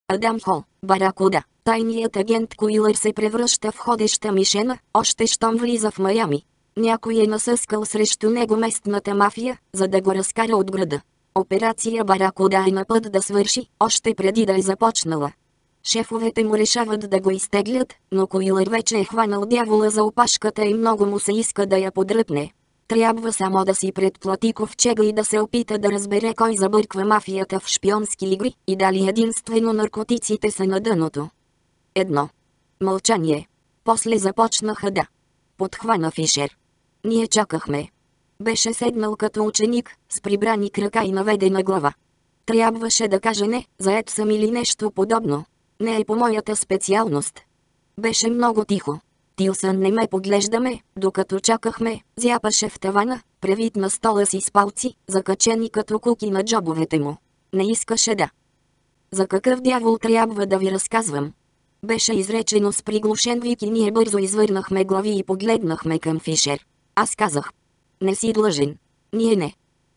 Адам Хол, Баракуда, тайният агент Куилър се превръща в ходеща мишена, още щом влиза в Майами. Някой е насъскал срещу него местната мафия, за да го разкара от града. Операция Баракуда е на път да свърши, още преди да е започнала. Шефовете му решават да го изтеглят, но Куилър вече е хванал дявола за опашката и много му се иска да я подръпне. Трябва само да си предплати ковчега и да се опита да разбере кой забърква мафията в шпионски игри и дали единствено наркотиците са на дъното. Едно. Мълчание. После започнаха да подхвана Фишер. Ние чакахме. Беше седнал като ученик, с прибрани крака и наведена глава. Трябваше да каже не, заед съм или нещо подобно. Не е по моята специалност. Беше много тихо. Тилсън не ме поглеждаме, докато чакахме, зяпаше в тавана, превит на стола си с палци, закачени като куки на джобовете му. Не искаше да. За какъв дявол трябва да ви разказвам? Беше изречено с приглушен вик и ние бързо извърнахме глави и погледнахме към Фишер. Аз казах. Не си длъжен. Ние не.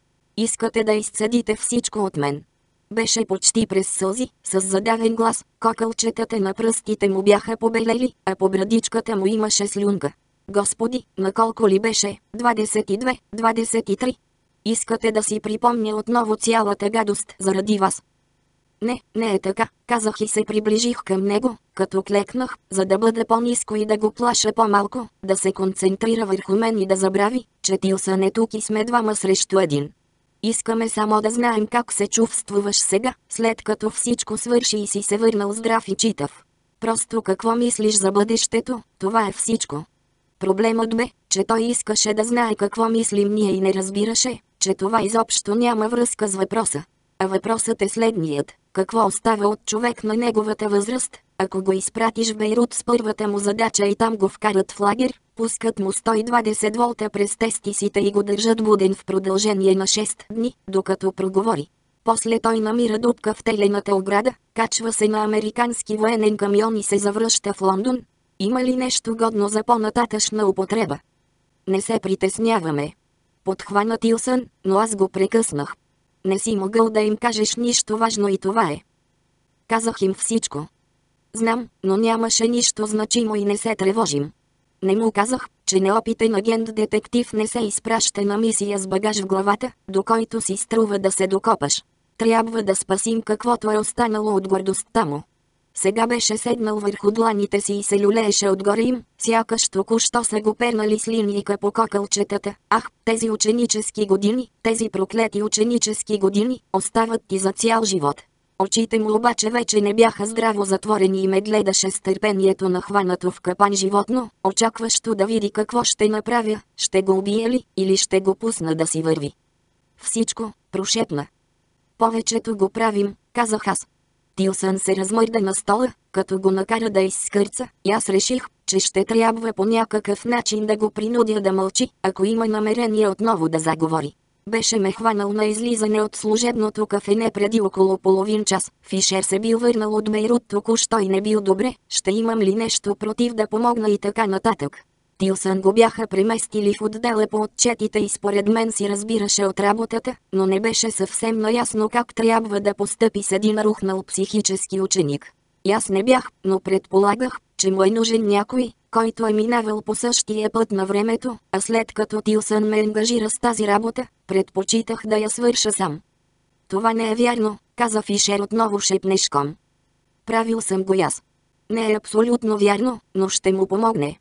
Искате да изцедите всичко от мен. Беше почти през сълзи, с задавен глас, кокълчетата на пръстите му бяха побелели, а по брадичката му имаше слюнка. Господи, на колко ли беше? 22, 23. Искате да си припомня отново цялата гадост заради вас? Не, не е така, казах и се приближих към него, като клекнах, за да бъда по-ниско и да го плаша по-малко, да се концентрира върху мен и да забрави, че Тилсън е тук и сме двама срещу един. Искаме само да знаем как се чувствуваш сега, след като всичко свърши и си се върнал здрав и читав. Просто какво мислиш за бъдещето, това е всичко. Проблемът бе, че той искаше да знае какво мислим ние и не разбираше, че това изобщо няма връзка с въпроса. А въпросът е следният: какво остава от човек на неговата възраст, ако го изпратиш в Бейрут с първата му задача и там го вкарат в лагер, пускат му 120 волта през тестисите и го държат буден в продължение на 6 дни, докато проговори. После той намира дупка в телената ограда, качва се на американски военен камион и се завръща в Лондон. Има ли нещо годно за по-нататъчна употреба? Не се притесняваме. Подхвана Тилсън, но аз го прекъснах. Не си могъл да им кажеш нищо важно и това е. Казах им всичко. Знам, но нямаше нищо значимо и не се тревожим. Не му казах, че неопитен агент-детектив не се изпраща на мисия с багаж в главата, до който си струва да се докопаш. Трябва да спасим каквото е останало от гордостта му. Сега беше седнал върху дланите си и се люлееше отгоре им, сякаш току-що са го пернали с линийка по кокълчетата. Ах, тези ученически години, тези проклети ученически години, остават ти за цял живот. Очите му обаче вече не бяха здраво затворени и ме гледаше с търпението на хванато в капан животно, очакващо да види какво ще направя, ще го убия ли, или ще го пусна да си върви. Всичко, прошепна. Повечето го правим, казах аз. Тилсън се размърда на стола, като го накара да изскърца, и аз реших, че ще трябва по някакъв начин да го принудя да мълчи, ако има намерение отново да заговори. Беше ме хванал на излизане от служебното кафене преди около половин час. Фишер се бил върнал от Бейрут току-що и не бил добре, ще имам ли нещо против да помогна и така нататък. Тилсън го бяха преместили в отдела по отчетите и според мен си разбираше от работата, но не беше съвсем наясно как трябва да постъпи с един рухнал психически ученик. И аз не бях, но предполагах, че му е нужен някой, който е минавал по същия път на времето, а след като Тилсън ме ангажира с тази работа, предпочитах да я свърша сам. Това не е вярно, каза Фишер отново шепнешком. Правил съм го аз. Не е абсолютно вярно, но ще му помогне.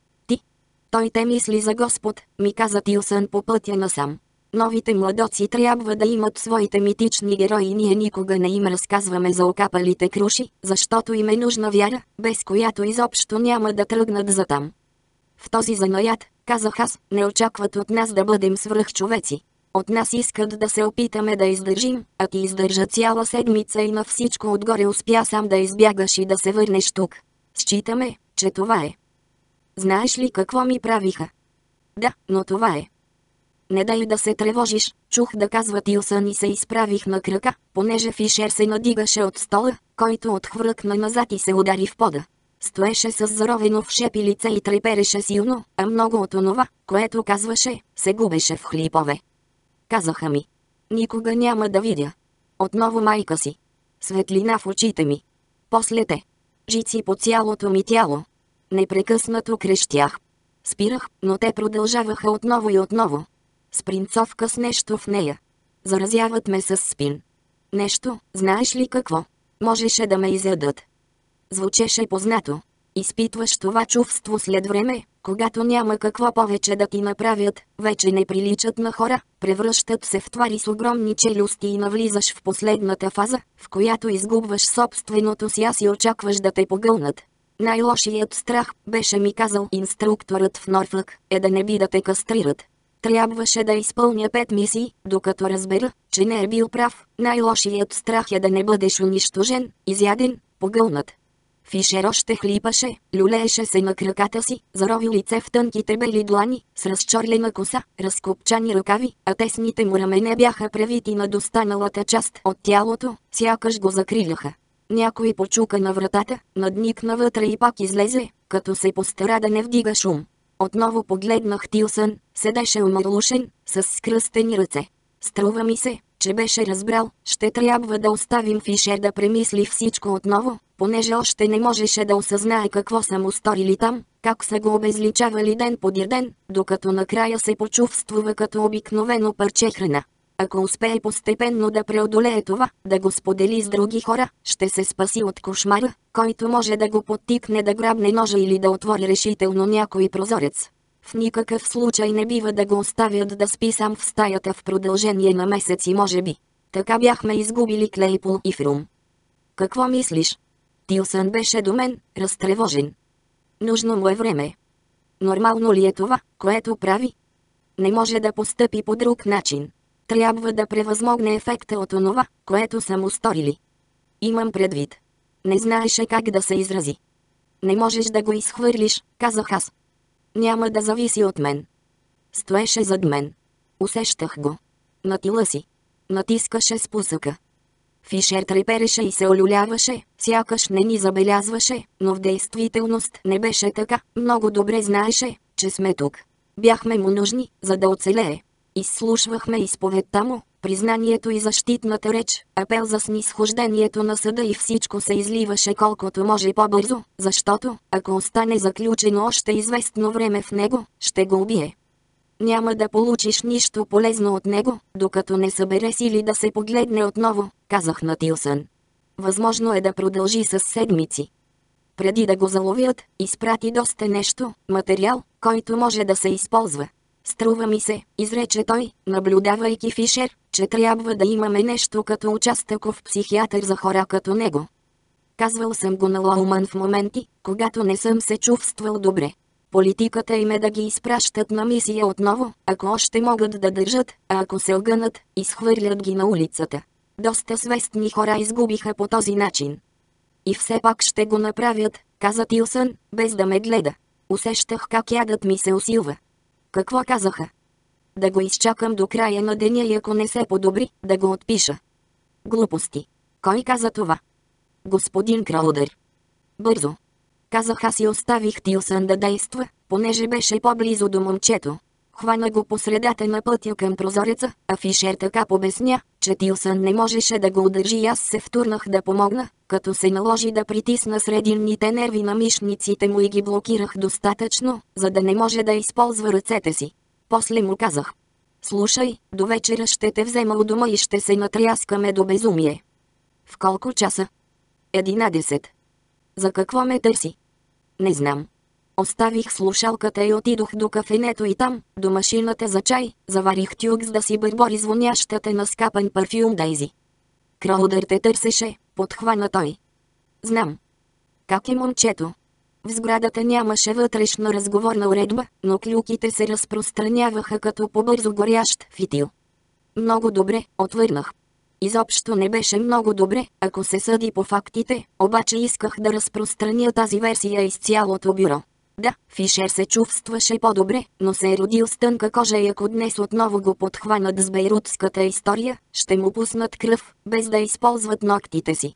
Той те мисли за Господ, ми каза Тилсън по пътя насам. Новите младоци трябва да имат своите митични герои и ние никога не им разказваме за окапалите круши, защото им е нужна вяра, без която изобщо няма да тръгнат за там. В този занаят, казах аз, не очакват от нас да бъдем свръхчовеци. От нас искат да се опитаме да издържим, а ти издържа цяла седмица и на всичко отгоре успя сам да избягаш и да се върнеш тук. Считаме, че това е. Знаеш ли какво ми правиха? Да, но това е. Не дай да се тревожиш, чух да казва Тилсън и се изправих на крака, понеже Фишер се надигаше от стола, който отхвъркна назад и се удари в пода. Стоеше с заровено в шепи лице и трепереше силно, а много от онова, което казваше, се губеше в хлипове. Казаха ми. Никога няма да видя. Отново майка си. Светлина в очите ми. после те. Жици по цялото ми тяло. Непрекъснато крещях. Спирах, но те продължаваха отново и отново. Спринцовка с нещо в нея. Заразяват ме с спин. Нещо, знаеш ли какво? Можеше да ме изядат. Звучеше познато. Изпитваш това чувство след време, когато няма какво повече да ти направят, вече не приличат на хора, превръщат се в твари с огромни челюсти и навлизаш в последната фаза, в която изгубваш собственото си аз и очакваш да те погълнат. Най-лошият страх, беше ми казал инструкторът в Норфълк, е да не би да те кастрират. Трябваше да изпълня 5 мисии, докато разбера, че не е бил прав. Най-лошият страх е да не бъдеш унищожен, изяден, погълнат. Фишер още хлипаше, люлееше се на краката си, зарови лице в тънките бели длани, с разчорлена коса, разкопчани ръкави, а тесните му рамене бяха превити над останалата част от тялото, сякаш го закриляха. Някой почука на вратата, надникна вътре и пак излезе, като се постара да не вдига шум. Отново погледнах Тилсън, седеше умърлушен, с скръстени ръце. Струва ми се, че беше разбрал, ще трябва да оставим Фишер да премисли всичко отново, понеже още не можеше да осъзнае какво са му сторили там, как са го обезличавали ден подир ден, докато накрая се почувствува като обикновено парче храна. Ако успее постепенно да преодолее това, да го сподели с други хора, ще се спаси от кошмара, който може да го подтикне да грабне ножа или да отвори решително някой прозорец. В никакъв случай не бива да го оставят да спи сам в стаята в продължение на месеци може би. Така бяхме изгубили Клейпол и Фрум. Какво мислиш? Тилсън беше до мен, разтревожен. Нужно му е време. Нормално ли е това, което прави? Не може да постъпи по друг начин. Трябва да превъзмогне ефекта от онова, което са му сторили. Имам предвид. Не знаеше как да се изрази. Не можеш да го изхвърлиш, казах аз. Няма да зависи от мен. Стоеше зад мен. Усещах го. На тила си. Натискаше спусъка. Фишер трепереше и се олюляваше, сякаш не ни забелязваше, но в действителност не беше така. Много добре знаеше, че сме тук. Бяхме му нужни, за да оцелее. Изслушвахме изповедта му, признанието и защитната реч, апел за снизхождението на съда и всичко се изливаше колкото може по-бързо, защото, ако остане заключено още известно време в него, ще го убие. Няма да получиш нищо полезно от него, докато не събере сили да се погледне отново, казах на Тилсън. Възможно е да продължи с седмици. Преди да го заловят, изпрати доста нещо, материал, който може да се използва. Струва ми се, изрече той, наблюдавайки Фишер, че трябва да имаме нещо като участъков психиатър за хора като него. Казвал съм го на Лоуман в моменти, когато не съм се чувствал добре. Политиката им е да ги изпращат на мисия отново, ако още могат да държат, а ако се огънат, изхвърлят ги на улицата. Доста свестни хора изгубиха по този начин. И все пак ще го направят, каза Тилсън, без да ме гледа. Усещах как ядът ми се усилва. Какво казаха? Да го изчакам до края на деня и ако не се подобри, да го отпиша. Глупости. Кой каза това? Господин Краудър. Бързо. Казах аз и оставих Тилсън да действа, понеже беше по-близо до момчето. Хвана го по средата на пътя към прозореца, а Фишер така побесня, че Тилсън не можеше да го удържи и аз се втурнах да помогна, като се наложи да притисна срединните нерви на мишниците му и ги блокирах достатъчно, за да не може да използва ръцете си. После му казах: слушай, до вечера ще те взема у дома и ще се натряскаме до безумие. В колко часа? 11. За какво ме търси? Не знам. Оставих слушалката и отидох до кафенето и там, до машината за чай, заварих тюк, за да си бърбори звънящата на скапан парфюм Дейзи. Краудър те търсеше, подхвана той. Знам. Как е момчето? В сградата нямаше вътрешна разговорна уредба, но клюките се разпространяваха като побързо горящ фитил. Много добре, отвърнах. Изобщо не беше много добре, ако се съди по фактите, обаче исках да разпространя тази версия из цялото бюро. Да, Фишер се чувстваше по-добре, но се е родил с тънка кожа и ако днес отново го подхванат с бейрутската история, ще му пуснат кръв, без да използват ногтите си.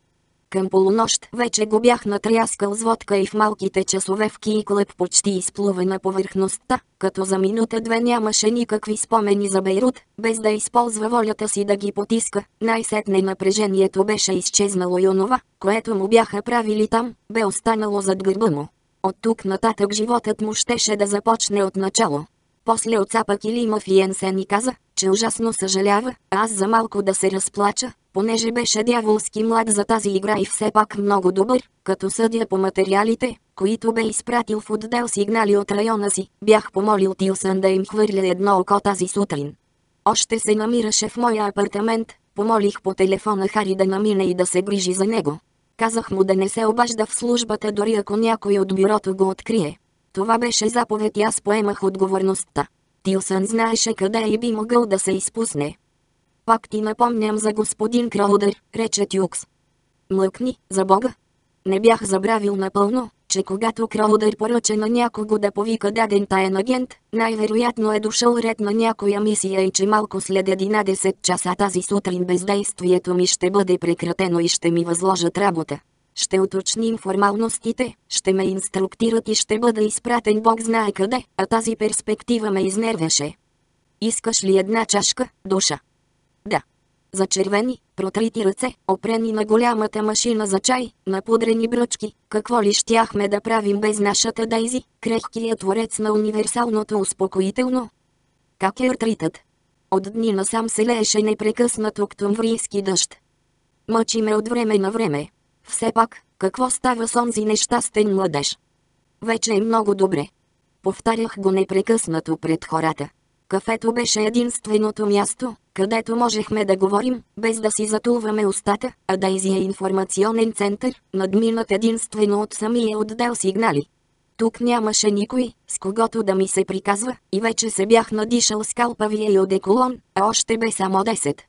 Към полунощ вече го бях натряскал с водка и в малките часове в Кийклеб почти изплува на повърхността, като за минута-две нямаше никакви спомени за Бейрут, без да използва волята си да ги потиска. Най-сетне напрежението беше изчезнало и онова, което му бяха правили там, бе останало зад гърба му. От тук нататък животът му щеше да започне от начало. После отцапа килима в Йенсен и каза, че ужасно съжалява, а аз за малко да се разплача, понеже беше дяволски млад за тази игра и все пак много добър, като съдя по материалите, които бе изпратил в отдел сигнали от района си. Бях помолил Тилсън да им хвърля едно око тази сутрин. Още се намираше в моя апартамент, помолих по телефона Хари да намине и да се грижи за него. Казах му да не се обажда в службата, дори ако някой от бюрото го открие. Това беше заповед и аз поемах отговорността. Тилсън знаеше къде и би могъл да се изпусне. Пак ти напомням за господин Кроудър, рече Тюкс. Млъкни, за Бога. Не бях забравил напълно, че когато Кроудър поръча на някого да повика даден таен агент, най-вероятно е дошъл ред на някоя мисия и че малко след 11 часа тази сутрин бездействието ми ще бъде прекратено и ще ми възложат работа. Ще уточним формалностите, ще ме инструктират и ще бъда изпратен Бог знае къде, а тази перспектива ме изнервяше. Искаш ли една чашка, Душа? Да. За червени, протрити ръце, опрени на голямата машина за чай, напудрени бръчки, какво ли щяхме да правим без нашата Дейзи, крехкият творец на универсалното успокоително? Как е артритът? От дни насам се лееше непрекъснат октомврийски дъжд. Мъчи ме от време на време. Все пак, какво става с онзи нещастен младеж? Вече е много добре. Повтарях го непрекъснато пред хората. Кафето беше единственото място, където можехме да говорим, без да си затулваме устата, а Дейзи е информационен център, надминат единствено от самия отдел сигнали. Тук нямаше никой, с когото да ми се приказва, и вече се бях надишал с калпавия и одеколон, а още бе само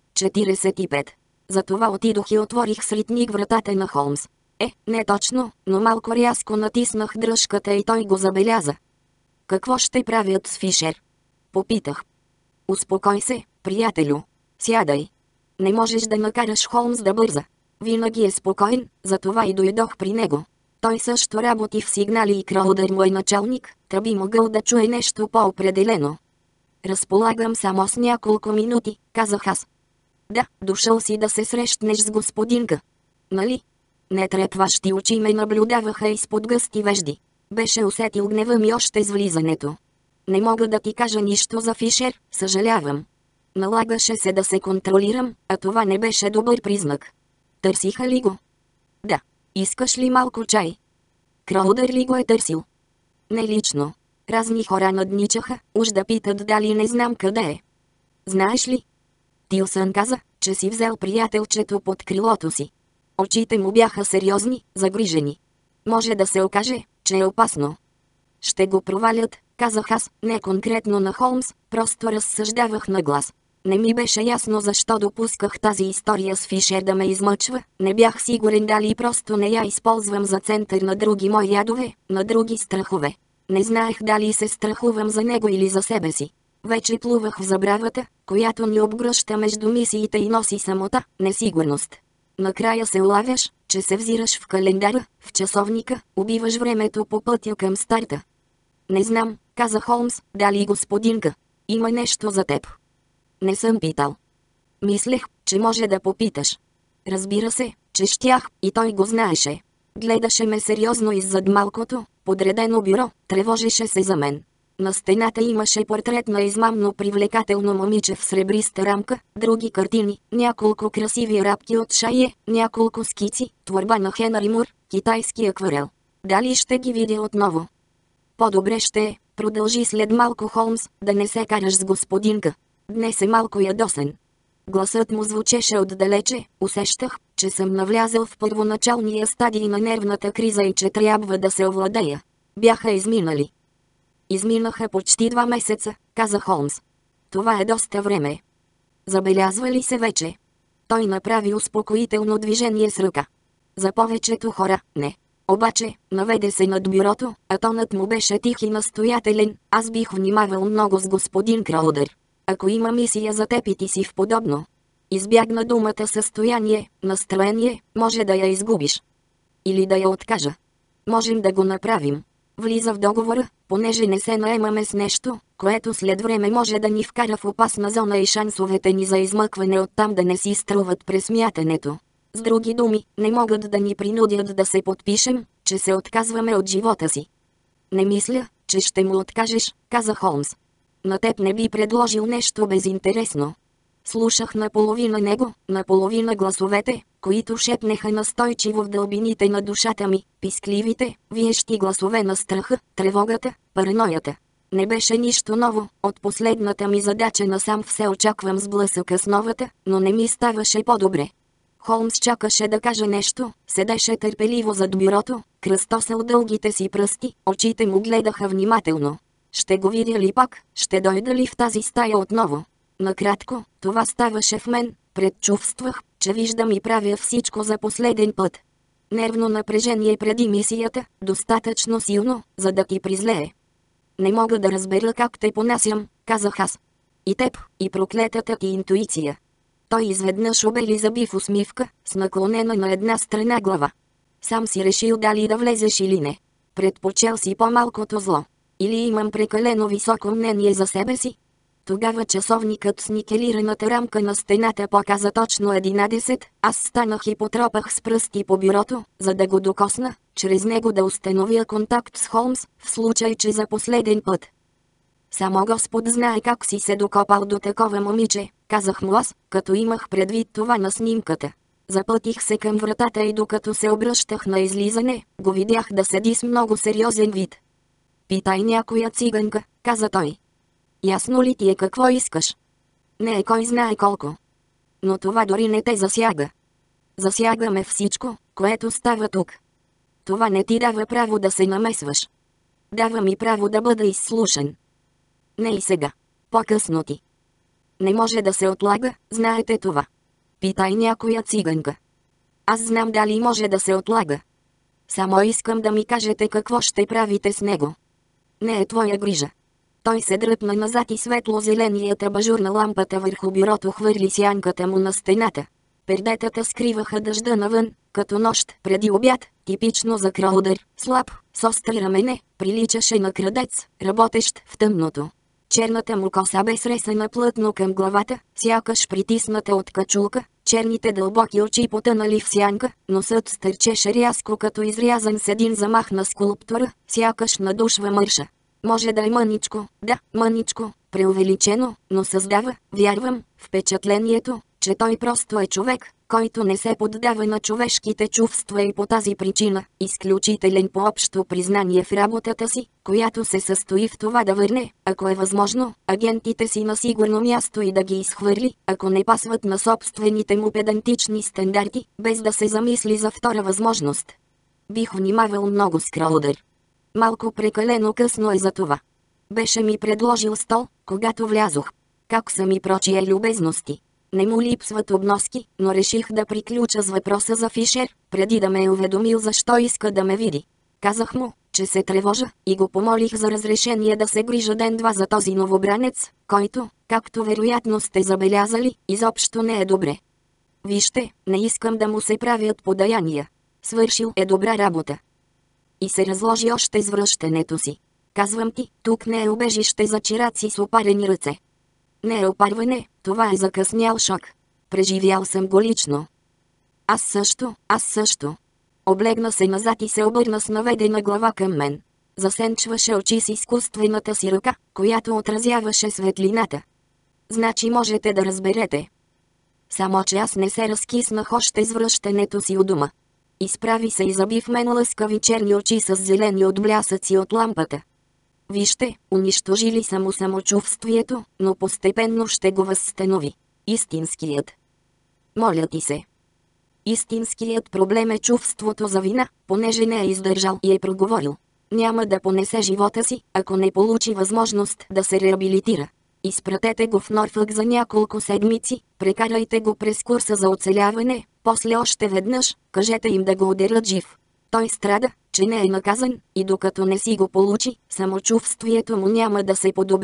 10:45. Затова отидох и отворих с ритник вратата на Холмс. Не точно, но малко рязко натиснах дръжката и той го забеляза. Какво ще правят с Фишер? Попитах. Успокой се, приятелю. Сядай. Не можеш да накараш Холмс да бърза. Винаги е спокоен, затова и дойдох при него. Той също работи в сигнали и Кроудър му е началник, та би могъл да чуе нещо по-определено. Разполагам само с няколко минути, казах аз. Да, дошъл си да се срещнеш с господинка. Нали? Нетрепващи очи ме наблюдаваха изпод гъсти вежди. Беше усетил гнева ми още с влизането. Не мога да ти кажа нищо за Фишер, съжалявам. Налагаше се да се контролирам, а това не беше добър признак. Търсиха ли го? Да. Искаш ли малко чай? Кроудър ли го е търсил? Не лично. Разни хора надничаха, уж да питат дали не знам къде е. Знаеш ли? Тилсън каза, че си взел приятелчето под крилото си. Очите му бяха сериозни, загрижени. Може да се окаже, че е опасно. Ще го провалят, казах аз, не конкретно на Холмс, просто разсъждавах на глас. Не ми беше ясно защо допусках тази история с Фишер да ме измъчва, не бях сигурен дали просто не я използвам за център на други мои ядове, на други страхове. Не знаех дали се страхувам за него или за себе си. Вече плувах в забравата, която ни обгръща между мисиите и носи самота, несигурност. Накрая се улавяш, че се взираш в календара, в часовника, убиваш времето по пътя към старта. Не знам, каза Холмс, дали господинка има нещо за теб. Не съм питал. Мислех, че може да попиташ. Разбира се, че щях, и той го знаеше. Гледаше ме сериозно иззад малкото, подредено бюро, тревожеше се за мен. На стената имаше портрет на измамно привлекателно момиче в сребриста рамка, други картини, няколко красиви рапки от Шайе, няколко скици, творба на Хенри Мур, китайски акварел. Дали ще ги видя отново? По-добре ще е, продължи след малко Холмс, да не се караш с господинка. Днес е малко ядосен. Гласът му звучеше отдалече, усещах, че съм навлязъл в първоначалния стадий на нервната криза и че трябва да се овладея. Бяха изминали. Изминаха почти 2 месеца, каза Холмс. Това е доста време. Забелязва ли се вече? Той направи успокоително движение с ръка. За повечето хора, не. Обаче, наведе се над бюрото, а тонът му беше тих и настоятелен. Аз бих внимавал много с господин Кроудър. Ако има мисия за теб и ти си в подобно Избягна думата състояние, настроение, може да я изгубиш. Или да я откажа. Можем да го направим. Влиза в договора, понеже не се наемаме с нещо, което след време може да ни вкара в опасна зона и шансовете ни за измъкване оттам да не си струват през мятенето. С други думи, не могат да ни принудят да се подпишем, че се отказваме от живота си. Не мисля, че ще му откажеш, каза Холмс. На теб не би предложил нещо безинтересно. Слушах наполовина него, наполовина гласовете, които шепнеха настойчиво в дълбините на душата ми, пискливите, виещи гласове на страха, тревогата, параноята. Не беше нищо ново, от последната ми задача насам все очаквам сблъсъка с новата, но не ми ставаше по-добре. Холмс чакаше да каже нещо, седеше търпеливо зад бюрото, кръстосал дългите си пръсти, очите му гледаха внимателно. Ще го видя ли пак, ще дойда ли в тази стая отново? Накратко, това ставаше в мен, предчувствах, че виждам и правя всичко за последен път. Нервно напрежение преди мисията, достатъчно силно, за да ти призлее. Не мога да разбера как те понасям, казах аз. И теб, и проклетата ти интуиция. Той изведнъж обели зъби в усмивка, с наклонена на една страна глава. Сам си решил дали да влезеш или не. Предпочел си по-малкото зло. Или имам прекалено високо мнение за себе си? Тогава часовникът с никелираната рамка на стената показа точно 11, аз станах и потропах с пръсти по бюрото, за да го докосна, чрез него да установя контакт с Холмс, в случай че за последен път. Само Господ знае как си се докопал до такова момиче, казах му аз, като имах предвид това на снимката. Запътих се към вратата и докато се обръщах на излизане, го видях да седи с много сериозен вид. Питай някоя циганка, каза той. Ясно ли ти е какво искаш? Не е кой знае колко. Но това дори не те засяга. Засяга ме всичко, което става тук. Това не ти дава право да се намесваш. Дава ми право да бъда изслушан. Не и сега. По-късно ти. Не може да се отлага, знаете това. Питай някоя циганка. Аз знам дали може да се отлага. Само искам да ми кажете какво ще правите с него. Не е твоя грижа. Той се дръпна назад и светло-зеленият абажур на лампата върху бюрото хвърли сянката му на стената. Пердетата скриваха дъжда навън, като нощ преди обяд, типично за Кроудър, слаб, с остри рамене, приличаше на крадец, работещ в тъмното. Черната му коса бе сресена плътно към главата, сякаш притисната от качулка, черните дълбоки очи потънали в сянка, носът стърчеше рязко като изрязан с един замах на скулптура, сякаш надушва мърша. Може да е мъничко, да, мъничко, преувеличено, но създава, вярвам, впечатлението, че той просто е човек, който не се поддава на човешките чувства и по тази причина, изключителен по общо признание в работата си, която се състои в това да върне, ако е възможно, агентите си на сигурно място и да ги изхвърли, ако не пасват на собствените му педантични стандарти, без да се замисли за втора възможност. Бих внимавал много с Кроудър. Малко прекалено късно е за това. Беше ми предложил стол, когато влязох. Как са ми прочие любезности. Не му липсват обноски, но реших да приключа с въпроса за Фишер, преди да ме е уведомил защо иска да ме види. Казах му, че се тревожа, и го помолих за разрешение да се грижа ден-два за този новобранец, който, както вероятно сте забелязали, изобщо не е добре. Вижте, не искам да му се правят подаяния. Свършил е добра работа. И се разложи още с връщането си. Казвам ти, тук не е убежище за чираци с опарени ръце. Не е опарване, това е закъснял шок. Преживял съм го лично. Аз също. Облегна се назад и се обърна с наведена глава към мен. Засенчваше очи с изкуствената си ръка, която отразяваше светлината. Значи можете да разберете. Само че аз не се разкиснах още с връщането си у дома. Изправи се и заби в мен лъскави черни очи с зелени отблясъци от лампата. Вижте, унищожили са му самочувствието, но постепенно ще го възстанови. Истинският. Моля ти се. Истинският проблем е чувството за вина, понеже не е издържал и е проговорил. Няма да понесе живота си, ако не получи възможност да се реабилитира. Изпратете го в Норфълк за няколко седмици, прекарайте го през курса за оцеляване, после още веднъж, кажете им да го удерят жив. Той страда, че не е наказан, и докато не си го получи, самочувствието му няма да се подобри.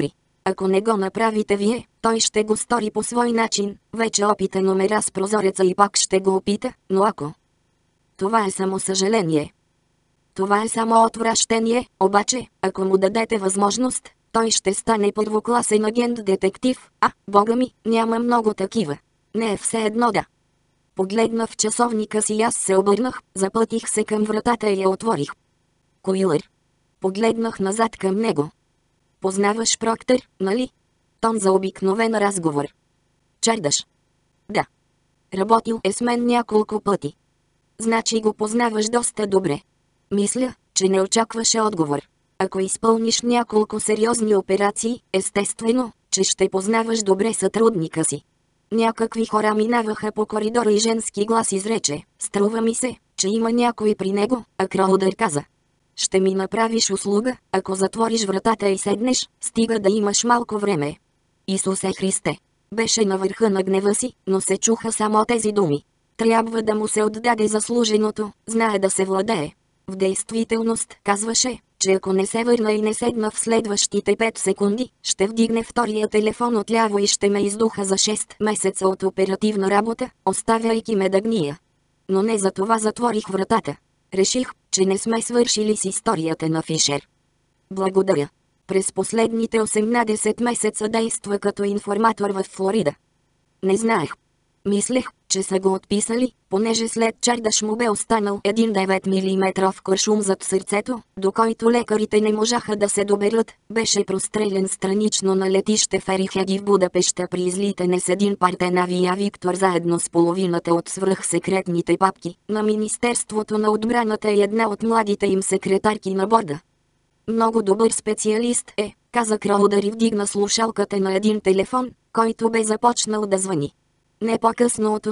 Ако не го направите вие, той ще го стори по свой начин, вече опита номера с прозореца и пак ще го опита, но ако... Това е само съжаление. Това е само отвращение, обаче, ако му дадете възможност, той ще стане първокласен агент-детектив, бога ми, няма много такива. Не е все едно да. Погледна в часовника си и аз се обърнах, запътих се към вратата и я отворих. Куилър. Погледнах назад към него. Познаваш Проктър, нали? Тон за обикновен разговор. Чардаш. Да. Работил е с мен няколко пъти. Значи го познаваш доста добре. Мисля, че не очакваше отговор. Ако изпълниш няколко сериозни операции, естествено, че ще познаваш добре сътрудника си. Някакви хора минаваха по коридора и женски глас изрече: струва ми се, че има някой при него, а Кроудър каза: ще ми направиш услуга, ако затвориш вратата и седнеш, стига да имаш малко време. Исусе Христе! Беше на върха на гнева си, но се чуха само тези думи. Трябва да му се отдаде заслуженото, знае да се владее. В действителност казваше, че ако не се върна и не седна в следващите 5 секунди, ще вдигне втория телефон отляво и ще ме издуха за 6 месеца от оперативна работа, оставяйки ме да гния. Но не за това затворих вратата. Реших, че не сме свършили с историята на Фишер. Благодаря. През последните 18 месеца действа като информатор в Флорида. Не знаех. Мислех, че са го отписали, понеже след Чардаш му бе останал един 9 мм куршум зад сърцето, до който лекарите не можаха да се доберат, беше прострелян странично на летище Ферихеги в Будапеща при излитане с един партен авиавиктор заедно с половината от свръхсекретните папки на Министерството на отбраната и една от младите им секретарки на борда. Много добър специалист е, каза Кроудър и вдигна слушалката на един телефон, който бе започнал да звъни. Не по-късно от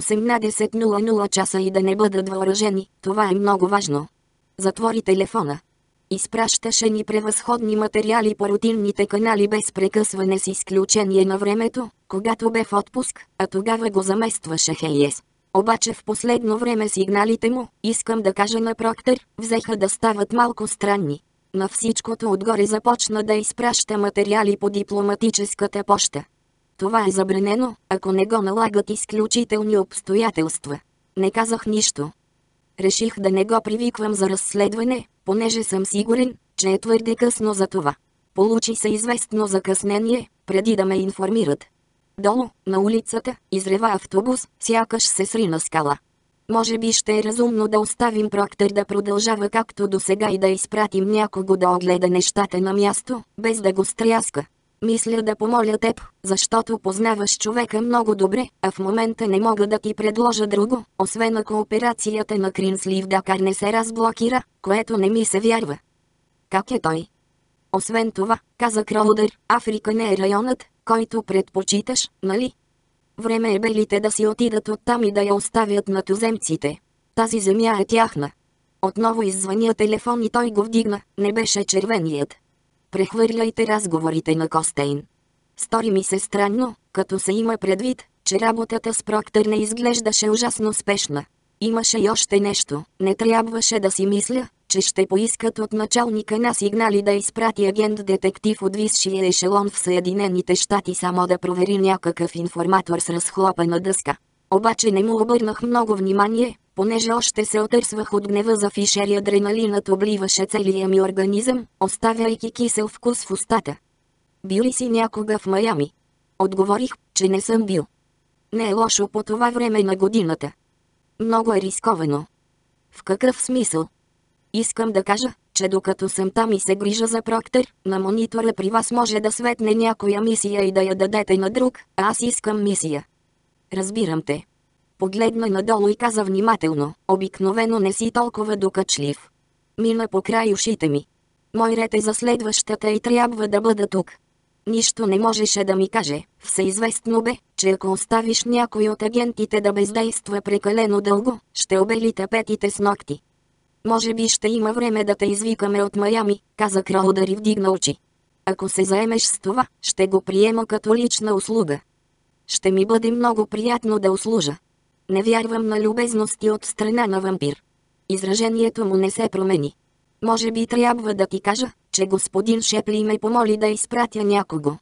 18:00 часа и да не бъдат въоръжени, това е много важно. Затвори телефона. Изпращаше ни превъзходни материали по рутинните канали без прекъсване с изключение на времето, когато бе в отпуск, а тогава го заместваше Хейес. Обаче в последно време сигналите му, искам да кажа на Проктър, взеха да стават малко странни. На всичкото отгоре започна да изпраща материали по дипломатическата поща. Това е забранено, ако не го налагат изключителни обстоятелства. Не казах нищо. Реших да не го привиквам за разследване, понеже съм сигурен, че е твърде късно за това. Получи се известно закъснение, преди да ме информират. Долу, на улицата, изрева автобус, сякаш се срина скала. Може би ще е разумно да оставим Проктър да продължава както до сега и да изпратим някого да огледа нещата на място, без да го стряска. Мисля да помоля теб, защото познаваш човека много добре, а в момента не мога да ти предложа друго, освен ако операцията на Кринсли в Дакар не се разблокира, което не ми се вярва. Как е той? Освен това, каза Кроудър, Африка не е районът, който предпочиташ, нали? Време е белите да си отидат оттам и да я оставят на туземците. Тази земя е тяхна. Отново иззвъня телефон и той го вдигна, не беше червеният. Прехвърляйте разговорите на Костейн. Стори ми се странно, като се има предвид, че работата с Проктър не изглеждаше ужасно спешна. Имаше и още нещо, не трябваше да си мисля, че ще поискат от началника на сигнали да изпрати агент-детектив от висшия ешелон в Съединените щати само да провери някакъв информатор с разхлопана дъска. Обаче не му обърнах много внимание, понеже още се отърсвах от гнева за Фишер и адреналинът обливаше целия ми организъм, оставяйки кисел вкус в устата. Бил ли си някога в Майами? Отговорих, че не съм бил. Не е лошо по това време на годината. Много е рисковано. В какъв смисъл? Искам да кажа, че докато съм там и се грижа за Проктър, на монитора при вас може да светне някоя мисия и да я дадете на друг, а аз искам мисия. Разбирам те. Погледна надолу и каза внимателно, обикновено не си толкова докачлив. Мина покрай ушите ми. Мой ред е за следващата и трябва да бъда тук. Нищо не можеше да ми каже, всеизвестно бе, че ако оставиш някой от агентите да бездейства прекалено дълго, ще обели тапетите с ногти. Може би ще има време да те извикаме от Майами, каза Кроудър и вдигна очи. Ако се заемеш с това, ще го приема като лична услуга. Ще ми бъде много приятно да услужа. Не вярвам на любезности от страна на вампир. Изражението му не се промени. Може би трябва да ти кажа, че господин Шепли ме помоли да изпратя някого.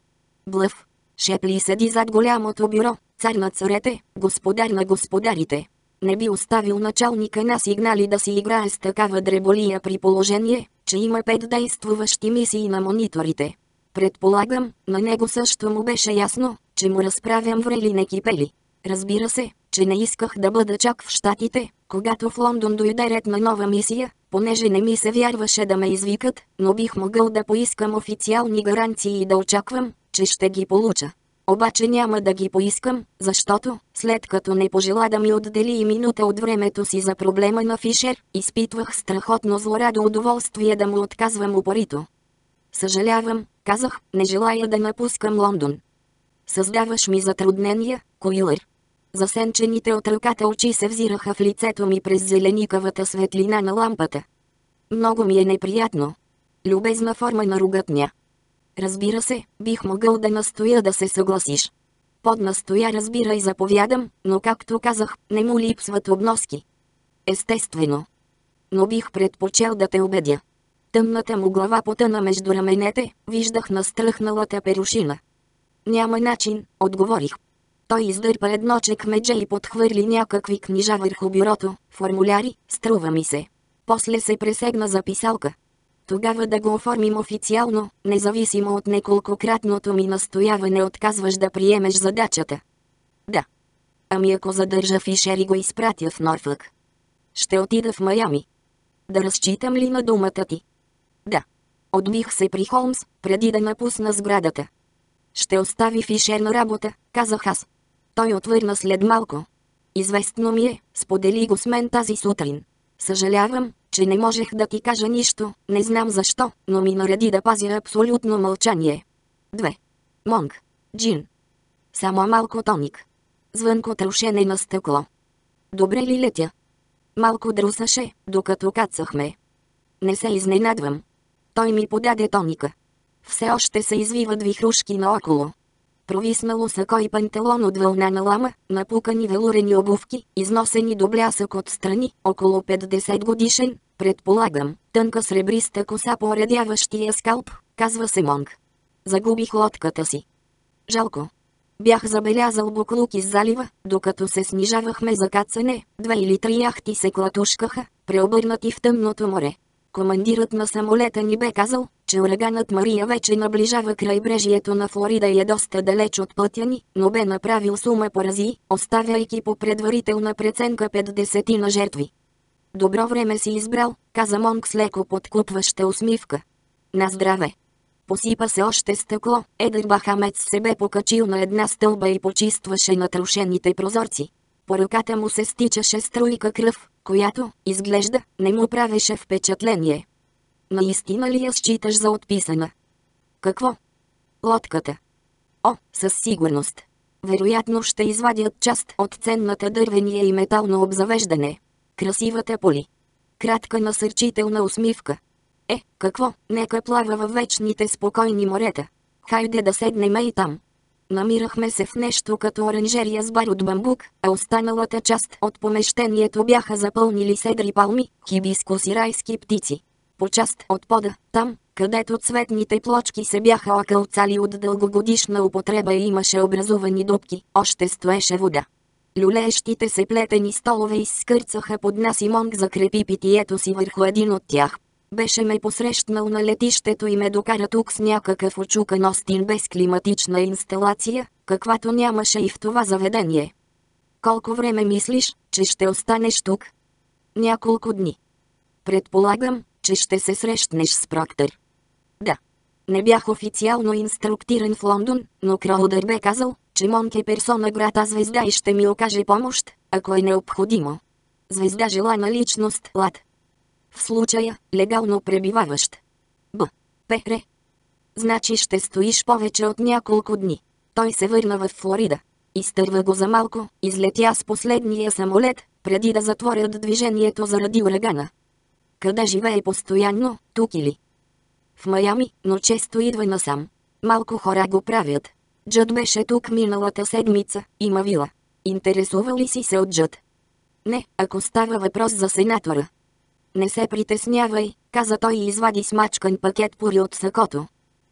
Блъв. Шепли седи зад голямото бюро, цар на царете, господар на господарите. Не би оставил началника на сигнали да си играе с такава дреболия при положение, че има 5 действуващи мисии на мониторите. Предполагам, на него също му беше ясно, че му разправям врели не кипели. Разбира се, че не исках да бъда чак в щатите, когато в Лондон дойде ред на нова мисия, понеже не ми се вярваше да ме извикат, но бих могъл да поискам официални гаранции и да очаквам, че ще ги получа. Обаче няма да ги поискам, защото, след като не пожела да ми отдели и минута от времето си за проблема на Фишер, изпитвах страхотно злорадо удоволствие да му отказвам упорито. Съжалявам, казах, не желая да напускам Лондон. Създаваш ми затруднения, Куилър. Засенчените от ръката очи се взираха в лицето ми през зеленикавата светлина на лампата. Много ми е неприятно. Любезна форма на ругътня. Разбира се, бих могъл да настоя да се съгласиш. Поднастоя разбира и заповядам, но както казах, не му липсват обноски. Естествено. Но бих предпочел да те убедя. Тъмната му глава потъна между раменете, виждах настръхналата перушина. Няма начин, отговорих. Той издърпа едно чекмедже и подхвърли някакви книжа върху бюрото, формуляри, струва ми се. После се пресегна за писалка. Тогава да го оформим официално, независимо от неколкократното ми настояване отказваш да приемеш задачата. Да. Ами ако задържа Фишер и го изпратя в Норфълк? Ще отида в Майами. Да разчитам ли на думата ти? Да. Отбих се при Холмс, преди да напусна сградата. Ще остави Фишер на работа, казах аз. Той отвърна след малко. Известно ми е, сподели го с мен тази сутрин. Съжалявам, че не можех да ти кажа нищо, не знам защо, но ми нареди да пазя абсолютно мълчание. 2. Монг. Джин. Само малко тоник. Звънко трошене на стъкло. Добре ли летя? Малко друсаше, докато кацахме. Не се изненадвам. Той ми подаде тоника. Все още се извиват вихрушки наоколо. Провиснало сако и панталон от вълна на лама, напукани велурени обувки, износени до блясък отстрани, около 50 годишен, предполагам, тънка сребриста коса по оредяващия скалп, казва се Монг. Загубих лодката си. Жалко. Бях забелязал буклук из залива, докато се снижавахме за кацане, 2 или 3 яхти се клатушкаха, преобърнати в тъмното море. Командирът на самолета ни бе казал, че ураганът Мария вече наближава крайбрежието на Флорида и е доста далеч от пътя ни, но бе направил сума поразии, оставяйки по предварителна преценка 50 на жертви. Добро време си избрал, каза Монг с леко подкупваща усмивка. На здраве. Посипа се още стъкло, едър бахамец се бе покачил на една стълба и почистваше натрошените прозорци. По ръката му се стичаше струйка кръв, която, изглежда, не му правеше впечатление. Наистина ли я считаш за отписана? Какво? Лодката. О, със сигурност. Вероятно ще извадят част от ценната дървения и метално обзавеждане. Красивата поли. Кратка насърчителна усмивка. Какво, нека плава във вечните спокойни морета. Хайде да седнем и там. Намирахме се в нещо като оранжерия с бар от бамбук, а останалата част от помещението бяха запълнили седри палми, хибискус и райски птици. По част от пода, там, където цветните плочки се бяха окълцали от дългогодишна употреба и имаше образувани дупки, още стоеше вода. Люлеещите се плетени столове изскърцаха под нас и Монг закрепи питието си върху един от тях. Беше ме посрещнал на летището и ме докара тук с някакъв очукан Остин без климатична инсталация, каквато нямаше и в това заведение. Колко време мислиш, че ще останеш тук? Няколко дни. Предполагам, че ще се срещнеш с Проктър. Да. Не бях официално инструктиран в Лондон, но Кроудър бе казал, че Монг е персона грата звезда и ще ми окаже помощ, ако е необходимо. Звезда желана личност, лад. В случая, легално пребиваващ. Р. Значи ще стоиш повече от няколко дни. Той се върна в Флорида. Изтърва го за малко, излетя с последния самолет, преди да затворят движението заради урагана. Къде живее постоянно, тук или? В Майами, но често идва насам. Малко хора го правят. Джуд беше тук миналата седмица, има вила. Интересува ли си се от Джуд? Не, ако става въпрос за сенатора. Не се притеснявай, каза той и извади смачкан пакет пури от сакото.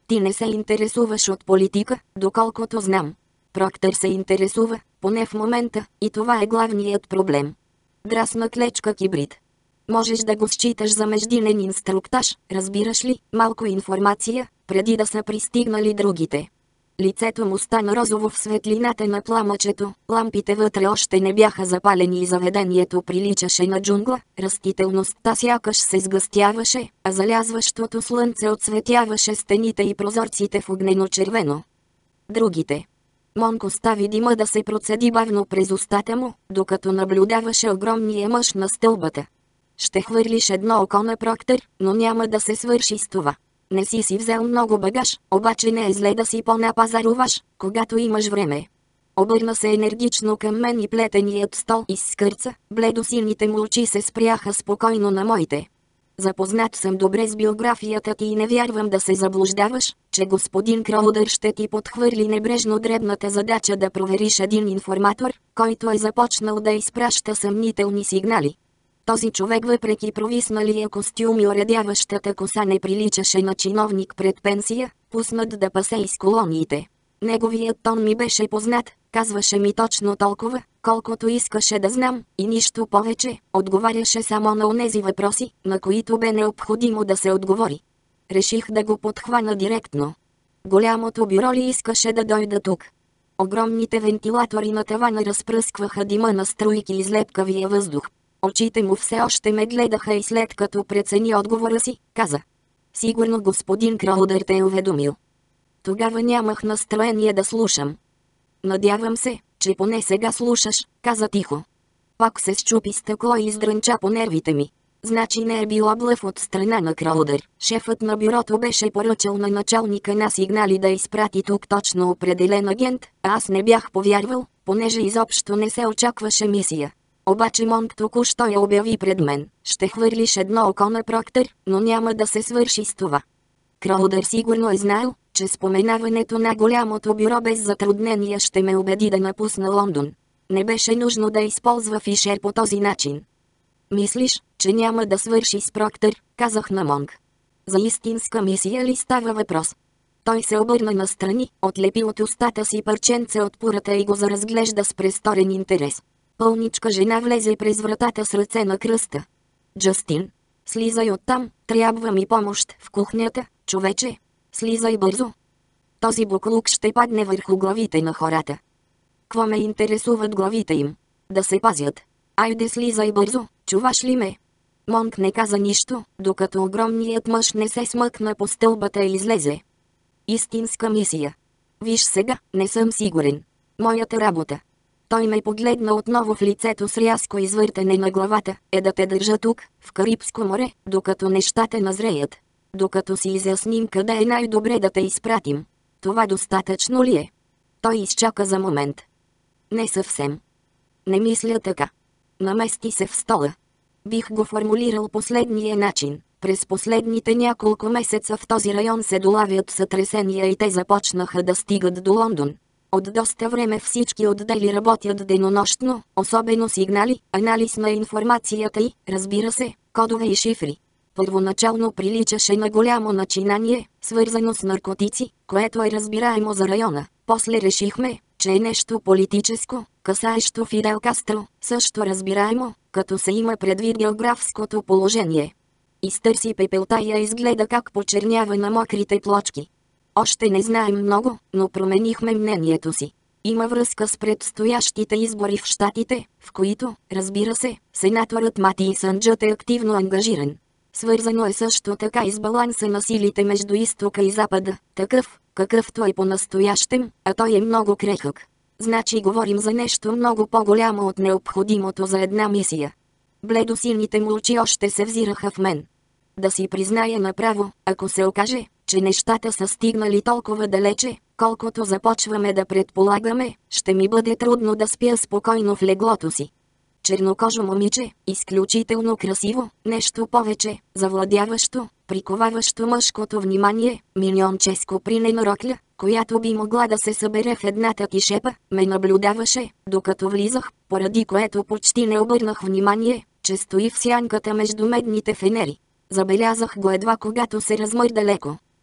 Ти не се интересуваш от политика, доколкото знам. Проктър се интересува, поне в момента, и това е главният проблем. Драсна клечка кибрид. Можеш да го считаш за междинен инструктаж, разбираш ли, малко информация, преди да са пристигнали другите. Лицето му стана розово в светлината на пламъчето, лампите вътре още не бяха запалени и заведението приличаше на джунгла, растителността сякаш се сгъстяваше, а залязващото слънце отсветяваше стените и прозорците в огнено-червено. Другите. Монк остави дима да се процеди бавно през устата му, докато наблюдаваше огромния мъж на стълбата. Ще хвърлиш едно око на Проктър, но няма да се свърши с това. Не си взел много багаж, обаче не е зле да си понапазаруваш, когато имаш време. Обърна се енергично към мен и плетеният стол изскърца, бледосините му очи се спряха спокойно на моите. Запознат съм добре с биографията ти и не вярвам да се заблуждаваш, че господин Кроудър ще ти подхвърли небрежно дребната задача да провериш един информатор, който е започнал да изпраща съмнителни сигнали. Този човек въпреки провисналия костюм и оредяващата коса не приличаше на чиновник пред пенсия, пуснат да пасе из колониите. Неговият тон ми беше познат, казваше ми точно толкова, колкото искаше да знам, и нищо повече, отговаряше само на онези въпроси, на които бе необходимо да се отговори. Реших да го подхвана директно. Голямото бюро ли искаше да дойда тук? Огромните вентилатори на тавана разпръскваха дима на струйки из лепкавия въздух. Очите му все още ме гледаха и след като прецени отговора си, каза: "Сигурно господин Кроудър те е уведомил." Тогава нямах настроение да слушам. "Надявам се, че поне сега слушаш," каза тихо. Пак се счупи стъкло и издрънча по нервите ми. Значи не е било блъф от страна на Кроудър. Шефът на бюрото беше поръчал на началника на сигнали да изпрати тук точно определен агент, а аз не бях повярвал, понеже изобщо не се очакваше мисия. Обаче Монк току-що я обяви пред мен: "Ще хвърлиш едно око на Проктър, но няма да се свърши с това." Кроудър сигурно е знаел, че споменаването на голямото бюро без затруднения ще ме убеди да напусна Лондон. Не беше нужно да използва Фишер по този начин. "Мислиш, че няма да свърши с Проктър?" казах на Монк. "За истинска мисия ли става въпрос?" Той се обърна настрани, отлепи от устата си парченце от пурата и го заразглежда с престорен интерес. Пълничка жена влезе през вратата с ръце на кръста. "Джастин, слизай оттам, трябва ми помощ в кухнята, човече. Слизай бързо. Този буклук ще падне върху главите на хората." "Кво ме интересуват главите им? Да се пазят. Айде слизай бързо, чуваш ли ме?" Монк не каза нищо, докато огромният мъж не се смъкна по стълбата и излезе. "Истинска мисия. Виж сега, не съм сигурен. Моята работа." Той ме погледна отново в лицето с рязко извъртане на главата, "е да те държа тук, в Карибско море, докато нещата назреят. Докато си изясним къде е най-добре да те изпратим. Това достатъчно ли е?" Той изчака за момент. "Не съвсем. Не мисля така." Намести се в стола. Бих го формулирал последния начин. През последните няколко месеца в този район се долавят сътресения и те започнаха да стигат до Лондон. От доста време всички отдели работят денонощно, особено сигнали, анализ на информацията и, разбира се, кодове и шифри. Първоначално приличаше на голямо начинание, свързано с наркотици, което е разбираемо за района. После решихме, че е нещо политическо, касаещо Фидел Кастро, също разбираемо, като се има предвид географското положение. Изтърси пепелта и я изгледа как почернява на мокрите плочки. "Още не знаем много, но променихме мнението си. Има връзка с предстоящите избори в щатите, в които, разбира се, сенаторът Мати Сънджът е активно ангажиран. Свързано е също така и с баланса на силите между изтока и запада, такъв, какъвто е по-настоящем, а той е много крехък. Значи говорим за нещо много по-голямо от необходимото за една мисия." Бледосините му очи още се взираха в мен. Да си призная направо, ако се окаже, че нещата са стигнали толкова далече, колкото започваме да предполагаме, ще ми бъде трудно да спя спокойно в леглото си. Чернокожо момиче, изключително красиво, нещо повече, завладяващо, приковаващо мъжкото внимание, миньонческо принена рокля, която би могла да се събере в едната кишепа, ме наблюдаваше, докато влизах, поради което почти не обърнах внимание, че стои в сянката между медните фенери. Забелязах го едва когато се размърда леко.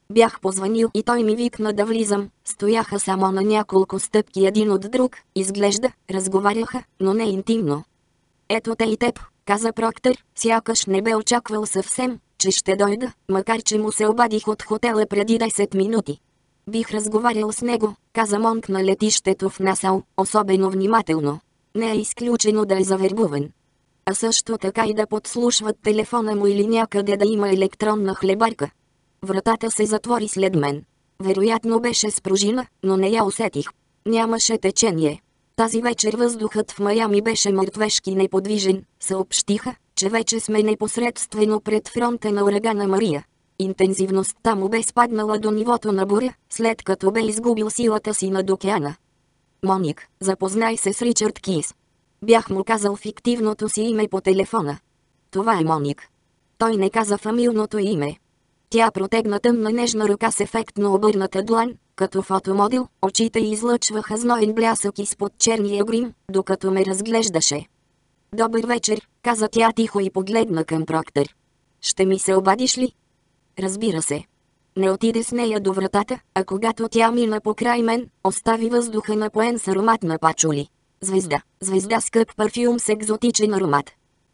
Бях позвонил и той ми викна да влизам. Стояха само на няколко стъпки един от друг, изглежда, разговаряха, но не интимно. Ето те и теб, каза Проктър, сякаш не бе очаквал съвсем, че ще дойда, макар че му се обадих от хотела преди 10 минути. Бих разговарял с него, каза Монк на летището в Насау, особено внимателно. Не е изключено да е завербуван. А също така и да подслушват телефона му или някъде да има електронна хлебарка. Вратата се затвори след мен. Вероятно беше с пружина, но не я усетих. Нямаше течение. Тази вечер въздухът в Майами беше мъртвешки неподвижен. Съобщиха, че вече сме непосредствено пред фронта на урагана Мария. Интензивността му бе спаднала до нивото на буря, след като бе изгубил силата си над океана. Моник, запознай се с Ричард Кис. Бях му казал фиктивното си име по телефона. Това е Моник. Той не каза фамилното име. Тя протегна тъмна нежна ръка с ефектно обърната длан, като фотомодел, очите й излъчваха зноен блясък изпод черния грим, докато ме разглеждаше. Добър вечер, каза тя тихо и погледна към Проктър. Ще ми се обадиш ли? Разбира се. Не отиде с нея до вратата, а когато тя мина покрай мен, остави въздуха напоен с аромат на пачули. Звезда скъп парфюм с екзотичен аромат.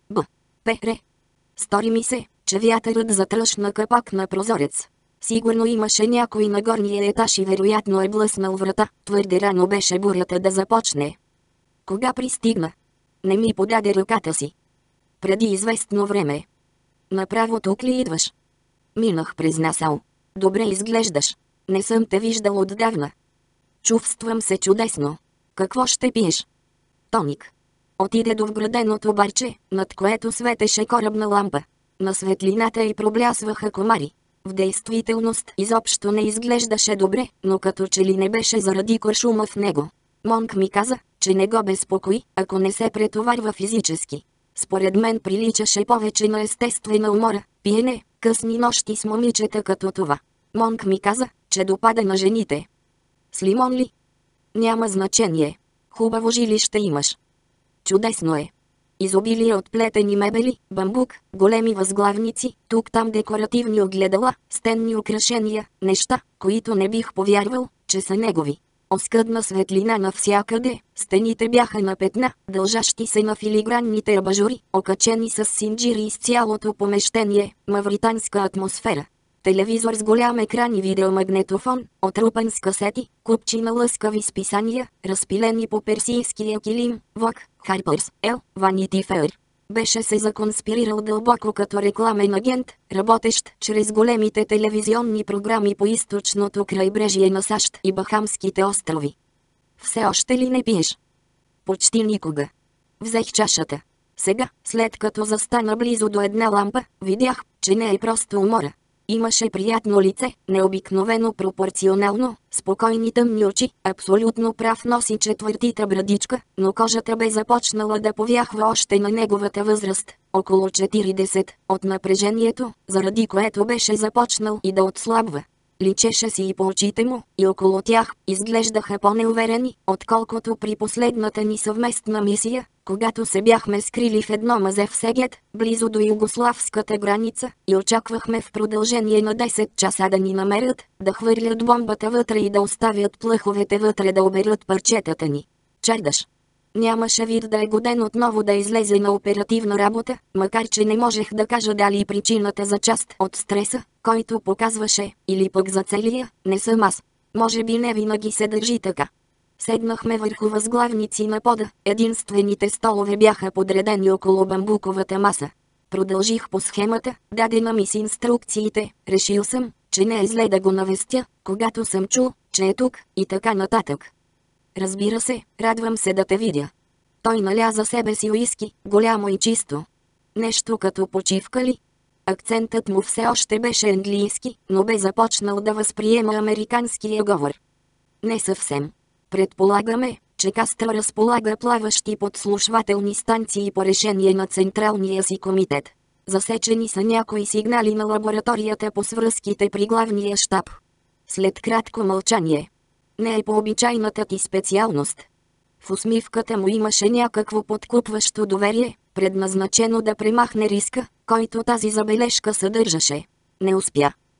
Ре. Стори ми се, че вятърът затръшна капак на прозорец. Сигурно имаше някой на горния етаж и вероятно е блъснал врата, твърде рано беше бурята да започне. Кога пристигна? Не ми подаде ръката си. Преди известно време. Направо тук ли идваш? Минах през Насау. Добре изглеждаш. Не съм те виждал отдавна. Чувствам се чудесно. Какво ще пиеш? Тоник. Отиде до вграденото барче, над което светеше корабна лампа. На светлината й проблясваха комари. В действителност изобщо не изглеждаше добре, но като че ли не беше заради куршума в него. Монк ми каза, че не го безпокои, ако не се претоварва физически. Според мен приличаше повече на естествена умора, пиене, късни нощи с момичета като това. Монк ми каза, че допада на жените. С лимон ли? Няма значение. Хубаво жилище имаш. Чудесно е. Изобилие от плетени мебели, бамбук, големи възглавници, тук-там декоративни огледала, стенни украшения, неща, които не бих повярвал, че са негови. Оскъдна светлина навсякъде, стените бяха на петна, дължащи се на филигранните абажури, окачени с синджири из цялото помещение, мавританска атмосфера. Телевизор с голям екран и видеомагнетофон, отрупан с касети, купчина лъскави списания, разпилени по персийския килим, Vogue, Harper's, Elle, Vanity Fair. Беше се законспирирал дълбоко като рекламен агент, работещ чрез големите телевизионни програми по източното крайбрежие на САЩ и Бахамските острови. Все още ли не пиеш? Почти никога. Взех чашата. Сега, след като застана близо до една лампа, видях, че не е просто умора. Имаше приятно лице, необикновено пропорционално, спокойни тъмни очи, абсолютно прав нос и четвъртита брадичка, но кожата бе започнала да повяхва още на неговата възраст, около 40, от напрежението, заради което беше започнал и да отслабва. Личеше си и по очите му, и около тях изглеждаха по-неуверени, отколкото при последната ни съвместна мисия, когато се бяхме скрили в едно мазе в Сегет, близо до югославската граница, и очаквахме в продължение на 10 часа да ни намерят, да хвърлят бомбата вътре и да оставят плъховете вътре да оберат парчетата ни. Чардаш. Нямаше вид да е годен отново да излезе на оперативна работа, макар че не можех да кажа дали причината за част от стреса, който показваше, или пък за целия, не съм аз. Може би не винаги се държи така. Седнахме върху възглавници на пода, единствените столове бяха подредени около бамбуковата маса. Продължих по схемата, дадена ми с инструкциите, решил съм, че не е зле да го навестя, когато съм чул, че е тук, и така нататък. Разбира се, радвам се да те видя. Той наля за себе си уиски, голямо и чисто. Нещо като почивка ли? Акцентът му все още беше английски, но бе започнал да възприема американския говор. Не съвсем. Предполагаме, че Кастро разполага плаващи подслушвателни станции по решение на Централния си комитет. Засечени са някои сигнали на лабораторията по свръзките при главния щаб. След кратко мълчание. Не е по обичайната ти специалност. В усмивката му имаше някакво подкупващо доверие, предназначено да премахне риска, който тази забележка съдържаше. Не успя.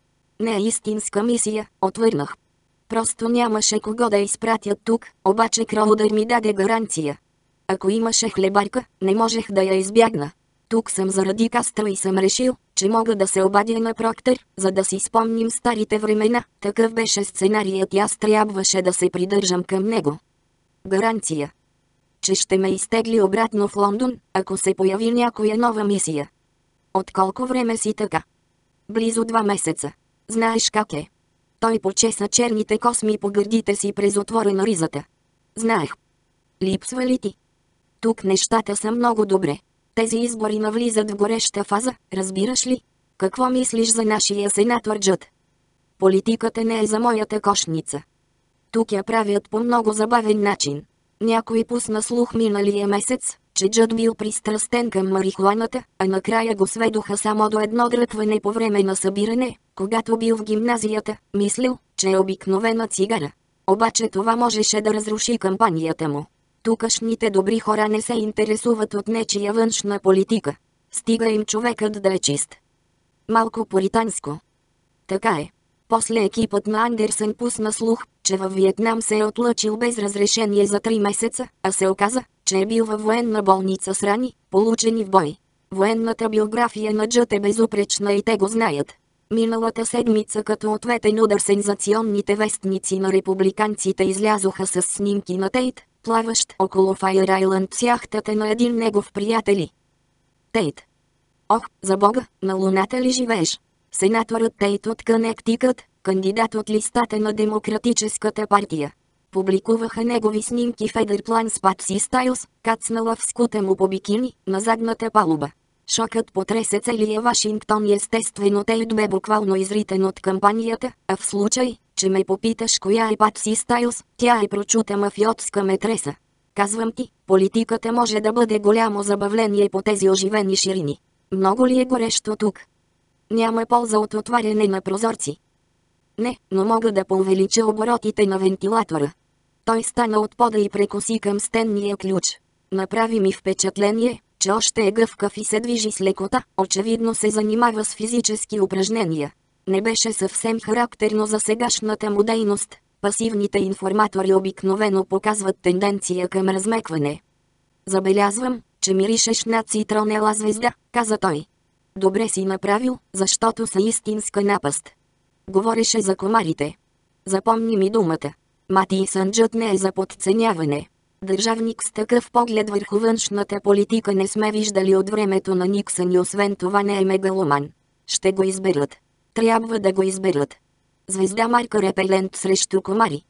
Не е истинска мисия, отвърнах. Просто нямаше кого да изпратят тук, обаче Кроудър ми даде гаранция. Ако имаше хлебарка, не можех да я избягна. Тук съм заради Кастро и съм решил, че мога да се обадя на Проктър, за да си спомним старите времена. Такъв беше сценарият и аз трябваше да се придържам към него. Гаранция, че ще ме изтегли обратно в Лондон, ако се появи някоя нова мисия. От колко време си така? Близо 2 месеца. Знаеш как е. Той почеса черните косми по гърдите си през отворена ризата. Знаех. Липсва ли ти? Тук нещата са много добре. Тези избори навлизат в гореща фаза, разбираш ли? Какво мислиш за нашия сенатор Джуд? Политиката не е за моята кошница. Тук я правят по много забавен начин. Някой пусна слух миналия месец, че Джуд бил пристрастен към марихуаната, а накрая го сведоха само до едно дръпване по време на събиране, когато бил в гимназията, мислил, че е обикновена цигара. Обаче това можеше да разруши кампанията му. Тукашните добри хора не се интересуват от нечия външна политика. Стига им човекът да е чист. Малко пуританско. Така е. После екипът на Андерсън пусна слух, че във Виетнам се е отлъчил без разрешение за 3 месеца, а се оказа, че е бил във военна болница с рани, получени в бой. Военната биография на Джуд е безупречна и те го знаят. Миналата седмица като ответен удар сензационните вестници на републиканците излязоха с снимки на Тейт, плаващ около Файер Айлънд с яхтата на един негов приятели. Тейт. Ох, за Бога, на Луната ли живееш? Сенаторът Тейт от Кънектикът, кандидат от листата на Демократическата партия. Публикуваха негови снимки в едър план с Патси Стайлс, кацнала в скута му по бикини, на задната палуба. Шокът потресе целия Вашингтон и естествено Тейт бе буквално изритен от кампанията, а в случай, че ме попиташ коя е Патси Стайлс, тя е прочута мафиотска метреса. Казвам ти, политиката може да бъде голямо забавление по тези оживени ширини. Много ли е горещо тук? Няма полза от отваряне на прозорци. Не, но мога да повелича оборотите на вентилатора. Той стана от пода и прекоси към стенния ключ. Направи ми впечатление, че още е гъвкав и се движи с лекота, очевидно се занимава с физически упражнения. Не беше съвсем характерно за сегашната му дейност. Пасивните информатори обикновено показват тенденция към размекване. Забелязвам, че миришеш на цитронела звезда, каза той. Добре си направил, защото са истинска напаст. Говореше за комарите. Запомни ми думата. Матийсън Джуд не е за подценяване. Държавник с такъв поглед върху външната политика не сме виждали от времето на Никсън и освен това не е мегаломан. Ще го изберат. Трябва да го изберат. Звезда марка репелент срещу комари.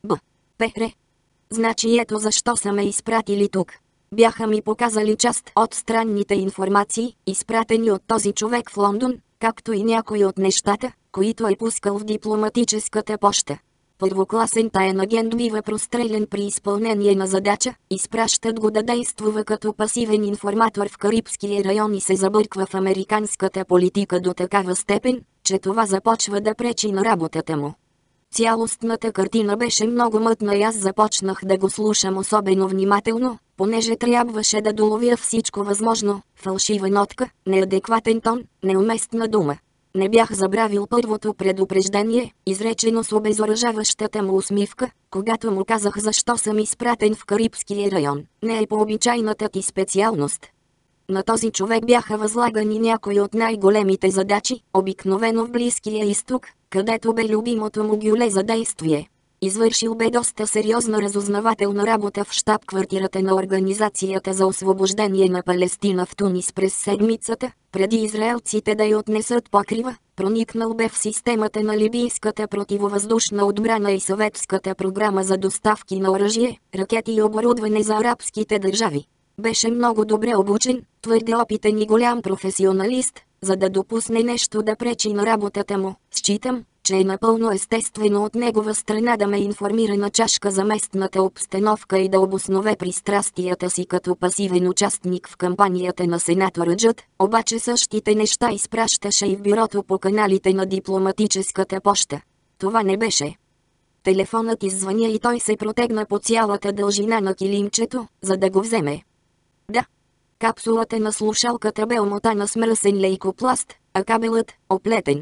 Пере. Значи ето защо са ме изпратили тук. Бяха ми показали част от странните информации, изпратени от този човек в Лондон, както и някои от нещата, които е пускал в дипломатическата поща. Първокласен таен агент бива прострелян при изпълнение на задача, изпращат го да действува като пасивен информатор в Карибския район и се забърква в американската политика до такава степен, че това започва да пречи на работата му. Цялостната картина беше много мътна и аз започнах да го слушам особено внимателно, понеже трябваше да доловя всичко възможно, фалшива нотка, неадекватен тон, неуместна дума. Не бях забравил първото предупреждение, изречено с обезоръжаващата му усмивка, когато му казах защо съм изпратен в Карибския район. Не е по обичайната ти специалност. На този човек бяха възлагани някои от най-големите задачи, обикновено в Близкия изток, където бе любимото му гюле за действие. Извършил бе доста сериозна разузнавателна работа в щаб-квартирата на Организацията за освобождение на Палестина в Тунис през седмицата, преди израелците да я отнесат покрива, проникнал бе в системата на либийската противовъздушна отбрана и съветската програма за доставки на оръжие, ракети и оборудване за арабските държави. Беше много добре обучен, твърде опитен и голям професионалист, за да допусне нещо да пречи на работата му. Считам, че е напълно естествено от негова страна да ме информира на чашка за местната обстановка и да обоснове пристрастията си като пасивен участник в кампанията на сенатора Джуд, обаче същите неща изпращаше и в бюрото по каналите на дипломатическата поща. Това не беше. Телефонът иззвъня и той се протегна по цялата дължина на килимчето, за да го вземе. Да. Капсулата на слушалката бе омотана с мръсен лейкопласт, а кабелът – оплетен.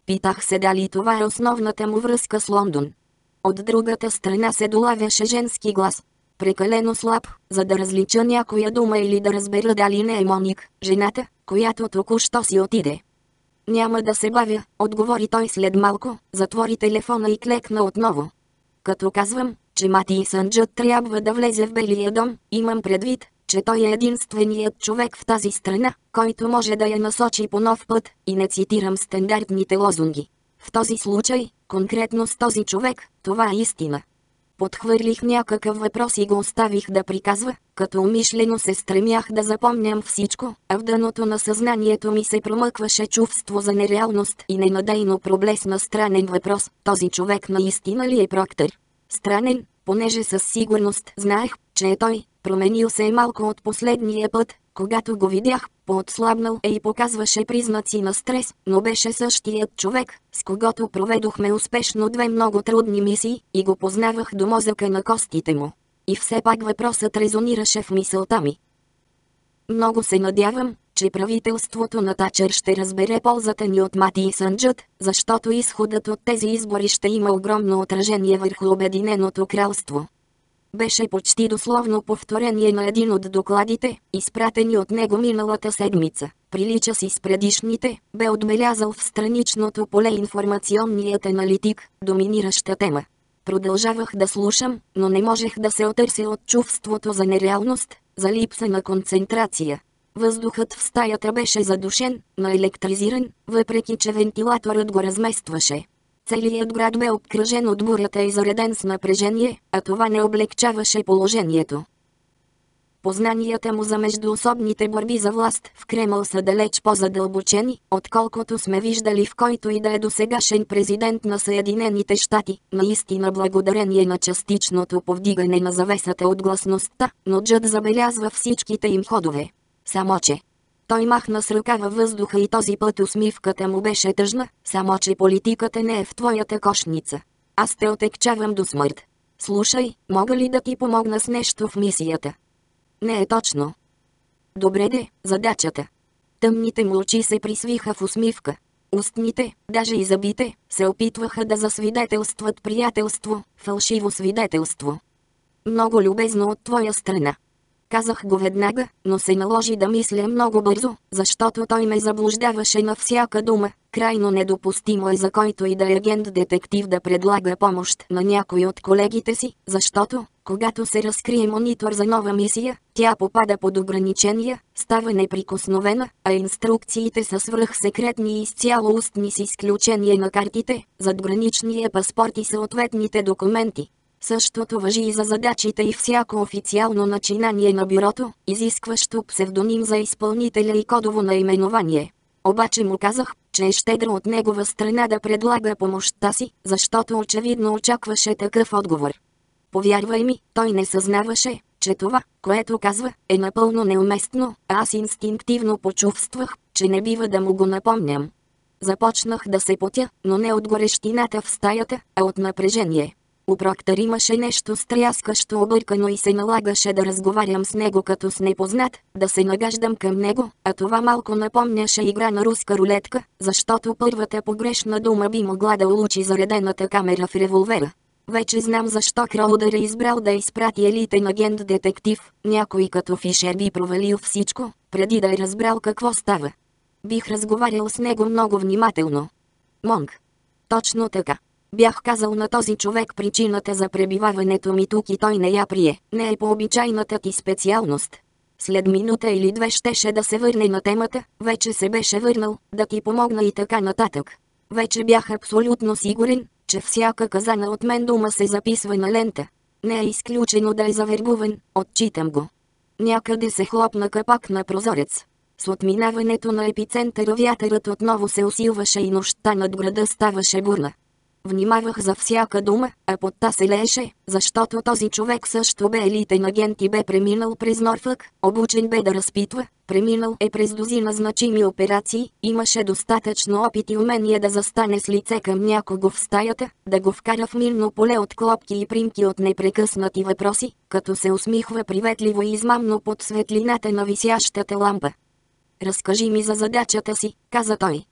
Питах се дали това е основната му връзка с Лондон. От другата страна се долавяше женски глас. Прекалено слаб, за да различа някоя дума или да разбера дали не е Моник, жената, която току-що си отиде. Няма да се бавя, отговори той след малко, затвори телефона и клекна отново. Като казвам, че Мати Сънджът трябва да влезе в Белия дом, имам предвид, че той е единственият човек в тази страна, който може да я насочи по нов път, и не цитирам стандартните лозунги. В този случай, конкретно с този човек, това е истина. Подхвърлих някакъв въпрос и го оставих да приказва, като умишлено се стремях да запомням всичко, а в дъното на съзнанието ми се промъкваше чувство за нереалност и ненадейно проблесна странен въпрос: този човек наистина ли е Проктър? Странен, понеже със сигурност знаех, че е той. Променил се е малко от последния път, когато го видях, поотслабнал и показваше признаци на стрес, но беше същият човек, с когото проведохме успешно 2 много трудни мисии, и го познавах до мозъка на костите му. И все пак въпросът резонираше в мисълта ми. Много се надявам, че правителството на Тачър ще разбере ползата ни от Мати Сънджът, защото изходът от тези избори ще има огромно отражение върху Обединеното кралство. Беше почти дословно повторение на един от докладите, изпратени от него миналата седмица. Прилича си с предишните, бе отбелязал в страничното поле информационният аналитик, доминираща тема. Продължавах да слушам, но не можех да се отърся от чувството за нереалност, за липса на концентрация. Въздухът в стаята беше задушен, наелектризиран, въпреки че вентилаторът го разместваше. Целият град бе обкръжен от бурята и зареден с напрежение, а това не облегчаваше положението. Познанията му за междуособните борби за власт в Кремъл са далеч по-задълбочени, отколкото сме виждали в който и да е досегашен президент на Съединените щати, наистина благодарение на частичното повдигане на завесата от гласността, но Джъд забелязва всичките им ходове. Само че той махна с ръка във въздуха и този път усмивката му беше тъжна, само че политиката не е в твоята кошница. Аз те отекчавам до смърт. Слушай, мога ли да ти помогна с нещо в мисията? Не е точно. Добре де, задачата. Тъмните му очи се присвиха в усмивка. Устните, даже и зъбите, се опитваха да засвидетелстват приятелство, фалшиво свидетелство. Много любезно от твоя страна. Казах го веднага, но се наложи да мисля много бързо, защото той ме заблуждаваше на всяка дума. Крайно недопустимо е за който и да е агент-детектив да предлага помощ на някой от колегите си, защото, когато се разкрие монитор за нова мисия, тя попада под ограничения, става неприкосновена, а инструкциите са свръхсекретни и изцяло устни с изключение на картите, задграничния паспорт и съответните документи. Същото важи и за задачите и всяко официално начинание на бюрото, изискващо псевдоним за изпълнителя и кодово наименование. Обаче му казах, че е щедро от негова страна да предлага помощта си, защото очевидно очакваше такъв отговор. Повярвай ми, той не съзнаваше, че това, което казва, е напълно неуместно, а аз инстинктивно почувствах, че не бива да му го напомням. Започнах да се потя, но не от горещината в стаята, а от напрежение. У Проктър имаше нещо стряскащо объркано и се налагаше да разговарям с него като с непознат, да се нагаждам към него, а това малко напомняше игра на руска рулетка, защото първата погрешна дума би могла да улучи заредената камера в револвера. Вече знам защо Кроудър е избрал да изпрати елитен агент-детектив, някой като Фишер би провалил всичко, преди да е разбрал какво става. Бих разговарял с него много внимателно. Монг. Точно така. Бях казал на този човек причината за пребиваването ми тук и той не я прие, не е по обичайната ти специалност. След минута или две щеше да се върне на темата, вече се беше върнал, да ти помогна и така нататък. Вече бях абсолютно сигурен, че всяка казана от мен дума се записва на лента. Не е изключено да е завербуван, отчитам го. Някъде се хлопна капак на прозорец. С отминаването на епицентъра вятърът отново се усилваше и нощта над града ставаше бурна. Внимавах за всяка дума, а потта се лееше, защото този човек също бе елитен агент и бе преминал през Норфък, обучен бе да разпитва, преминал е през дозина значими операции, имаше достатъчно опит и умение да застане с лице към някого в стаята, да го вкара в минно поле от клопки и примки от непрекъснати въпроси, като се усмихва приветливо и измамно под светлината на висящата лампа. Разкажи ми за задачата си, каза той.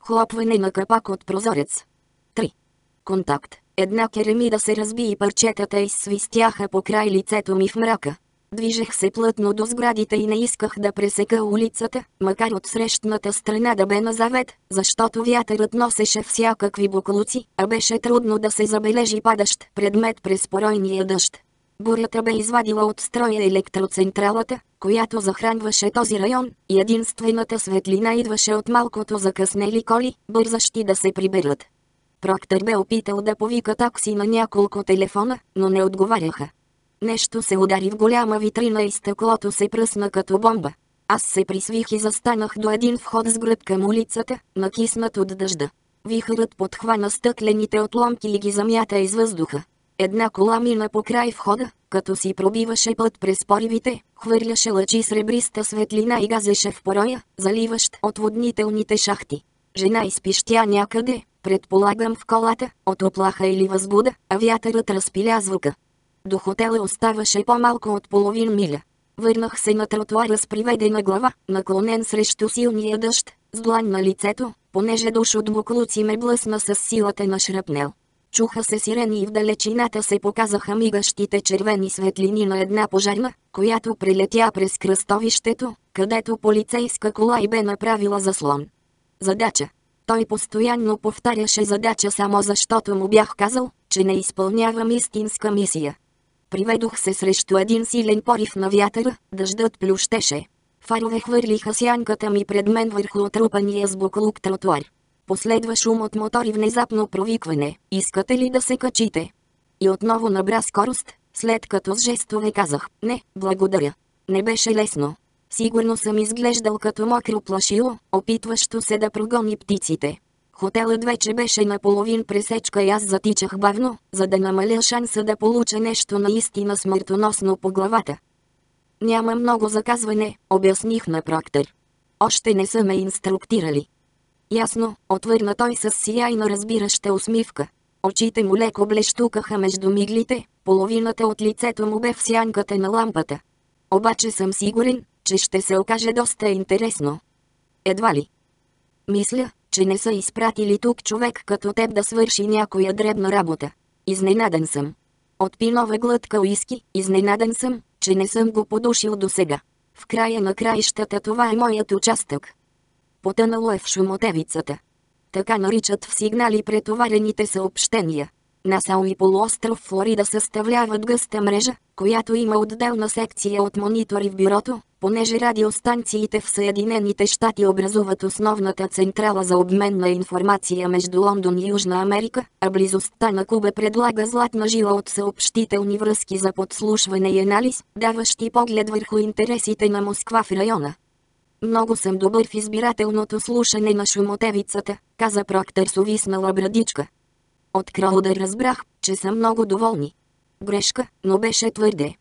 Хлопване на капак от прозорец. 3. Контакт. Една керемида се разби и парчетата изсвистяха по край лицето ми в мрака. Движех се плътно до сградите и не исках да пресека улицата, макар от срещната страна да бе на завет, защото вятърът носеше всякакви буклуци, а беше трудно да се забележи падащ предмет през поройния дъжд. Бурята бе извадила от строя електроцентралата, която захранваше този район, и единствената светлина идваше от малкото закъснели коли, бързащи да се приберат. Проктър бе опитал да повика такси на няколко телефона, но не отговаряха. Нещо се удари в голяма витрина и стъклото се пръсна като бомба. Аз се присвих и застанах до един вход с гръб към улицата, накиснат от дъжда. Вихърът подхвана стъклените отломки и ги замята из въздуха. Една кола мина покрай входа, като си пробиваше път през поривите, хвърляше лъчи сребриста светлина и газеше в пороя, заливащ отводнителните шахти. Жена изпищя някъде, предполагам в колата, от оплаха или възбуда, а вятърът разпиля звука. До хотела оставаше по-малко от половин миля. Върнах се на тротуара с приведена глава, наклонен срещу силния дъжд, с длан на лицето, понеже душ от буклуци ме блъсна с силата на шрапнел. Чуха се сирени и в далечината се показаха мигащите червени светлини на една пожарна, която прелетя през кръстовището, където полицейска кола и бе направила заслон. Задача. Той постоянно повтаряше задача само защото му бях казал, че не изпълнявам истинска мисия. Приведох се срещу един силен порив на вятъра, дъждът плющеше. Фарове хвърлиха сянката ми пред мен върху отрупания с буклук тротуар. Последва шум от мотор и внезапно провикване: "Искате ли да се качите?" И отново набра скорост, след като с жестове казах: "Не, благодаря." Не беше лесно. Сигурно съм изглеждал като мокро плашило, опитващо се да прогони птиците. Хотелът вече беше наполовин пресечка и аз затичах бавно, за да намаля шанса да получа нещо наистина смъртоносно по главата. "Няма много заказване", обясних на Проктър. "Още не са ме инструктирали." "Ясно", отвърна той с сияйно разбираща усмивка. Очите му леко блещукаха между миглите, половината от лицето му бе в сянката на лампата. "Обаче съм сигурен, че ще се окаже доста интересно." "Едва ли. Мисля, че не са изпратили тук човек като теб да свърши някоя дребна работа. Изненадан съм." Отпи нова глътка уиски. "Изненадан съм, че не съм го подушил досега. В края на краищата това е моят участък." Потънало е в шумотевицата. Така наричат в сигнали претоварените съобщения. Насао и полуостров Флорида съставляват гъста мрежа, която има отделна секция от монитори в бюрото, понеже радиостанциите в Съединените щати образуват основната централа за обмен на информация между Лондон и Южна Америка, а близостта на Куба предлага златна жила от съобщителни връзки за подслушване и анализ, даващи поглед върху интересите на Москва в района. "Много съм добър в избирателното слушане на шумотевицата", каза Проктър с увиснала брадичка. От Кроудър разбрах, че са много доволни. Грешка, но беше твърде.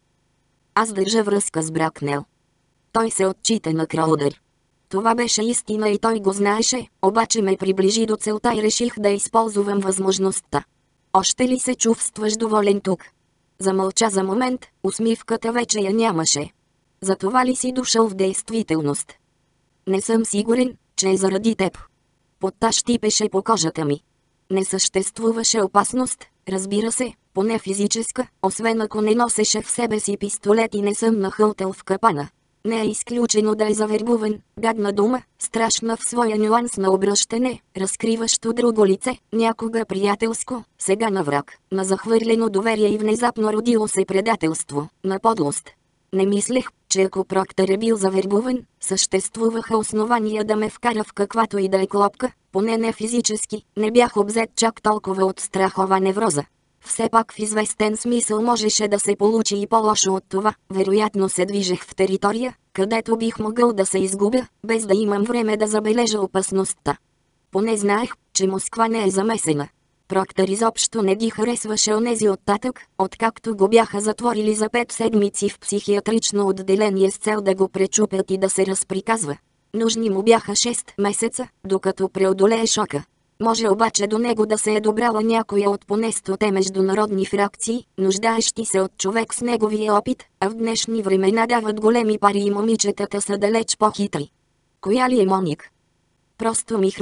Аз държа връзка с Бракнел. Той се отчита на Кроудър. Това беше истина и той го знаеше, обаче ме приближи до целта и реших да използвам възможността. "Още ли се чувстваш доволен тук?" Замълча за момент, усмивката вече я нямаше. "Затова ли си дошъл в действителност?" "Не съм сигурен, че е заради теб." Потта щипеше по кожата ми. Не съществуваше опасност, разбира се, поне физическа, освен ако не носеше в себе си пистолет и не съм нахълтал в капана. Не е изключено да е завербуван, гадна дума, страшна в своя нюанс на обръщане, разкриващо друго лице, някога приятелско, сега на враг, на захвърлено доверие и внезапно родило се предателство, на подлост. Не мислех, че ако Проктър е бил завербуван, съществуваха основания да ме вкара в каквато и да е клопка, поне не физически, не бях обзет чак толкова от страхова невроза. Все пак в известен смисъл можеше да се получи и по-лошо от това, вероятно се движех в територия, където бих могъл да се изгубя, без да имам време да забележа опасността. Поне знаех, че Москва не е замесена. Проктър изобщо не ги харесваше онези оттатък, откакто го бяха затворили за 5 седмици в психиатрично отделение с цел да го пречупят и да се разприказва. Нужни му бяха 6 месеца, докато преодолее шока. Може обаче до него да се е добрала някоя от поне 100 международни фракции, нуждаещи се от човек с неговия опит, а в днешни времена дават големи пари и момичетата са далеч по-хитри. Коя ли е Моник? Просто ми хрумна,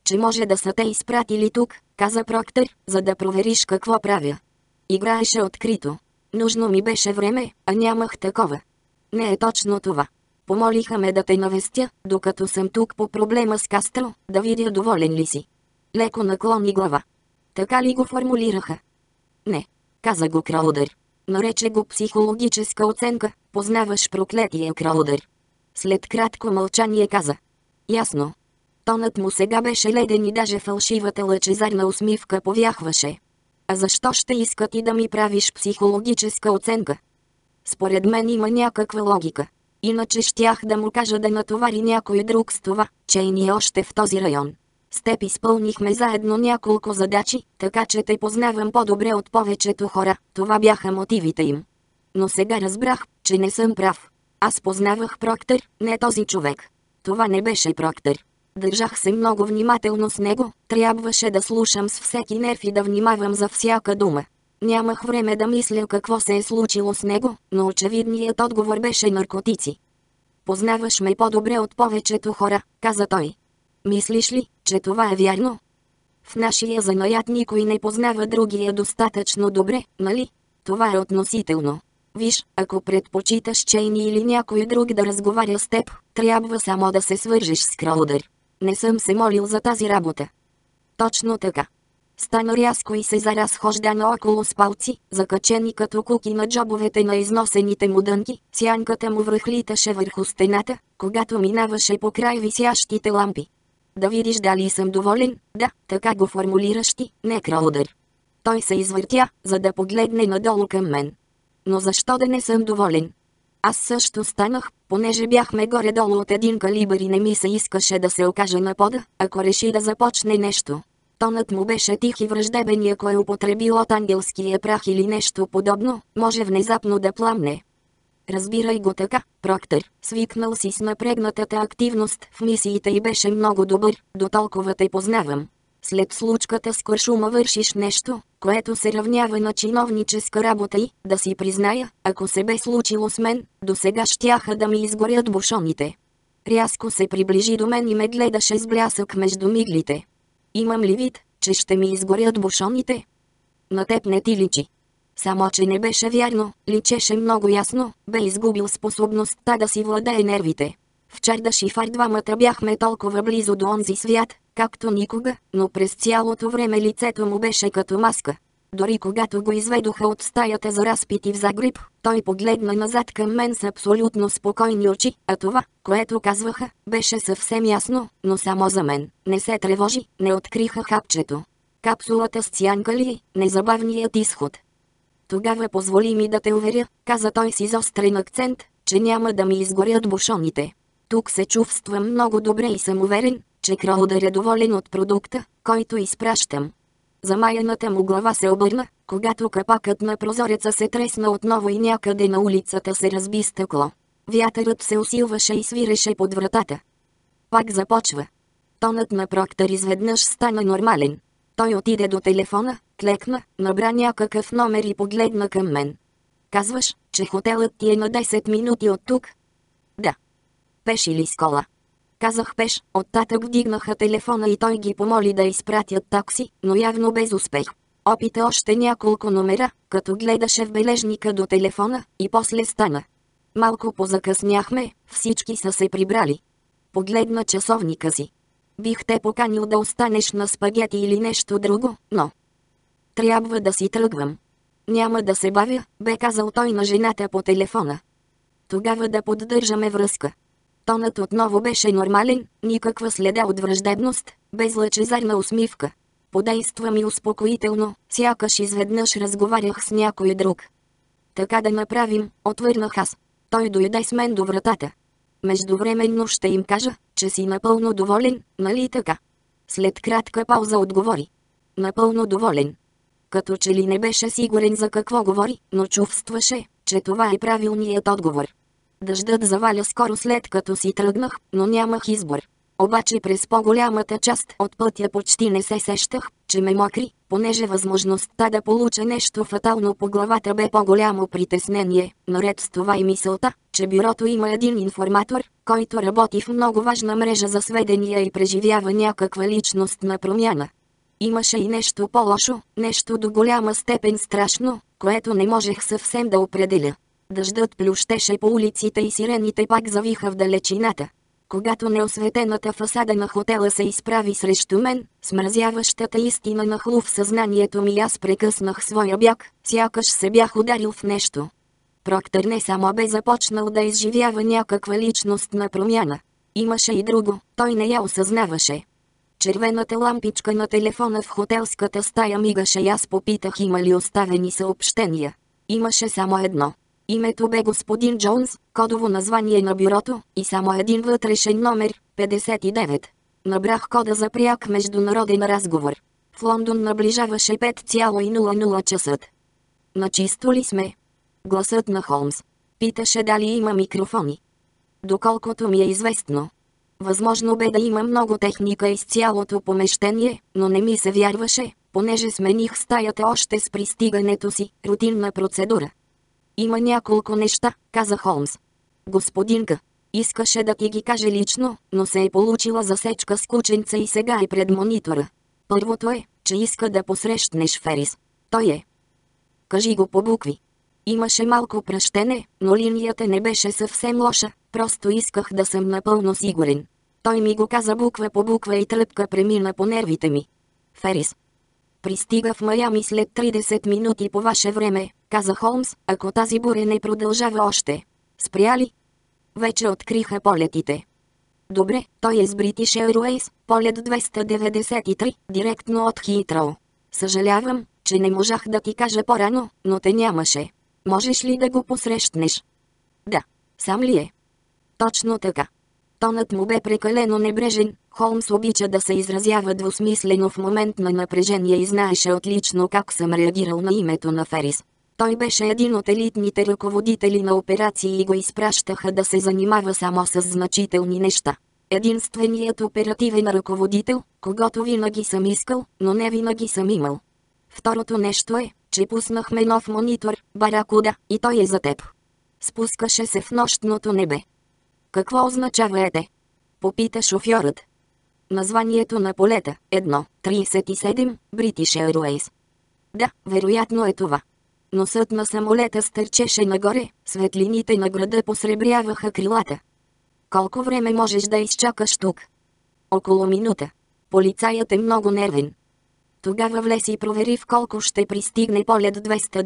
че може да са те изпратили тук, каза Проктър, за да провериш какво правя. Играеше открито. Нужно ми беше време, а нямах такова. Не е точно това. Помолиха ме да те навестя, докато съм тук по проблема с Кастро, да видя доволен ли си. Леко наклони глава. Така ли го формулираха? Не, каза го Кроудър. Нарече го психологическа оценка, познаваш проклетия Кроудър. След кратко мълчание каза. Ясно. Тонът му сега беше леден и даже фалшивата лъчезарна усмивка повяхваше. А защо ще искат и да ми правиш психологическа оценка? Според мен има някаква логика. Иначе щях да му кажа да натовари някой друг с това, че ни е още в този район. С теб изпълнихме заедно няколко задачи, така че те познавам по-добре от повечето хора, това бяха мотивите им. Но сега разбрах, че не съм прав. Аз познавах Проктър, не този човек. Това не беше Проктър. Държах се много внимателно с него, трябваше да слушам с всеки нерв и да внимавам за всяка дума. Нямах време да мисля какво се е случило с него, но очевидният отговор беше наркотици. Познаваш ме по-добре от повечето хора, каза той. Мислиш ли, че това е вярно? В нашия занаят никой не познава другия достатъчно добре, нали? Това е относително. Виж, ако предпочиташ Чейни или някой друг да разговаря с теб, трябва само да се свържеш с Кроудър. Не съм се молил за тази работа. Точно така. Стана рязко и се заразхожда наоколо с палци, закачени като куки на джобовете на износените му дънки, сянката му връхлиташе върху стената, когато минаваше по край висящите лампи. Да видиш дали съм доволен, да, така го формулираш ти, не Кроудър. Той се извъртя, за да погледне надолу към мен. Но защо да не съм доволен? Аз също станах, понеже бяхме горе-долу от един калибър и не ми се искаше да се окажа на пода, ако реши да започне нещо. Тонът му беше тих и враждебен и ако е употребил от ангелския прах или нещо подобно, може внезапно да пламне. Разбирай го така, Проктър, свикнал си с напрегнатата активност в мисиите и беше много добър, дотолкова те познавам. След случката с куршума вършиш нещо, което се равнява на чиновническа работа и, да си призная, ако се бе случило с мен, досега щяха да ми изгорят бушоните. Рязко се приближи до мен и ме гледаше с блясък между миглите. Имам ли вид, че ще ми изгорят бушоните? На теб не ти личи. Само че не беше вярно, личеше много ясно, бе изгубил способността да си владее нервите. В Чардаш и Фар двамата бяхме толкова близо до онзи свят, както никога, но през цялото време лицето му беше като маска. Дори когато го изведоха от стаята за разпити в Загреб, той погледна назад към мен с абсолютно спокойни очи, а това, което казваха, беше съвсем ясно, но само за мен. Не се тревожи, не откриха хапчето. Капсулата с цянка ли е, незабавният изход. Тогава позволи ми да те уверя, каза той с изострен акцент, че няма да ми изгорят бушоните. Тук се чувствам много добре и съм уверен, че Кроудър е доволен от продукта, който изпращам. Замаяната му глава се обърна, когато капакът на прозореца се тресна отново и някъде на улицата се разби стъкло. Вятърът се усилваше и свиреше под вратата. Пак започва. Тонът на Проктър изведнъж стана нормален. Той отиде до телефона, клекна, набра някакъв номер и погледна към мен. Казваш, че хотелът ти е на 10 минути от тук? Да. Пеш или с кола? Казах пеш, оттатък вдигнаха телефона и той ги помоли да изпратят такси, но явно без успех. Опита още няколко номера, като гледаше в бележника до телефона, и после стана. Малко позакъсняхме, всички са се прибрали. Погледна часовника си. Бих те поканил да останеш на спагети или нещо друго, но... Трябва да си тръгвам. Няма да се бавя, бе казал той на жената по телефона. Тогава да поддържаме връзка. Тонът отново беше нормален, никаква следа от враждебност, без лъчезарна усмивка. Подейства ми успокоително, сякаш изведнъж разговарях с някой друг. Така да направим, отвърнах аз. Той дойде с мен до вратата. Междувременно ще им кажа, че си напълно доволен, нали така? След кратка пауза отговори. Напълно доволен. Като че ли не беше сигурен за какво говори, но чувстваше, че това е правилният отговор. Дъждът заваля скоро след като си тръгнах, но нямах избор. Обаче през по-голямата част от пътя почти не се сещах, че ме мокри, понеже възможността да получа нещо фатално по главата бе по-голямо притеснение, наред с това и мисълта, че бюрото има един информатор, който работи в много важна мрежа за сведения и преживява някаква личностна промяна. Имаше и нещо по-лошо, нещо до голяма степен страшно, което не можех съвсем да определя. Дъждът плющеше по улиците и сирените пак завиха в далечината. Когато неосветената фасада на хотела се изправи срещу мен, смразяващата истина нахлу в съзнанието ми и аз прекъснах своя бяг, сякаш се бях ударил в нещо. Проктър не само бе започнал да изживява някаква личностна промяна. Имаше и друго, той не я осъзнаваше. Червената лампичка на телефона в хотелската стая мигаше и аз попитах има ли оставени съобщения. Имаше само едно. Името бе господин Джонс, кодово название на бюрото и само един вътрешен номер, 59. Набрах кода за пряк международен разговор. В Лондон наближаваше 5,00 часът. Начисто ли сме? Гласът на Холмс. Питаше дали има микрофони. Доколкото ми е известно. Възможно бе да има много техника из цялото помещение, но не ми се вярваше, понеже смених стаята още с пристигането си, рутинна процедура. Има няколко неща, каза Холмс. Господинка, искаше да ти ги каже лично, но се е получила засечка с кученца и сега е пред монитора. Първото е, че иска да посрещнеш Ферис. Той е. Кажи го по букви. Имаше малко пръщене, но линията не беше съвсем лоша, просто исках да съм напълно сигурен. Той ми го каза буква по буква и тръпка премина по нервите ми. Ферис. Пристига в Майами след 30 минути по ваше време, каза Холмс, ако тази буря не продължава още. Спря ли? Вече откриха полетите. Добре, той е с British Airways, полет 293, директно от Хитроу. Съжалявам, че не можах да ти кажа по-рано, но те нямаше. Можеш ли да го посрещнеш? Да. Сам ли е? Точно така. Тонът му бе прекалено небрежен. Холмс обича да се изразява двусмислено в момент на напрежение и знаеше отлично как съм реагирал на името на Ферис. Той беше един от елитните ръководители на операции и го изпращаха да се занимава само с значителни неща. Единственият оперативен ръководител, когото винаги съм искал, но не винаги съм имал. Второто нещо е, че пуснахме нов монитор, Баракуда, и той е за теб. Спускаше се в нощното небе. Какво означава ете? Попита шофьорът. Названието на полета, 1:37, British Airways. Да, вероятно е това. Носът на самолета стърчеше нагоре, светлините на града посребряваха крилата. Колко време можеш да изчакаш тук? Около минута. Полицаят е много нервен. Тогава влез и провери в колко ще пристигне полет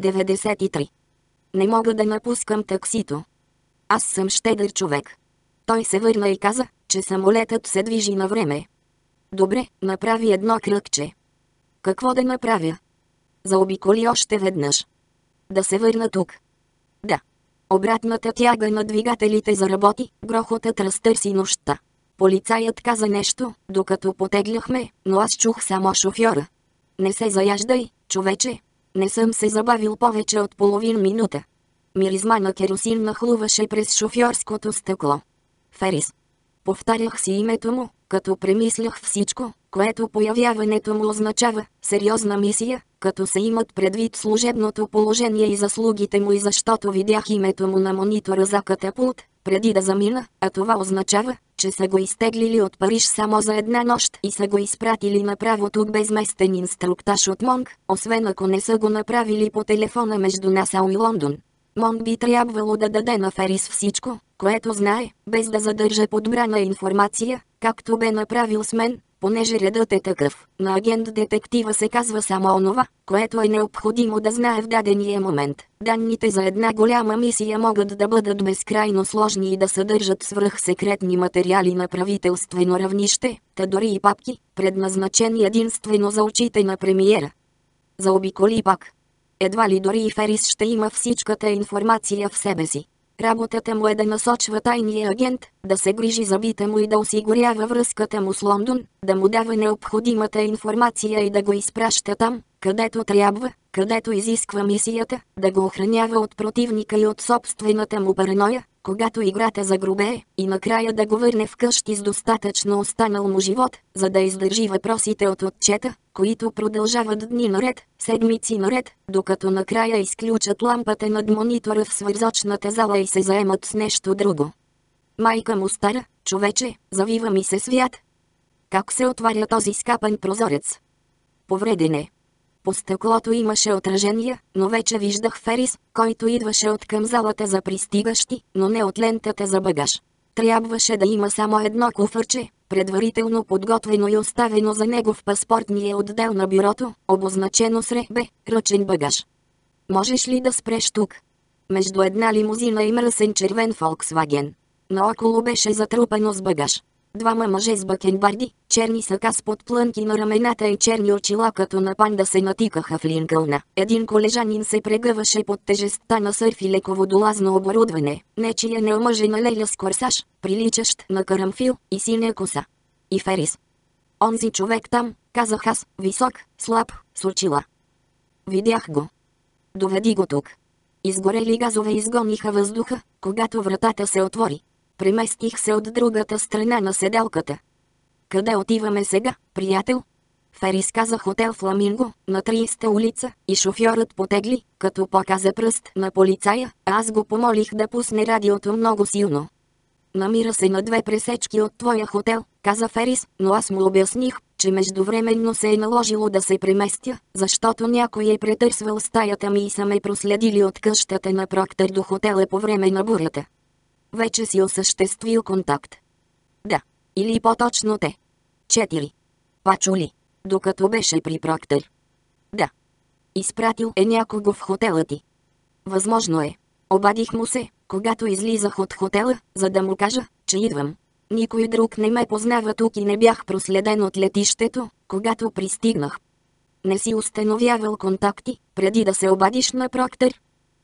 293. Не мога да напускам таксито. Аз съм щедър човек. Той се върна и каза, че самолетът се движи на време. Добре, направи едно кръгче. Какво да направя? Заобиколи още веднъж. Да се върна тук. Да. Обратната тяга на двигателите заработи, грохотът разтърси нощта. Полицаят каза нещо, докато потегляхме, но аз чух само шофьора. Не се заяждай, човече. Не съм се забавил повече от половин минута. Миризма на керосин нахлуваше през шофьорското стъкло. Ферис. Повтарях си името му, като премислях всичко, което появяването му означава, сериозна мисия, като се имат предвид служебното положение и заслугите му и защото видях името му на монитора за катапулт, преди да замина, а това означава, че са го изтеглили от Париж само за една нощ и са го изпратили направо тук без местен инструктаж от Монг, освен ако не са го направили по телефона между Насау и Лондон. Монг би трябвало да даде на Ферис всичко, което знае, без да задържа подбрана информация, както бе направил с мен, понеже редът е такъв. На агент-детектива се казва само онова, което е необходимо да знае в дадения момент. Данните за една голяма мисия могат да бъдат безкрайно сложни и да съдържат свръхсекретни материали на правителствено равнище, та дори и папки, предназначени единствено за очите на премиера. Заобиколи пак. Едва ли дори и Ферис ще има всичката информация в себе си. Работата му е да насочва тайния агент, да се грижи за бита му и да осигурява връзката му с Лондон, да му дава необходимата информация и да го изпраща там, където трябва, където изисква мисията, да го охранява от противника и от собствената му параноя, когато играта загрубее, и накрая да го върне вкъщи с достатъчно останал му живот, за да издържи въпросите от отчета, които продължават дни наред, седмици наред, докато накрая изключат лампата над монитора в свързочната зала и се заемат с нещо друго. Майка му стара, човече, завива ми се свят. Как се отваря този скапан прозорец? Повреден е. По стъклото имаше отражения, но вече виждах Ферис, който идваше от към залата за пристигащи, но не от лентата за багаж. Трябваше да има само едно куфърче, предварително подготвено и оставено за него в паспортния отдел на бюрото, обозначено с РБ, ръчен багаж. Можеш ли да спреш тук? Между една лимузина и мръсен червен Фолксваген. Наоколо беше затрупано с багаж. Двама мъже с бакенбарди, черни сака с подплънки на рамената и черни очила като на панда се натикаха в Линкълна. Един колежанин се прегъваше под тежестта на сърф и леко водолазно оборудване, нечия неомъжена леля с корсаж, приличащ на карамфил и синя коса. И Ферис. Онзи човек там, казах аз, висок, слаб, с очила. Видях го. Доведи го тук. Изгорели газове изгониха въздуха, когато вратата се отвори. Преместих се от другата страна на седалката. Къде отиваме сега, приятел? Ферис каза хотел Фламинго, на 30-та улица, и шофьорът потегли, като показа пръст на полицая, а аз го помолих да пусне радиото много силно. Намира се на 2 пресечки от твоя хотел, каза Ферис, но аз му обясних, че междувременно се е наложило да се преместя, защото някой е претърсвал стаята ми и са ме проследили от къщата на Проктър до хотела по време на бурята. Вече си осъществил контакт. Да. Или по-точно те. 4. Пачули. Докато беше при Проктър. Да. Изпратил е някого в хотела ти. Възможно е. Обадих му се, когато излизах от хотела, за да му кажа, че идвам. Никой друг не ме познава тук и не бях проследен от летището, когато пристигнах. Не си установявал контакти, преди да се обадиш на Проктър?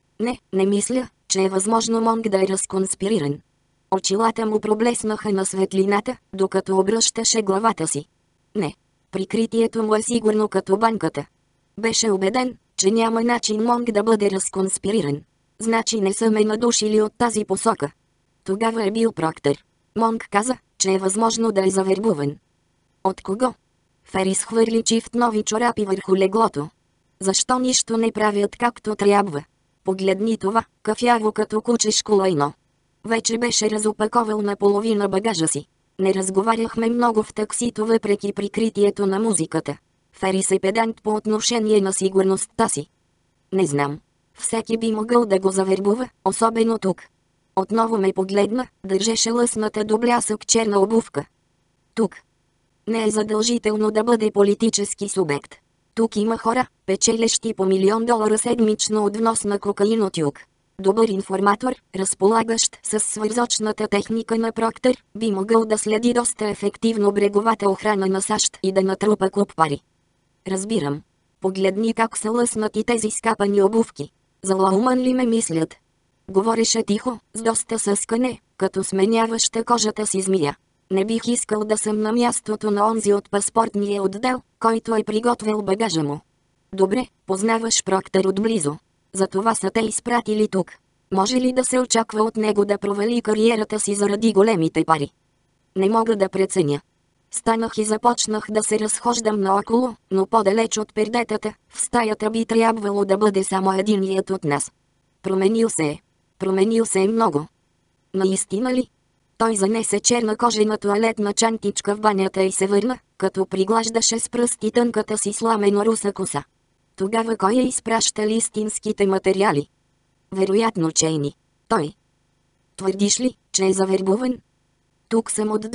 Не мисля, че е възможно Монг да е разконспириран. Очилата му проблеснаха на светлината, докато обръщаше главата си. Не. Прикритието му е сигурно като банката. Беше убеден, че няма начин Монг да бъде разконспириран. Значи не са ме надушили от тази посока. Тогава е бил Проктър. Монг каза, че е възможно да е завербуван. От кого? Ферис хвърли чифт нови чорапи върху леглото. Защо нищо не правят както трябва? Погледни това, кафяво като кучешко лайно. Вече беше разопаковал наполовина багажа си. Не разговаряхме много в таксито въпреки прикритието на музиката. Ферис е педант по отношение на сигурността си. Не знам. Всеки би могъл да го завербува, особено тук. Отново ме погледна, държеше лъсната до блясък черна обувка. Тук. Не е задължително да бъде политически субект. Тук има хора, печелещи по $1 милион седмично от внос на кокаин от юг. Добър информатор, разполагащ с свързочната техника на Проктър, би могъл да следи доста ефективно бреговата охрана на САЩ и да натрупа куп пари. Разбирам. Погледни как са лъснати тези скапани обувки. Залауман ли ме мислят? Говореше тихо, с доста съскане, като сменяваща кожата си змия. Не бих искал да съм на мястото на онзи от паспортния отдел, който е приготвил багажа му. Добре, познаваш Проктър отблизо. Затова са те изпратили тук. Може ли да се очаква от него да провали кариерата си заради големите пари? Не мога да преценя. Станах и започнах да се разхождам наоколо, но по-далеч от пердетата, в стаята би трябвало да бъде само единият от нас. Променил се е. Променил се е много. Наистина ли? Той занесе черна кожена тоалетна чантичка в банята и се върна, като приглаждаше с пръсти тънката си сламено руса коса. Тогава кой е изпращал истинските материали? Вероятно Чейни. Той. Твърдиш ли, че е завербуван? Тук съм от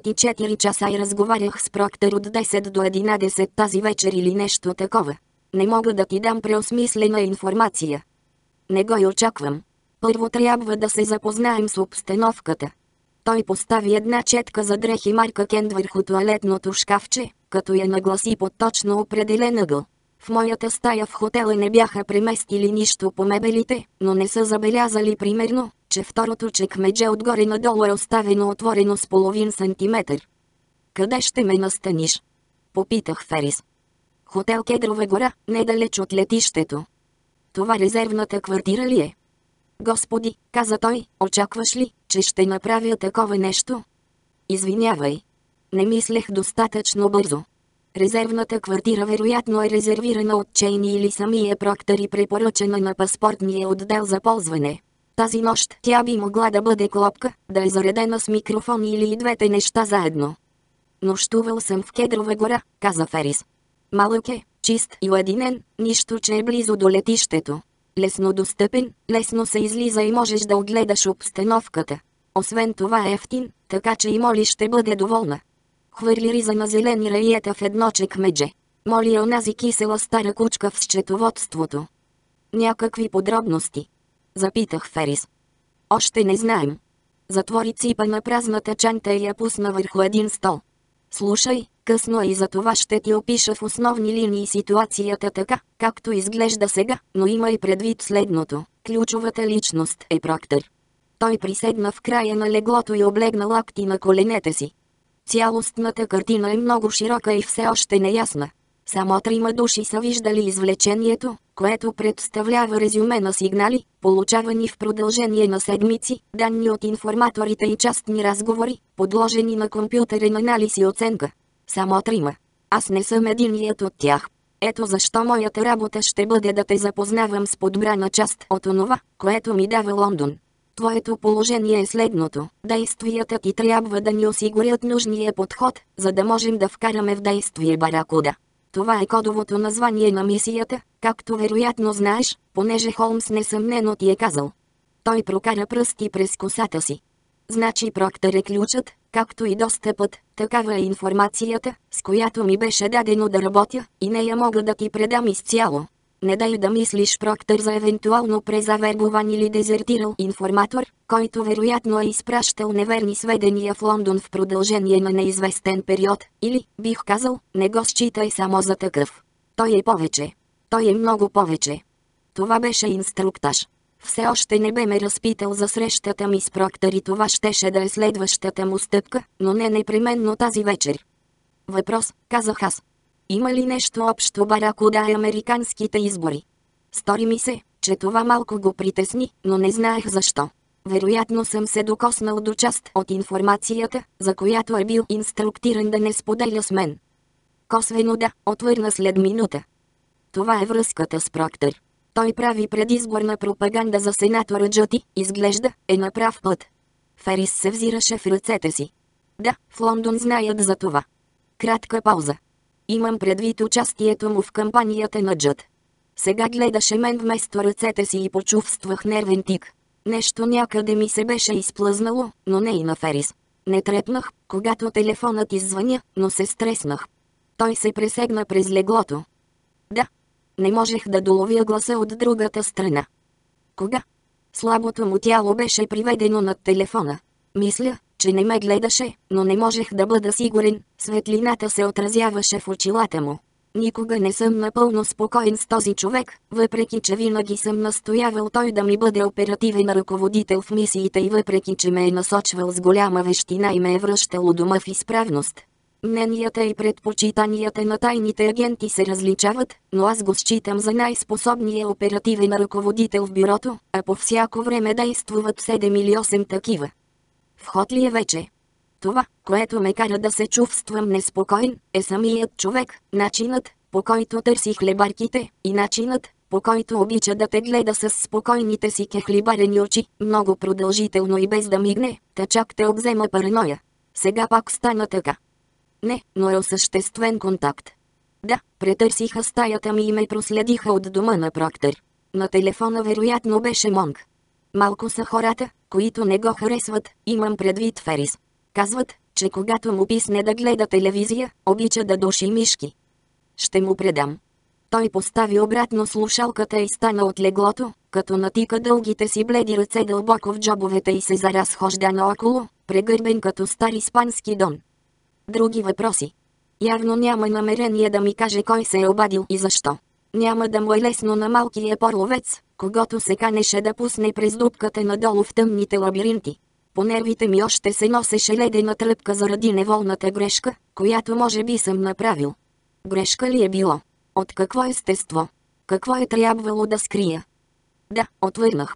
24 часа и разговарях с Проктър от 10 до 11 тази вечер или нещо такова. Не мога да ти дам преосмислена информация. Не го и очаквам. Първо трябва да се запознаем с обстановката. Той постави една четка за дрехи марка Кент върху тоалетното шкафче, като я нагласи под точно определен ъгъл. В моята стая в хотела не бяха преместили нищо по мебелите, но не са забелязали примерно, че второто чекмедже отгоре надолу е оставено отворено с половин сантиметър. Къде ще ме настаниш? Попитах Ферис. Хотел Кедрова гора, недалеч от летището. Това резервната квартира ли е? Господи, каза той, очакваш ли, че ще направя такова нещо? Извинявай. Не мислех достатъчно бързо. Резервната квартира вероятно е резервирана от Чейни или самия Проктър и препоръчена на паспортния отдел за ползване. Тази нощ тя би могла да бъде клопка, да е заредена с микрофон или и двете неща заедно. Нощувал съм в Кедрова гора, каза Ферис. Малък е, чист и уединен, нищо че е близо до летището. Лесно достъпен, лесно се излиза и можеш да огледаш обстановката. Освен това е ефтин, така че и Моли ще бъде доволна. Хвърли риза на зелени раиета в едно чекмедже. Моли е онази кисела стара кучка в счетоводството. Някакви подробности? Запитах Ферис. Още не знаем. Затвори ципа на празната чанта и я пусна върху един стол. Слушай, късно и за това ще ти опиша в основни линии ситуацията така, както изглежда сега, но има и предвид следното. Ключовата личност е Проктър. Той приседна в края на леглото и облегна лакти на коленете си. Цялостната картина е много широка и все още неясна. Само 3 души са виждали извлечението, което представлява резюме на сигнали, получавани в продължение на седмици, данни от информаторите и частни разговори, подложени на компютърен анализ и оценка. Само 3. Аз не съм единият от тях. Ето защо моята работа ще бъде да те запознавам с подбрана част от онова, което ми дава Лондон. Твоето положение е следното. Действията ти трябва да ни осигурят нужния подход, за да можем да вкараме в действие Баракуда. Това е кодовото название на мисията, както вероятно знаеш, понеже Холмс несъмнено ти е казал. Той прокара пръсти през косата си. Значи Проктър е ключът, както и достъпът, такава е информацията, с която ми беше дадено да работя, и нея мога да ти предам изцяло. Не дай да мислиш Проктър за евентуално презавербован или дезертирал информатор, който вероятно е изпращал неверни сведения в Лондон в продължение на неизвестен период, или, бих казал, не го считай само за такъв. Той е повече. Той е много повече. Това беше инструктаж. Все още не бе ме разпитал за срещата ми с Проктър и това щеше да е следващата му стъпка, но не непременно тази вечер. Въпрос, казах аз. Има ли нещо общо Баракуда и американските избори? Стори ми се, че това малко го притесни, но не знаех защо. Вероятно съм се докоснал до част от информацията, за която е бил инструктиран да не споделя с мен. Косвено да, отвърна след минута. Това е връзката с Проктър. Той прави предизборна пропаганда за сенатора Джоти, изглежда, е на прав път. Ферис се взираше в ръцете си. Да, в Лондон знаят за това. Кратка пауза. Имам предвид участието му в кампанията на Джот. Сега гледаше мен вместо ръцете си и почувствах нервен тик. Нещо някъде ми се беше изплъзнало, но не и на Ферис. Не трепнах, когато телефонът иззвъня, но се стреснах. Той се пресегна през леглото. Да. Не можех да доловя гласа от другата страна. Кога? Слабото му тяло беше приведено над телефона. Мисля, че не ме гледаше, но не можех да бъда сигурен, светлината се отразяваше в очилата му. Никога не съм напълно спокоен с този човек, въпреки че винаги съм настоявал той да ми бъде оперативен ръководител в мисиите и въпреки че ме е насочвал с голяма вещина и ме е връщал у дома в изправност. Мненията и предпочитанията на тайните агенти се различават, но аз го считам за най-способния оперативен ръководител в бюрото, а по всяко време действуват 7 или 8 такива. Вход ли е вече? Това, което ме кара да се чувствам неспокоен, е самият човек, начинът, по който търси хлебарките, и начинът, по който обича да те гледа с спокойните си кехлибарени очи, много продължително и без да мигне, та чак те обзема параноя. Сега пак стана така. Не, но е осъществен контакт. Да, претърсиха стаята ми и ме проследиха от дома на Проктър. На телефона вероятно беше Монк. Малко са хората, които не го харесват, имам предвид Ферис. Казват, че когато му писне да гледа телевизия, обича да души мишки. Ще му предам. Той постави обратно слушалката и стана от леглото, като натика дългите си бледи ръце дълбоко в джобовете и се заразхожда наоколо, прегърбен като стар испански дон. Други въпроси. Явно няма намерение да ми каже кой се е обадил и защо. Няма да му е лесно на малкия порловец, когато се канеше да пусне през дупката надолу в тъмните лабиринти. По нервите ми още се носеше ледена тръпка заради неволната грешка, която може би съм направил. Грешка ли е било? От какво естество? Какво е трябвало да скрия? Да, отвърнах.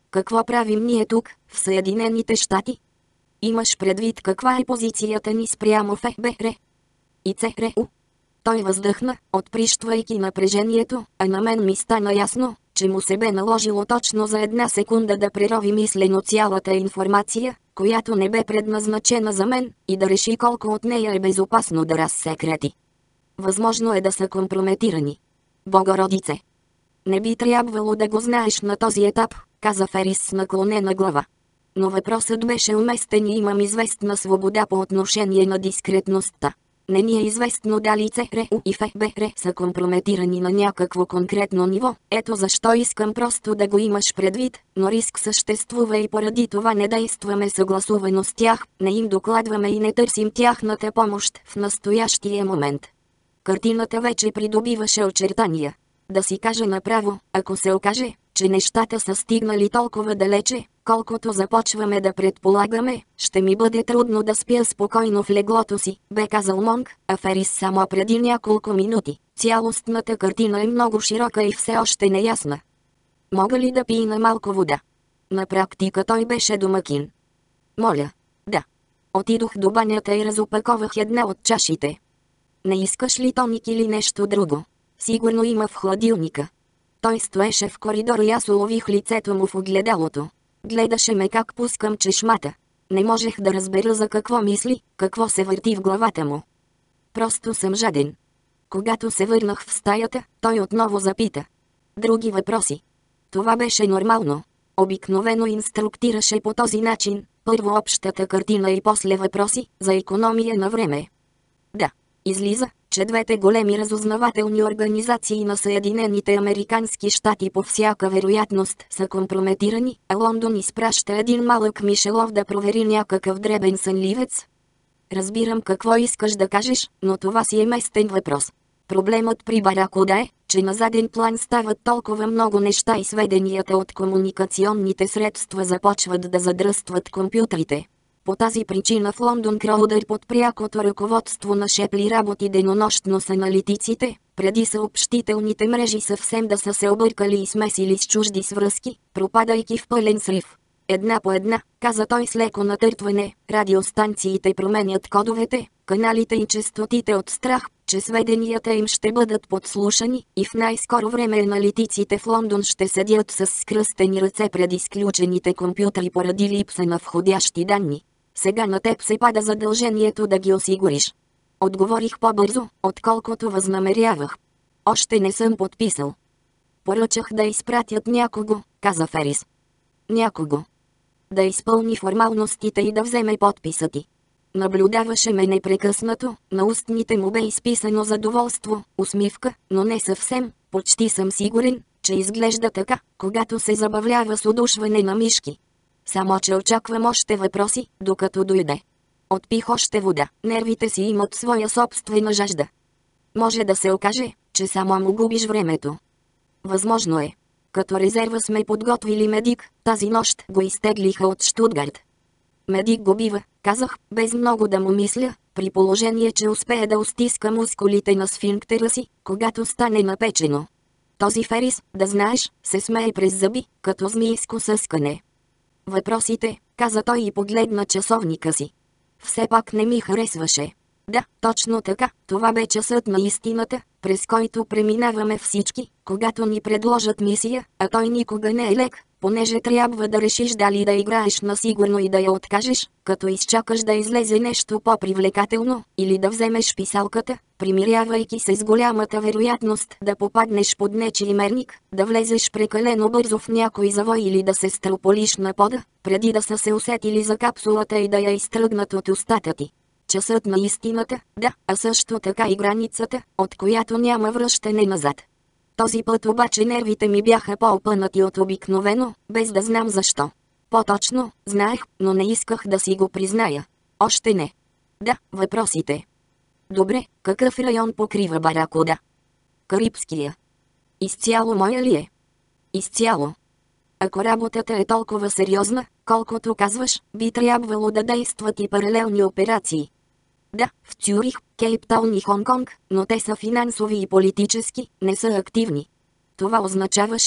Какво правим ние тук, в Съединените щати? Имаш предвид каква е позицията ни спрямо ФБР и ЦРУ? Той въздъхна, отприщвайки напрежението, а на мен ми стана ясно, че му се бе наложило точно за една секунда да прерови мислено цялата информация, която не бе предназначена за мен, и да реши колко от нея е безопасно да разсекрети. Възможно е да са компрометирани. Богородице! Не би трябвало да го знаеш на този етап, каза Ферис с наклонена глава. Но въпросът беше уместен и имам известна свобода по отношение на дискретността. Не ни е известно дали ЦРУ и ФБР са компрометирани на някакво конкретно ниво, ето защо искам просто да го имаш предвид, но риск съществува и поради това не действаме съгласувано с тях, не им докладваме и не търсим тяхната помощ в настоящия момент. Картината вече придобиваше очертания. Да си кажа направо, ако се окаже, че нещата са стигнали толкова далече, колкото започваме да предполагаме, ще ми бъде трудно да спя спокойно в леглото си, бе казал Монк, а Ферис само преди няколко минути. Цялостната картина е много широка и все още неясна. Мога ли да пия малко вода? На практика той беше домакин. Моля. Да. Отидох до банята и разопаковах една от чашите. Не искаш ли тоник или нещо друго? Сигурно има в хладилника. Той стоеше в коридора и аз улових лицето му в огледалото. Гледаше ме как пускам чешмата. Не можех да разбера за какво мисли, какво се върти в главата му. Просто съм жаден. Когато се върнах в стаята, той отново запита. Други въпроси. Това беше нормално. Обикновено инструктираше по този начин, първо общата картина и после въпроси, за икономия на време. Да. Излиза, че двете големи разузнавателни организации на Съединените американски щати по всяка вероятност са компрометирани, а Лондон изпраща един малък Мишелов да провери някакъв дребен сънливец. Разбирам какво искаш да кажеш, но това си е местен въпрос. Проблемът при Баракуда е, че на заден план стават толкова много неща и сведенията от комуникационните средства започват да задръстват компютрите. По тази причина в Лондон Кроудър под прякото ръководство на Шепли работи денонощно с аналитиците, преди съобщителните мрежи съвсем да са се объркали и смесили с чужди свръзки, пропадайки в пълен срив. Една по една, каза той с леко натъртване, радиостанциите променят кодовете, каналите и честотите от страх, че сведенията им ще бъдат подслушани, и в най-скоро време аналитиците в Лондон ще седят с скръстени ръце пред изключените компютри поради липса на входящи данни. Сега на теб се пада задължението да ги осигуриш. Отговорих по-бързо, отколкото възнамерявах. Още не съм подписал. Поръчах да изпратят някого, каза Ферис. Някого. Да изпълни формалностите и да вземе подписа ти. Наблюдаваше ме непрекъснато, на устните му бе изписано задоволство, усмивка, но не съвсем, почти съм сигурен, че изглежда така, когато се забавлява с удушване на мишки. Само че очаквам още въпроси, докато дойде. Отпих още вода, нервите си имат своя собствена жажда. Може да се окаже, че само му губиш времето. Възможно е. Като резерва сме подготвили медик, тази нощ го изтеглиха от Щутгарт. Медик го бива, казах, без много да му мисля, при положение, че успее да устиска мускулите на сфинктера си, когато стане напечено. Този Ферис, да знаеш, се смее през зъби, като змийско съскане. Въпросите, каза той и погледна часовника си. Все пак не ми харесваше. Да, точно така, това бе часът на истината, през който преминаваме всички, когато ни предложат мисия, а той никога не е лек, понеже трябва да решиш дали да играеш на сигурно и да я откажеш, като изчакаш да излезе нещо по-привлекателно, или да вземеш писалката, примирявайки се с голямата вероятност да попаднеш под нечий мерник, да влезеш прекалено бързо в някой завой или да се строполиш на пода, преди да са се усетили за капсулата и да я изтръгнат от устата ти. Часът на истината, да, а също така и границата, от която няма връщане назад. Този път обаче нервите ми бяха по-опънати от обикновено, без да знам защо. По-точно, знаех, но не исках да си го призная. Още не. Да, въпросите. Добре, какъв район покрива Баракуда? Карибския. Изцяло моя ли е? Изцяло. Ако работата е толкова сериозна, колкото казваш, би трябвало да действат и паралелни операции. Да, в Цюрих, Кейптаун и Хонконг, но те са финансови и политически, не са активни. Това означаваше,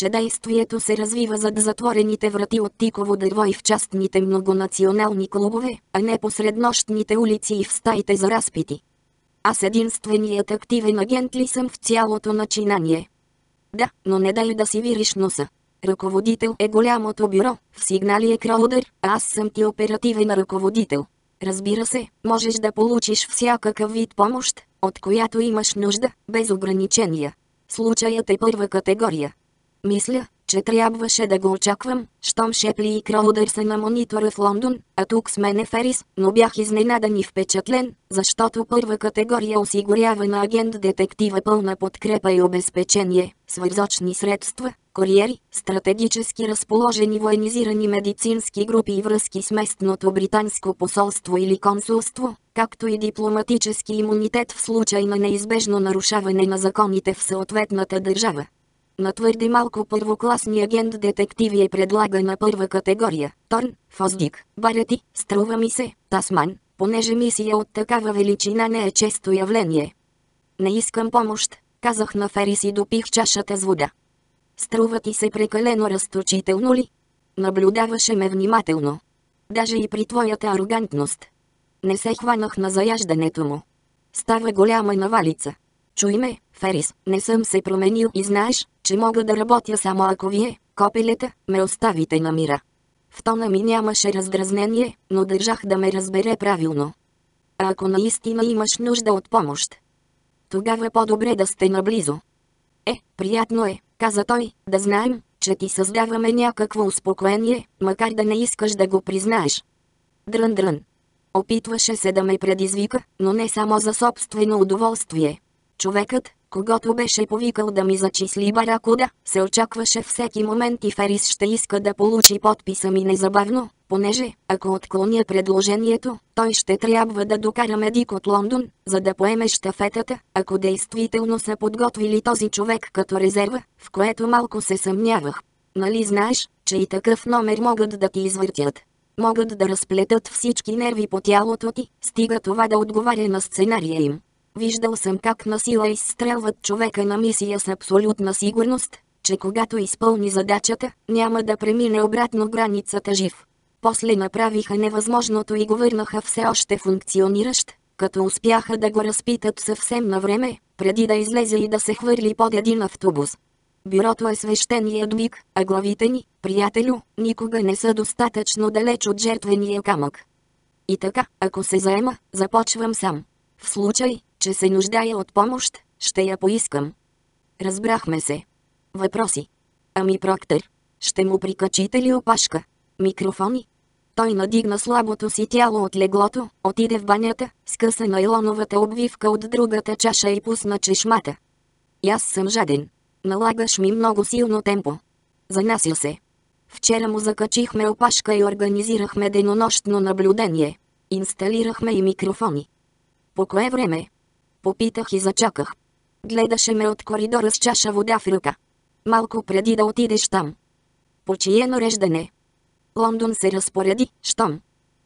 че действието се развива зад затворените врати от тиково дърво и в частните многонационални клубове, а не посред нощните улици и в стаите за разпити. Аз единственият активен агент ли съм в цялото начинание? Да, но не дай да си вириш носа. Ръководител е голямото бюро, в сигнали е Кроудър, а аз съм ти оперативен ръководител. Разбира се, можеш да получиш всякакъв вид помощ, от която имаш нужда, без ограничения. Случаят е първа категория. Мисля, че трябваше да го очаквам, щом Шепли и Кроудър са на монитора в Лондон, а тук с мен е Ферис, но бях изненадан и впечатлен, защото първа категория осигурява на агент-детектива пълна подкрепа и обезпечение, свързочни средства, куриери, стратегически разположени военизирани медицински групи и връзки с местното британско посолство или консулство, както и дипломатически имунитет в случай на неизбежно нарушаване на законите в съответната държава. На твърде малко първокласни агент-детективи е предлагана първа категория. Торн, Фоздик, Барети, струва ми се, Тасман, понеже мисия от такава величина не е често явление. Не искам помощ, казах на Ферис и допих чашата с вода. Струва ти се прекалено разточително ли? Наблюдаваше ме внимателно. Даже и при твоята арогантност. Не се хванах на заяждането му. Става голяма навалица. Чуй ме, Ферис, не съм се променил и знаеш, че мога да работя само ако вие, копелета, ме оставите на мира. В тона ми нямаше раздразнение, но държах да ме разбере правилно. А ако наистина имаш нужда от помощ, тогава по-добре да сте наблизо. Приятно е, каза той, да знаем, че ти създаваме някакво успокоение, макар да не искаш да го признаеш. Дрън. Опитваше се да ме предизвика, но не само за собствено удоволствие. Човекът, когато беше повикал да ми зачисли баракуда, се очакваше всеки момент и Ферис ще иска да получи подписа ми незабавно, понеже, ако отклоня предложението, той ще трябва да докара медик от Лондон, за да поеме щафетата, ако действително са подготвили този човек като резерва, в което малко се съмнявах. Нали знаеш, че и такъв номер могат да ти извъртят? Могат да разплетат всички нерви по тялото ти, стига това да отговаря на сценария им. Виждал съм как насила изстрелват човека на мисия с абсолютна сигурност, че когато изпълни задачата, няма да премине обратно границата жив. После направиха невъзможното и го върнаха все още функциониращ, като успяха да го разпитат съвсем на време, преди да излезе и да се хвърли под един автобус. Бюрото е свещеният бик, а главите ни, приятелю, никога не са достатъчно далеч от жертвения камък. И така, ако се заема, започвам сам. В случай, че се нуждая от помощ, ще я поискам. Разбрахме се. Въпроси? Ами Проктър, ще му прикачите ли опашка? Микрофони? Той надигна слабото си тяло от леглото, отиде в банята, скъса найлоновата обвивка от другата чаша и пусна чешмата. И аз съм жаден. Налагаш ми много силно темпо. Занася се. Вчера му закачихме опашка и организирахме денонощно наблюдение. Инсталирахме и микрофони. По кое време? Попитах и зачаках. Гледаше ме от коридора с чаша вода в ръка. Малко преди да отидеш там. По чие нареждане? Лондон се разпореди, щом.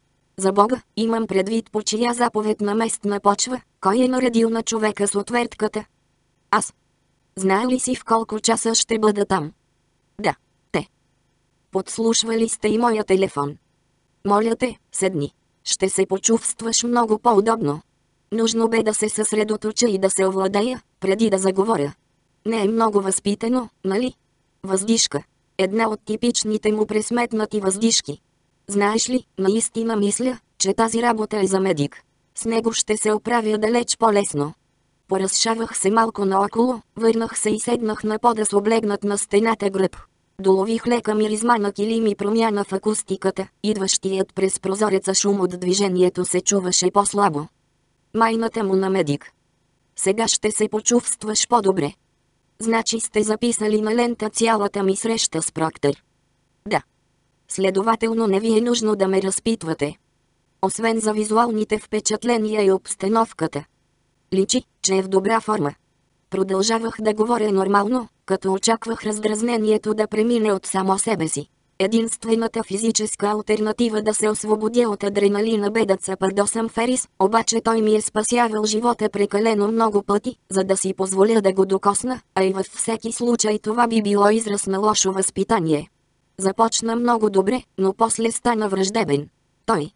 За Бога, имам предвид по чия заповед на местна почва, кой е наредил на човека с отвертката? Аз. Знае ли си в колко часа ще бъда там? Да, те. Подслушвали сте и моя телефон. Моля те, седни. Ще се почувстваш много по-удобно. Нужно бе да се съсредоточа и да се овладея, преди да заговоря. Не е много възпитано, нали? Въздишка. Една от типичните му пресметнати въздишки. Знаеш ли, наистина мисля, че тази работа е за медик. С него ще се оправя далеч по-лесно. Поразшавах се малко наоколо, върнах се и седнах на пода с облегнат на стената гръб. Долових лека миризма на килим и промяна в акустиката, идващият през прозореца шум от движението се чуваше по-слабо. Майната му на медик. Сега ще се почувстваш по-добре. Значи сте записали на лента цялата ми среща с Проктър. Да. Следователно не ви е нужно да ме разпитвате. Освен за визуалните впечатления и обстановката. Личи, че е в добра форма. Продължавах да говоря нормално, като очаквах раздразнението да премине от само себе си. Единствената физическа алтернатива да се освободя от адреналина бе да цапардосам Ферис, обаче той ми е спасявал живота прекалено много пъти, за да си позволя да го докосна, а и във всеки случай това би било израз на лошо възпитание. Започна много добре, но после стана враждебен. Той.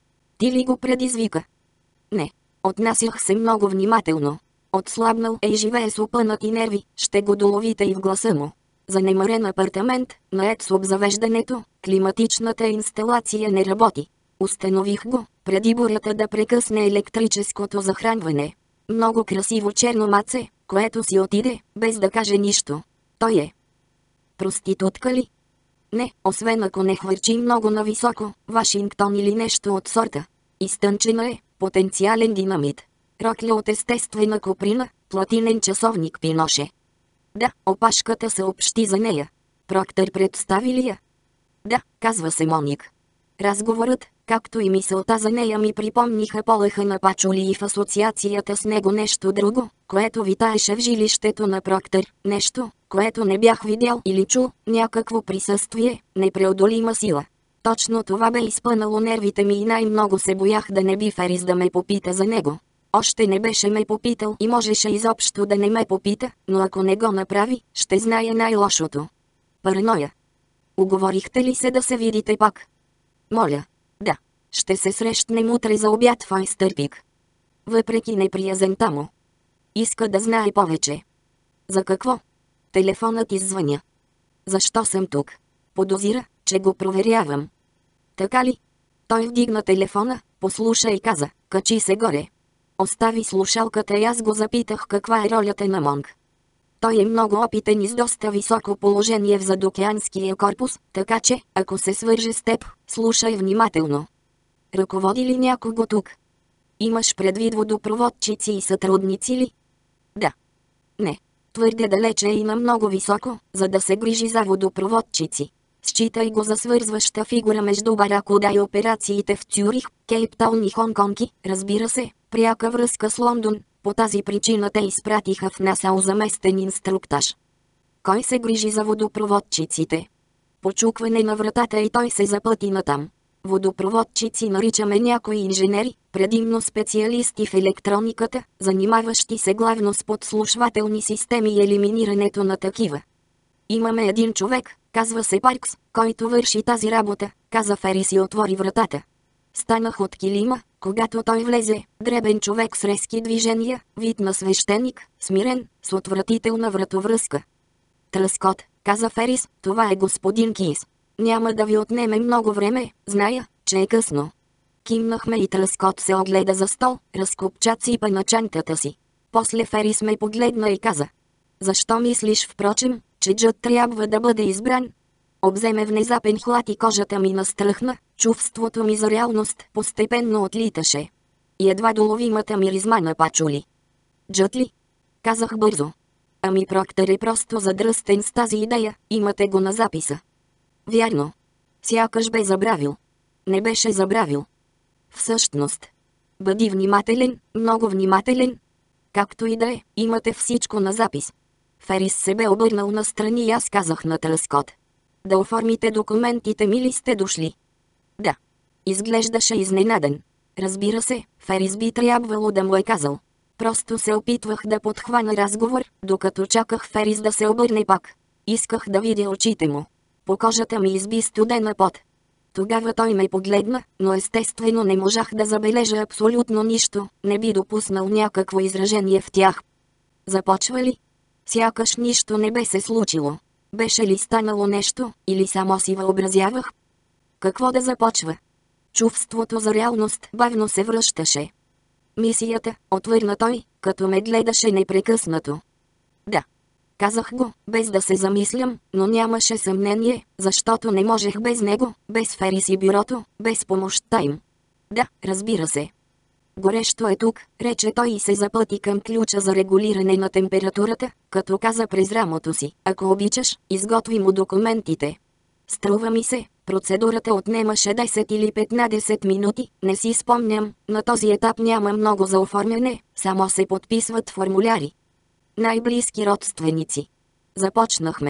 Ти ли го предизвика? Не. Отнасях се много внимателно. Отслабнал е и живее с опънати нерви, ще го доловите и в гласа му. Занемарен апартамент, наед с обзавеждането, климатичната инсталация не работи. Установих го, преди бурята да прекъсне електрическото захранване. Много красиво черно маце, което си отиде, без да каже нищо. Той е. Проститутка ли? Не, освен ако не хвърчи много нависоко, Вашингтон или нещо от сорта. Изтънчена е, потенциален динамит. Рокля от естествена коприна, платинен часовник пиноше. Да, опашката съобщи за нея. Проктър представи ли я? Да, казва се Моник. Разговорът, както и мисълта за нея ми припомниха полъха на Пачули и в асоциацията с него нещо друго, което витаеше в жилището на Проктър, нещо, което не бях видял или чул, някакво присъствие, непреодолима сила. Точно това бе изпънало нервите ми и най-много се боях да не би Ферис да ме попита за него. Още не беше ме попитал и можеше изобщо да не ме попита, но ако не го направи, ще знае най-лошото. Параноя. Уговорихте ли се да се видите пак? Моля. Да. Ще се срещнем утре за обяд в Ойстърпик. Въпреки неприязента му. Иска да знае повече. За какво? Телефонът иззвъня. Защо съм тук? Подозира, че го проверявам. Така ли? Той вдигна телефона, послуша и каза, качи се горе. Остави слушалката и аз го запитах каква е ролята на Монг. Той е много опитен и с доста високо положение в задокеанския корпус, така че, ако се свърже с теб, слушай внимателно. Ръководи ли някого тук? Имаш предвид водопроводчици и сътрудници ли? Да. Не. Твърде далече и на много високо, за да се грижи за водопроводчици. Считай го за свързваща фигура между Баракуда и операциите в Цюрих, Кейптаун и Хонконг и, разбира се, пряка връзка с Лондон. По тази причина те изпратиха в Насао заместен инструктаж. Кой се грижи за водопроводчиците? Почукване на вратата и той се запъти натам. Водопроводчици наричаме някои инженери, предимно специалисти в електрониката, занимаващи се главно с подслушвателни системи и елиминирането на такива. Имаме един човек, казва се Паркс, който върши тази работа, каза Ферис и отвори вратата. Станах от килима, когато той влезе, дребен човек с резки движения, вид на свещеник, смирен, с отвратителна вратовръзка. Тръскот, каза Ферис, това е господин Кис. Няма да ви отнеме много време, зная, че е късно. Кимнахме и Тръскот се огледа за стол, разкопча ципа на чантата си. После Ферис ме погледна и каза. Защо мислиш впрочем, че Джът трябва да бъде избран? Обземе внезапен хлад и кожата ми настръхна, чувството ми за реалност постепенно отлиташе. И едва доловимата миризма на Пачули. Джът ли? Казах бързо. Ами Проктър е просто задръстен с тази идея, имате го на записа. Вярно. Сякаш бе забравил. Не беше забравил. Всъщност. Бъди внимателен, много внимателен. Както и да е, имате всичко на запис. Ферис се бе обърнал настрани и аз казах на Тръскот. Да оформите документите ми ли сте дошли? Да. Изглеждаше изненадан. Разбира се, Ферис би трябвало да му е казал. Просто се опитвах да подхвана разговор, докато чаках Ферис да се обърне пак. Исках да видя очите му. По кожата ми изби студена пот. Тогава той ме погледна, но естествено не можах да забележа абсолютно нищо, не би допуснал някакво изражение в тях. Започва ли? Сякаш нищо не бе се случило. Беше ли станало нещо, или само си въобразявах? Какво да започва? Чувството за реалност бавно се връщаше. Мисията, отвърна той, като ме гледаше непрекъснато. Да. Казах го, без да се замислям, но нямаше съмнение, защото не можех без него, без Ферис и бюрото, без помощта им. Да, разбира се. Горещо е тук, рече той и се запъти към ключа за регулиране на температурата, като каза през рамото си, ако обичаш, изготви му документите. Струва ми се, процедурата отнемаше 10 или 15 минути, не си спомням, на този етап няма много за оформяне, само се подписват формуляри. Най-близки родственици. Започнахме.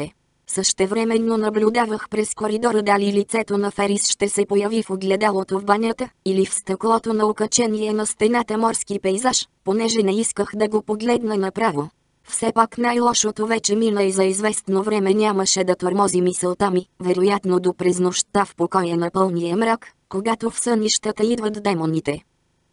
Същевременно наблюдавах през коридора дали лицето на Ферис ще се появи в огледалото в банята или в стъклото на окачение на стената морски пейзаж, понеже не исках да го погледна направо. Все пак най-лошото вече мина и за известно време нямаше да тормози мисълта ми, вероятно до през нощта в покоя на пълния мрак, когато в сънищата идват демоните.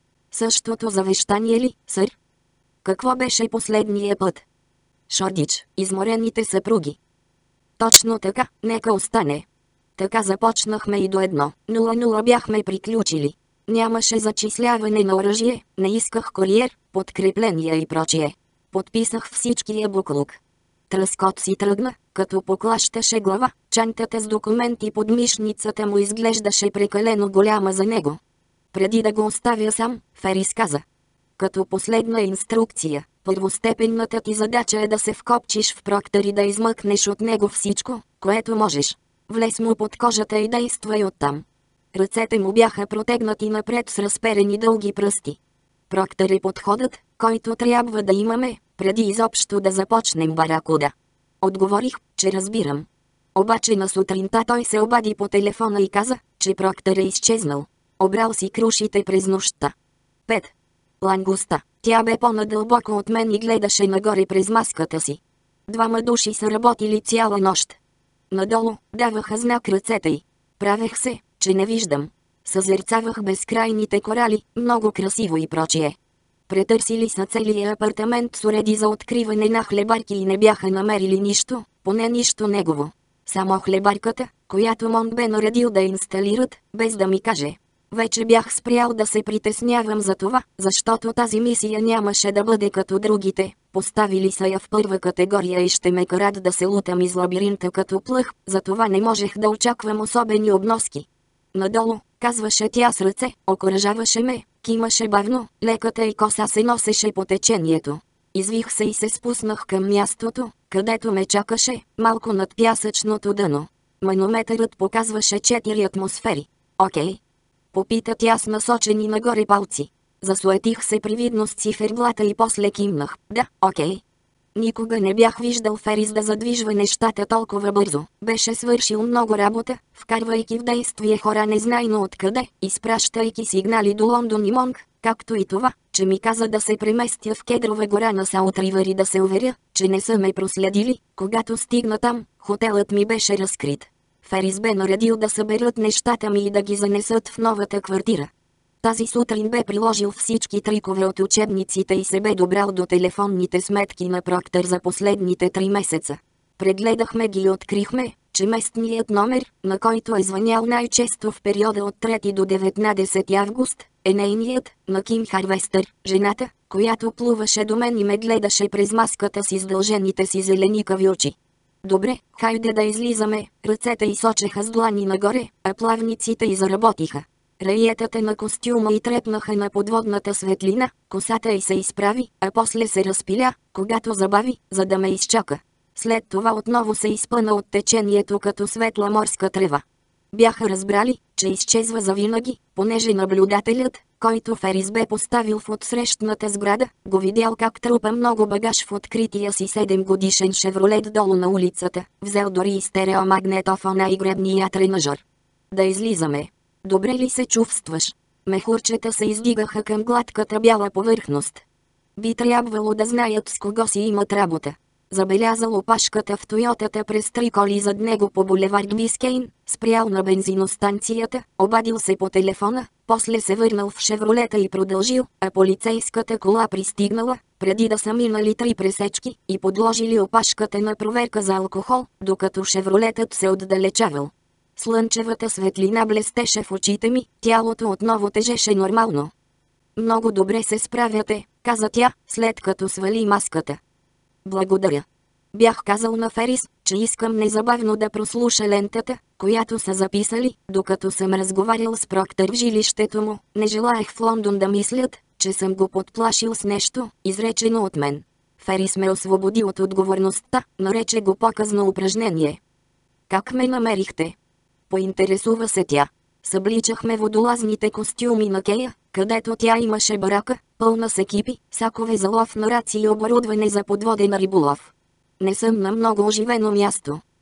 Същото завещание ли, сър? Какво беше последния път? Шордич, изморените съпруги. Точно така, нека остане. Така започнахме и до 1:00 бяхме приключили. Нямаше зачисляване на оръжие, не исках куриер, подкрепления и прочие. Подписах всичкия буклук. Тръскот си тръгна, като поклащаше глава, чантата с документи под мишницата му изглеждаше прекалено голяма за него. Преди да го оставя сам, Ферис каза: като последна инструкция, първостепенната ти задача е да се вкопчиш в Проктър и да измъкнеш от него всичко, което можеш. Влез му под кожата и действай оттам. Ръцете му бяха протегнати напред с разперени дълги пръсти. Проктър е подходът, който трябва да имаме, преди изобщо да започнем Баракуда. Отговорих, че разбирам. Обаче на сутринта той се обади по телефона и каза, че Проктър е изчезнал. Обрал си крушите през нощта. 5. Лангуста. Тя бе по-надълбоко от мен и гледаше нагоре през маската си. 2 души са работили цяла нощ. Надолу даваха знак ръцете й. Правех се, че не виждам. Съзерцавах безкрайните корали, много красиво и прочие. Претърсили са целия апартамент с уреди за откриване на хлебарки и не бяха намерили нищо, поне нищо негово. Само хлебарката, която Монт бе наредил да инсталират, без да ми каже. Вече бях спрял да се притеснявам за това, защото тази мисия нямаше да бъде като другите. Поставили са я в първа категория и ще ме карат да се лутам из лабиринта като плъх, затова не можех да очаквам особени обноски. Надолу, казваше тя с ръце, окуражаваше ме, кимаше бавно, леката й коса се носеше по течението. Извих се и се спуснах към мястото, където ме чакаше, малко над пясъчното дъно. Манометърът показваше 4 атмосфери. Окей. Попита тя с насочени нагоре палци. Засуетих се привидно с циферблата и после кимнах. Да, окей. Никога не бях виждал Ферис да задвижва нещата толкова бързо. Беше свършил много работа, вкарвайки в действие хора незнайно откъде, изпращайки сигнали до Лондон и Монк, както и това, че ми каза да се преместя в Кедрова гора на Саут Ривър и да се уверя, че не са ме проследили. Когато стигна там, хотелът ми беше разкрит. Ферис бе наредил да съберат нещата ми и да ги занесат в новата квартира. Тази сутрин бе приложил всички трикове от учебниците и се бе добрал до телефонните сметки на Проктър за последните 3 месеца. Прегледахме ги и открихме, че местният номер, на който е звънял най-често в периода от 3 до 19 август, е нейният, на Ким Харвестър, жената, която плуваше до мен и ме гледаше през маската си с дължените си зеленикави очи. Добре, хайде да излизаме, ръцете й сочеха с длани нагоре, а плавниците й заработиха. Раиетата на костюма й трепнаха на подводната светлина, косата й се изправи, а после се разпиля, когато забави, за да ме изчака. След това отново се изпъна от течението като светла морска трева. Бяха разбрали, че изчезва завинаги, понеже наблюдателят, който Ферис бе поставил в отсрещната сграда, го видял как трупа много багаж в открития си 7-годишен шевролет долу на улицата, взел дори и стереомагнетофона и гребния тренажор. Да излизаме. Добре ли се чувстваш? Мехурчета се издигаха към гладката бяла повърхност. Би трябвало да знаят с кого си имат работа. Забелязал опашката в Тойотата през 3 коли зад него по булевард Бискейн, спрял на бензиностанцията, обадил се по телефона, после се върнал в шевролета и продължил, а полицейската кола пристигнала, преди да са минали 3 пресечки, и подложили опашката на проверка за алкохол, докато шевролетът се отдалечавал. Слънчевата светлина блестеше в очите ми, тялото отново тежеше нормално. Много добре се справяте, каза тя, след като свали маската. Благодаря. Бях казал на Ферис, че искам незабавно да прослуша лентата, която са записали, докато съм разговарял с Проктър в жилището му. Не желаех в Лондон да мислят, че съм го подплашил с нещо, изречено от мен. Ферис ме освободи от отговорността, нарече го показно упражнение. Как ме намерихте? Поинтересува се тя. Събличахме водолазните костюми на Кея, където тя имаше барака, пълна с екипи, сакове за лов на раци и оборудване за подводен риболов. Не съм на много оживено място.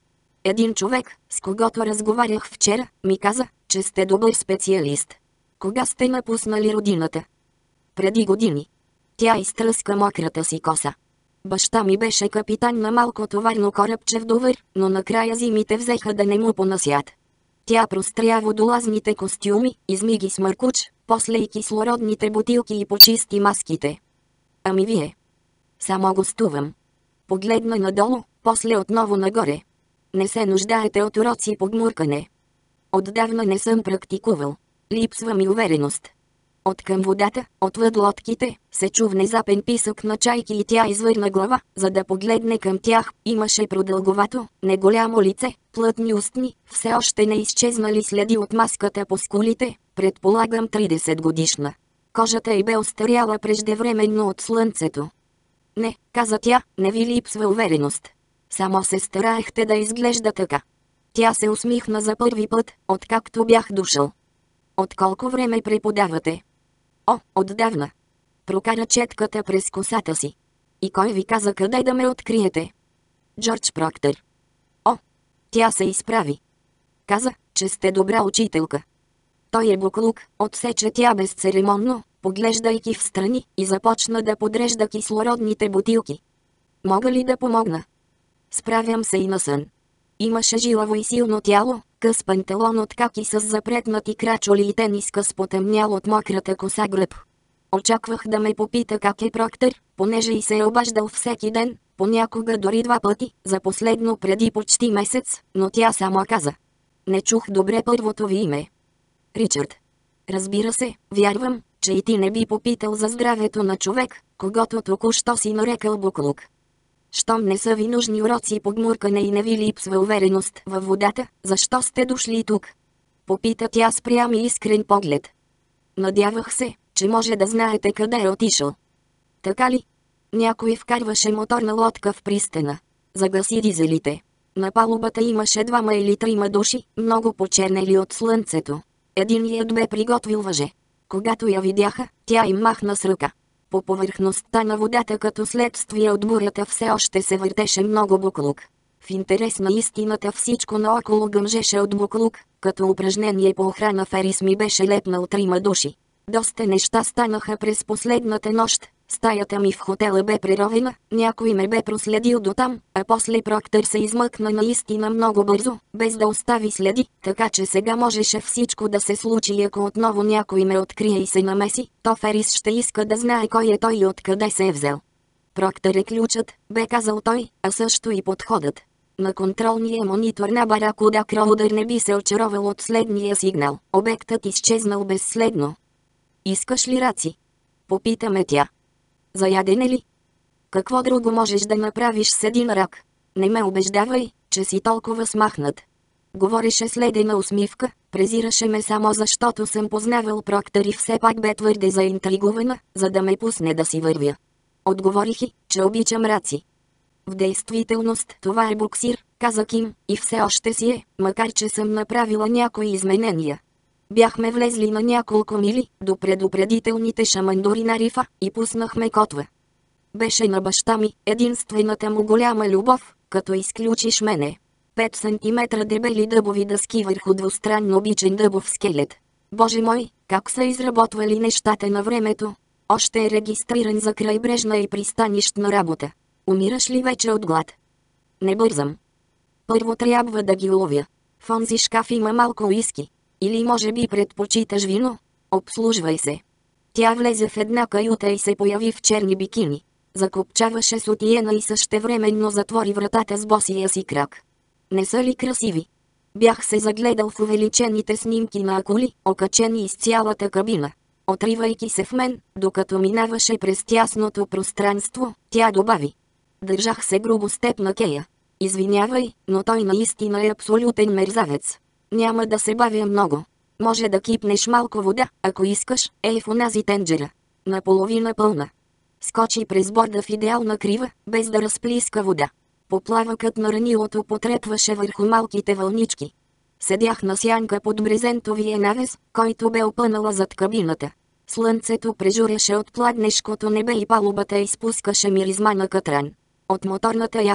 Един човек, с когото разговарях вчера, ми каза, че сте добър специалист. Кога сте напуснали родината? Преди години. Тя изтръска мократа си коса. Баща ми беше капитан на малко товарно корабче в Довър, но накрая зимите взеха да не му понасят. Тя простря водолазните костюми, изми ги с маркуч, после и кислородните бутилки и почисти маските. Ами вие? Само гостувам. Погледна надолу, после отново нагоре. Не се нуждаете от уроци по гмуркане. Отдавна не съм практикувал. Липсва ми увереност. От към водата, отвъд лодките, се чу внезапен писък на чайки и тя извърна глава, за да погледне към тях. Имаше продълговато, неголямо лице, плътни устни, все още не изчезнали следи от маската по скулите, предполагам 30 годишна. Кожата й бе остаряла преждевременно от слънцето. Не, каза тя, не ви липсва увереност. Само се стараехте да изглежда така. Тя се усмихна за първи път, откакто бях дошъл. От колко време преподавате? О, отдавна. Прокара четката през косата си. И кой ви каза къде да ме откриете? Джордж Проктър. О, тя се изправи. Каза, че сте добра учителка. Той е буклук, отсече тя безцеремонно, поглеждайки встрани, и започна да подрежда кислородните бутилки. Мога ли да помогна? Справям се и на сън. Имаше жилаво и силно тяло, къс панталон от каки с запретнати крачоли и тениска с потъмнял от мократа коса гръб. Очаквах да ме попита как е Проктър, понеже и се е обаждал всеки ден, понякога дори 2 пъти, за последно преди почти месец, но тя само каза. Не чух добре първото ви име. Ричард. Разбира се, вярвам, че и ти не би попитал за здравето на човек, когото току-що си нарекал буклук. Щом не са ви нужни уроци по гмуркане и не ви липсва увереност във водата, защо сте дошли тук? Попита тя с прям и искрен поглед. Надявах се, че може да знаете къде е отишъл. Така ли? Някой вкарваше моторна лодка в пристана. Загаси дизелите. На палубата имаше 2 или 3 души, много почернели от слънцето. Единият бе приготвил въже. Когато я видяха, тя им махна с ръка. По повърхността на водата като следствие от бурята все още се въртеше много буклук. В интерес на истината всичко наоколо гъмжеше от буклук, като упражнение по охрана Ферис ми беше лепнал 3 души. Доста неща станаха през последната нощ. Стаята ми в хотела бе преровена, някой ме бе проследил дотам, а после Проктър се измъкна наистина много бързо, без да остави следи, така че сега можеше всичко да се случи и ако отново някой ме открие и се намеси, то Ферис ще иска да знае кой е той и откъде се е взел. Проктър е ключът, бе казал той, а също и подходът. На контролния монитор на Баракуда Кроудър не би се очаровал от следния сигнал. Обектът изчезнал безследно. Искаш ли раци? Попитаме тя. За ядене ли? Какво друго можеш да направиш с един рак? Не ме убеждавай, че си толкова смахнат. Говореше с ледена усмивка, презираше ме само защото съм познавал Проктър и все пак бе твърде заинтригувана, за да ме пусне да си вървя. Отговорих й, че обичам раци. В действителност това е буксир, каза Ким, и все още си е, макар че съм направила някои изменения. Бяхме влезли на няколко мили до предупредителните шамандури на рифа и пуснахме котва. Беше на баща ми единствената му голяма любов, като изключиш мене. 5 сантиметра дебели дъбови дъски върху двустранно бичен дъбов скелет. Боже мой, как са изработвали нещата на времето. Още е регистриран за крайбрежна и пристанищна работа. Умираш ли вече от глад? Не бързам. Първо трябва да ги уловя. В онзи шкаф има малко уиски. Или може би предпочиташ вино? Обслужвай се. Тя влезе в една каюта и се появи в черни бикини. Закопчаваше сутиена и същевременно затвори вратата с босия си крак. Не са ли красиви? Бях се загледал в увеличените снимки на акули, окачени из цялата кабина. Отривайки се в мен, докато минаваше през тясното пространство, тя добави. Държах се грубо с теб на Кея. Извинявай, но той наистина е абсолютен мерзавец. Няма да се бавя много. Може да кипнеш малко вода, ако искаш, в онази тенджера. Наполовина пълна. Скочи през борда в идеална крива, без да разплиска вода. Поплавъкът на ранилото потрепваше върху малките вълнички. Седях на сянка под брезентовия навес, който бе опънала зад кабината. Слънцето прежуряше от пладнешкото небе и палубата изпускаше миризма на катран. От моторната яхта,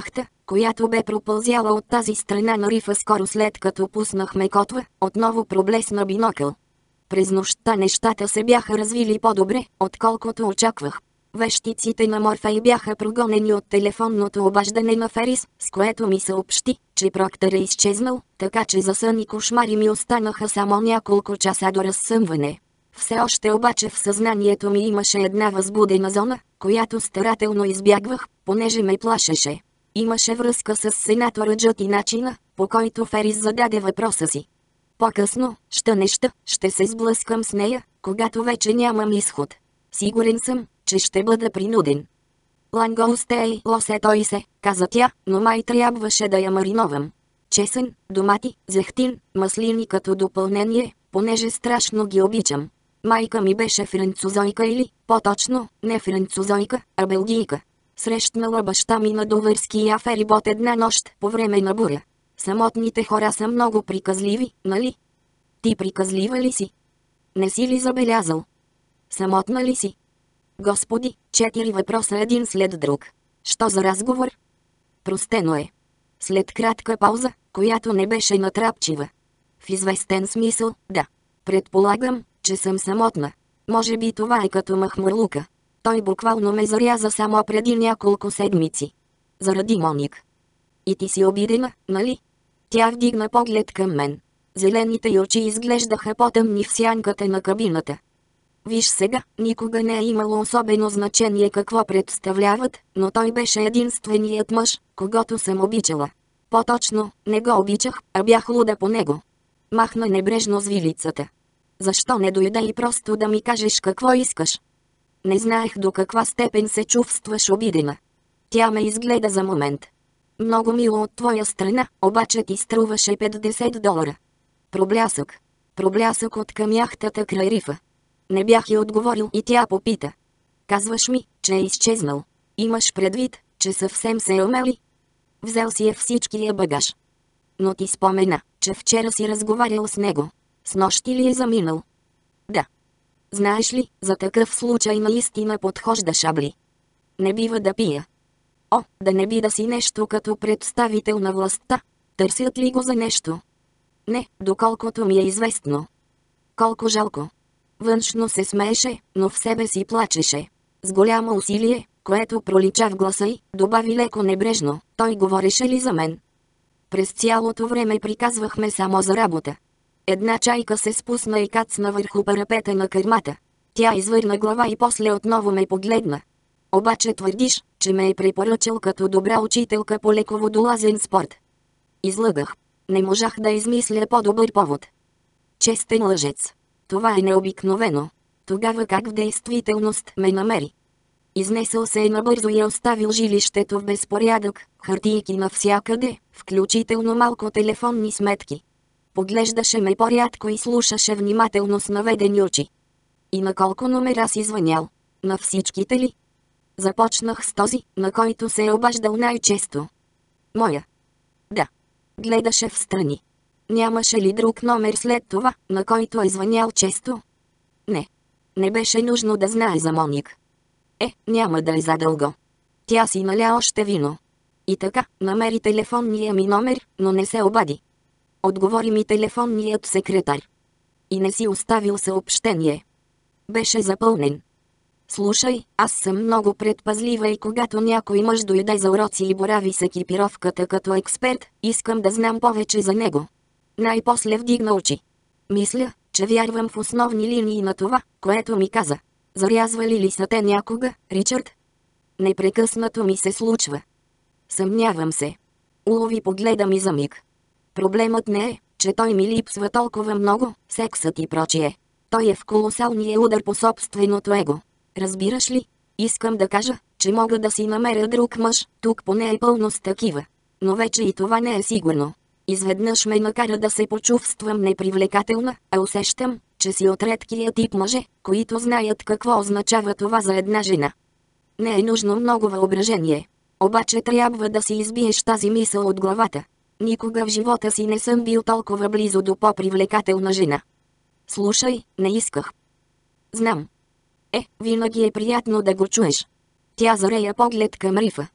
която бе пропълзяла от тази страна на рифа скоро след като пуснахме котва, отново проблесна бинокъл. През нощта нещата се бяха развили по-добре, отколкото очаквах. Вещиците на Морфей бяха прогонени от телефонното обаждане на Ферис, с което ми съобщи, че Проктър е изчезнал, така че за сън и кошмари ми останаха само няколко часа до разсъмване. Все още обаче в съзнанието ми имаше една възбудена зона, която старателно избягвах, понеже ме плашеше. Имаше връзка с сенатора Джът и начина, по който Ферис зададе въпроса си. По-късно, ще се сблъскам с нея, когато вече нямам изход. Сигурен съм, че ще бъда принуден. Лангоустей, той се, каза тя, но май трябваше да я мариновам. Чесън, домати, зехтин, маслини като допълнение, понеже страшно ги обичам. Майка ми беше французойка или, по-точно, не французойка, а белгийка. Срещнала баща ми на довърския ферибот една нощ по време на буря. Самотните хора са много приказливи, нали? Ти приказлива ли си? Не си ли забелязал? Самотна ли си? Господи, 4 въпроса един след друг. Що за разговор? Простено е. След кратка пауза, която не беше натрапчива. В известен смисъл, да. Предполагам, че съм самотна. Може би това е като махмурлука. Той буквално ме заряза само преди няколко седмици. Заради Моник. И ти си обидена, нали? Тя вдигна поглед към мен. Зелените й очи изглеждаха по-тъмни в сянката на кабината. Виж сега, никога не е имало особено значение какво представляват, но той беше единственият мъж, когото съм обичала. По-точно, не го обичах, а бях луда по него. Махна небрежно с вилицата. Защо не дойде и просто да ми кажеш какво искаш? Не знаех до каква степен се чувстваш обидена. Тя ме изгледа за момент. Много мило от твоя страна, обаче ти струваше $50. Проблясък. Проблясък от към яхтата край рифа. Не бях й отговорил и тя попита. Казваш ми, че е изчезнал. Имаш предвид, че съвсем се е умели? Взел си е всичкия багаж. Но ти спомена, че вчера си разговарял с него. Снощи ли е заминал? Да. Знаеш ли, за такъв случай наистина подхожда шабли. Не бива да пия. О, да не би да си нещо като представител на властта. Търсят ли го за нещо? Не, доколкото ми е известно. Колко жалко. Външно се смееше, но в себе си плачеше. С голямо усилие, което пролича в гласа й, добави леко небрежно, той говореше ли за мен? През цялото време приказвахме само за работа. Една чайка се спусна и кацна върху парапета на кърмата. Тя извърна глава и после отново ме погледна. Обаче твърдиш, че ме е препоръчал като добра учителка по леководолазен спорт. Излъгах. Не можах да измисля по-добър повод. Честен лъжец. Това е необикновено. Тогава как в действителност ме намери? Изнесъл се е набързо и е оставил жилището в безпорядък, хартийки навсякъде, включително малко телефонни сметки. Поглеждаше ме по-рядко и слушаше внимателно с наведени очи. И на колко номера си звънял? На всичките ли? Започнах с този, на който се е обаждал най-често. Моя. Да. Гледаше встрани. Нямаше ли друг номер след това, на който е звънял често? Не. Не беше нужно да знае за Моник. Няма да е задълго. Тя си наля още вино. И така, намери телефонния ми номер, но не се обади. Отговори ми телефонният секретар. И не си оставил съобщение. Беше запълнен. Слушай, аз съм много предпазлива и когато някой мъж дойде за уроци и борави с екипировката като експерт, искам да знам повече за него. Най-после вдигна очи. Мисля, че вярвам в основни линии на това, което ми каза. Зарязвали ли са те някога, Ричард? Непрекъснато ми се случва. Съмнявам се. Улови погледа ми за миг. Проблемът не е, че той ми липсва толкова много, сексът и прочие. Той е в колосалния удар по собственото его. Разбираш ли? Искам да кажа, че мога да си намеря друг мъж, тук поне е пълно с такива. Но вече и това не е сигурно. Изведнъж ме накара да се почувствам непривлекателна, а усещам, че си от редкия тип мъже, които знаят какво означава това за една жена. Не е нужно много въображение. Обаче трябва да си избиеш тази мисъл от главата. Никога в живота си не съм бил толкова близо до по-привлекателна жена. Слушай, не исках. Знам. Винаги е приятно да го чуеш. Тя зарея поглед към рифа.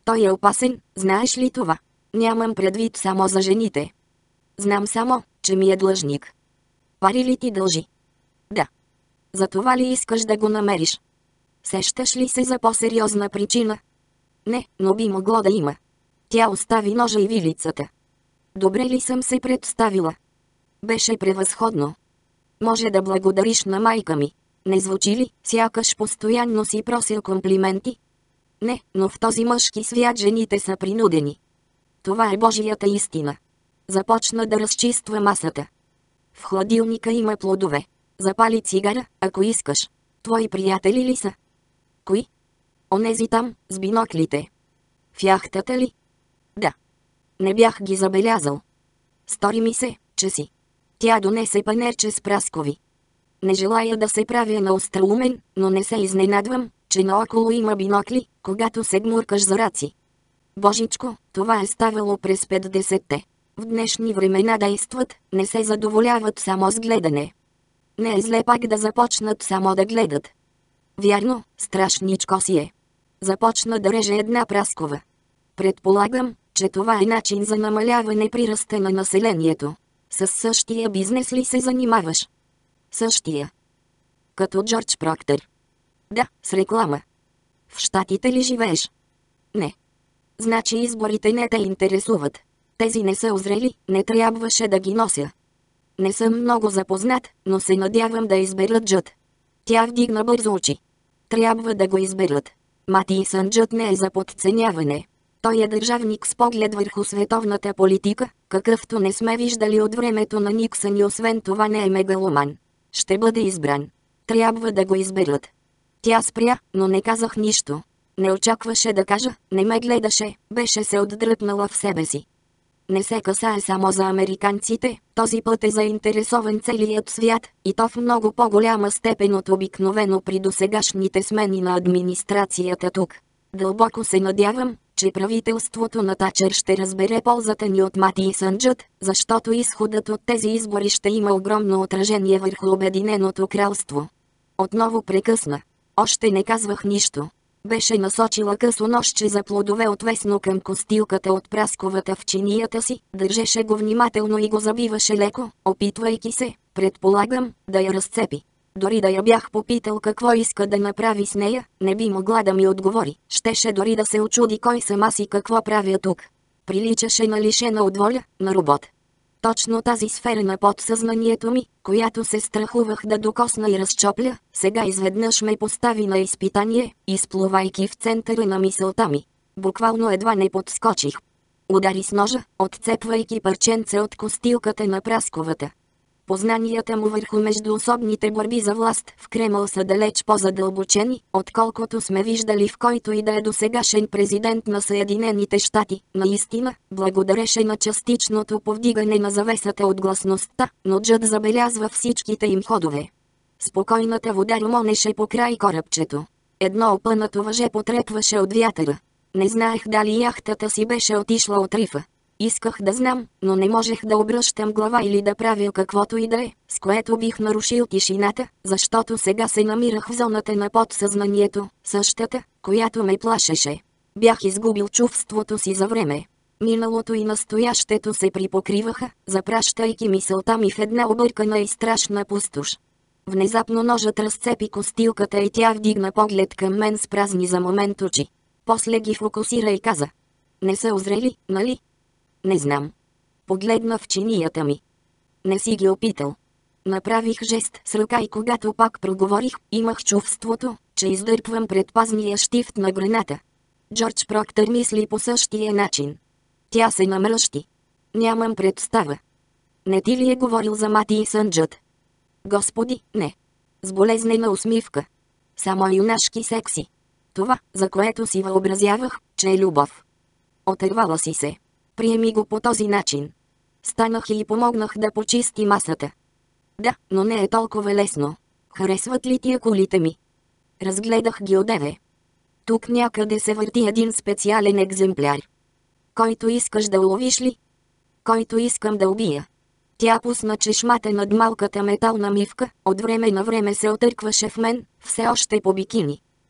Той е опасен, знаеш ли това? Нямам предвид само за жените. Знам само, че ми е длъжник. Пари ли ти дължи? Да. За това ли искаш да го намериш? Сещаш ли се за по-сериозна причина? Не, но би могло да има. Тя остави ножа и вилицата. Добре ли съм се представила? Беше превъзходно. Може да благодариш на майка ми. Не звучи ли, сякаш постоянно си просил комплименти? Не, но в този мъжки свят жените са принудени. Това е Божията истина. Започна да разчиства масата. В хладилника има плодове. Запали цигара, ако искаш. Твои приятели ли са? Кои? Онези там, с биноклите. В яхтата ли? Да. Не бях ги забелязал. Стори ми се, че си. Тя донесе панерче с праскови. Не желая да се правя на остроумен, но не се изненадвам, че наоколо има бинокли, когато се гмуркаш за раци. Божичко, това е ставало през 50-те. В днешни времена действат, не се задоволяват само с гледане. Не е зле пак да започнат само да гледат. Вярно, страшничко си е. Започна да реже една праскова. Предполагам, че това е начин за намаляване прираста на населението. С същия бизнес ли се занимаваш? Същия. Като Джордж Проктър. Да, с реклама. В щатите ли живееш? Не. Значи изборите не те интересуват. Тези не са озрели, не трябваше да ги нося. Не съм много запознат, но се надявам да изберат Джът. Тя вдигна бързо очи. Трябва да го изберат. Матийсън Джът не е за подценяване. Той е държавник с поглед върху световната политика, какъвто не сме виждали от времето на Никсън и освен това не е мегаломан. Ще бъде избран. Трябва да го изберат. Тя спря, но не казах нищо. Не очакваше да кажа, не ме гледаше, беше се отдръпнала в себе си. Не се касае само за американците, този път е заинтересован целият свят, и то в много по-голяма степен от обикновено при досегашните смени на администрацията тук. Дълбоко се надявам, че правителството на Тачър ще разбере ползата ни от Матийсън Джът, защото изходът от тези избори ще има огромно отражение върху Обединеното кралство. Отново прекъсна. Още не казвах нищо. Беше насочила късо ножче за плодове отвесно към костилката от прасковата в чинията си, държеше го внимателно и го забиваше леко, опитвайки се, предполагам, да я разцепи. Дори да я бях попитал какво иска да направи с нея, не би могла да ми отговори. Щеше дори да се очуди кой съм аз и какво правя тук. Приличаше на лишена от воля, на робот. Точно тази сфера на подсъзнанието ми, която се страхувах да докосна и разчопля, сега изведнъж ме постави на изпитание, изплувайки в центъра на мисълта ми. Буквално едва не подскочих. Удари с ножа, отцепвайки парченце от костилката на прасковата. Познанията му върху междуособните борби за власт в Кремъл са далеч по-задълбочени, отколкото сме виждали в който и да е досегашен президент на Съединените щати. Наистина, благодареше на частичното повдигане на завесата от гласността, но Джът забелязва всичките им ходове. Спокойната вода ромонеше по край корабчето. Едно опънато въже потрепваше от вятъра. Не знаех дали яхтата си беше отишла от рифа. Исках да знам, но не можех да обръщам глава или да правя каквото и да е, с което бих нарушил тишината, защото сега се намирах в зоната на подсъзнанието, същата, която ме плашеше. Бях изгубил чувството си за време. Миналото и настоящето се припокриваха, запращайки мисълта ми в една объркана и страшна пустош. Внезапно ножът разцепи костилката и тя вдигна поглед към мен с празни за момент очи. После ги фокусира и каза: "Не са озрели, нали?" "Не знам." Погледна в чинията ми. "Не си ги опитал." Направих жест с ръка и когато пак проговорих, имах чувството, че издърпвам предпазния щифт на граната. Джордж Проктър мисли по същия начин. Тя се намръщи. "Нямам представа." "Не ти ли е говорил за Матийсън Джът?" "Господи, не." С болезнена усмивка. "Само юнашки секси. Това, за което си въобразявах, че е любов." Отървала си се. Приеми го по този начин. Станах и помогнах да почисти масата. "Да, но не е толкова лесно. Харесват ли ти колите ми?" Разгледах ги одеве. "Тук някъде се върти един специален екземпляр." "Който искаш да уловиш ли?" "Който искам да убия." Тя пусна чешмата над малката метална мивка, от време на време се отъркваше в мен, все още по бикини.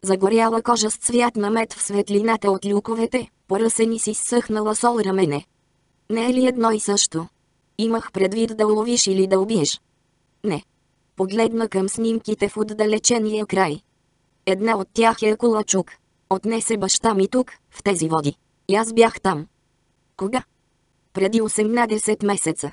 Загоряла кожа с цвят на мед в светлината от люковете, поръсени с изсъхнала сол рамене. Не е ли едно и също? Имах предвид да уловиш или да убиеш. Не. Погледна към снимките в отдалечения край. Една от тях е Акулачук. Отнесе баща ми тук, в тези води. И аз бях там. Кога? Преди 18 месеца.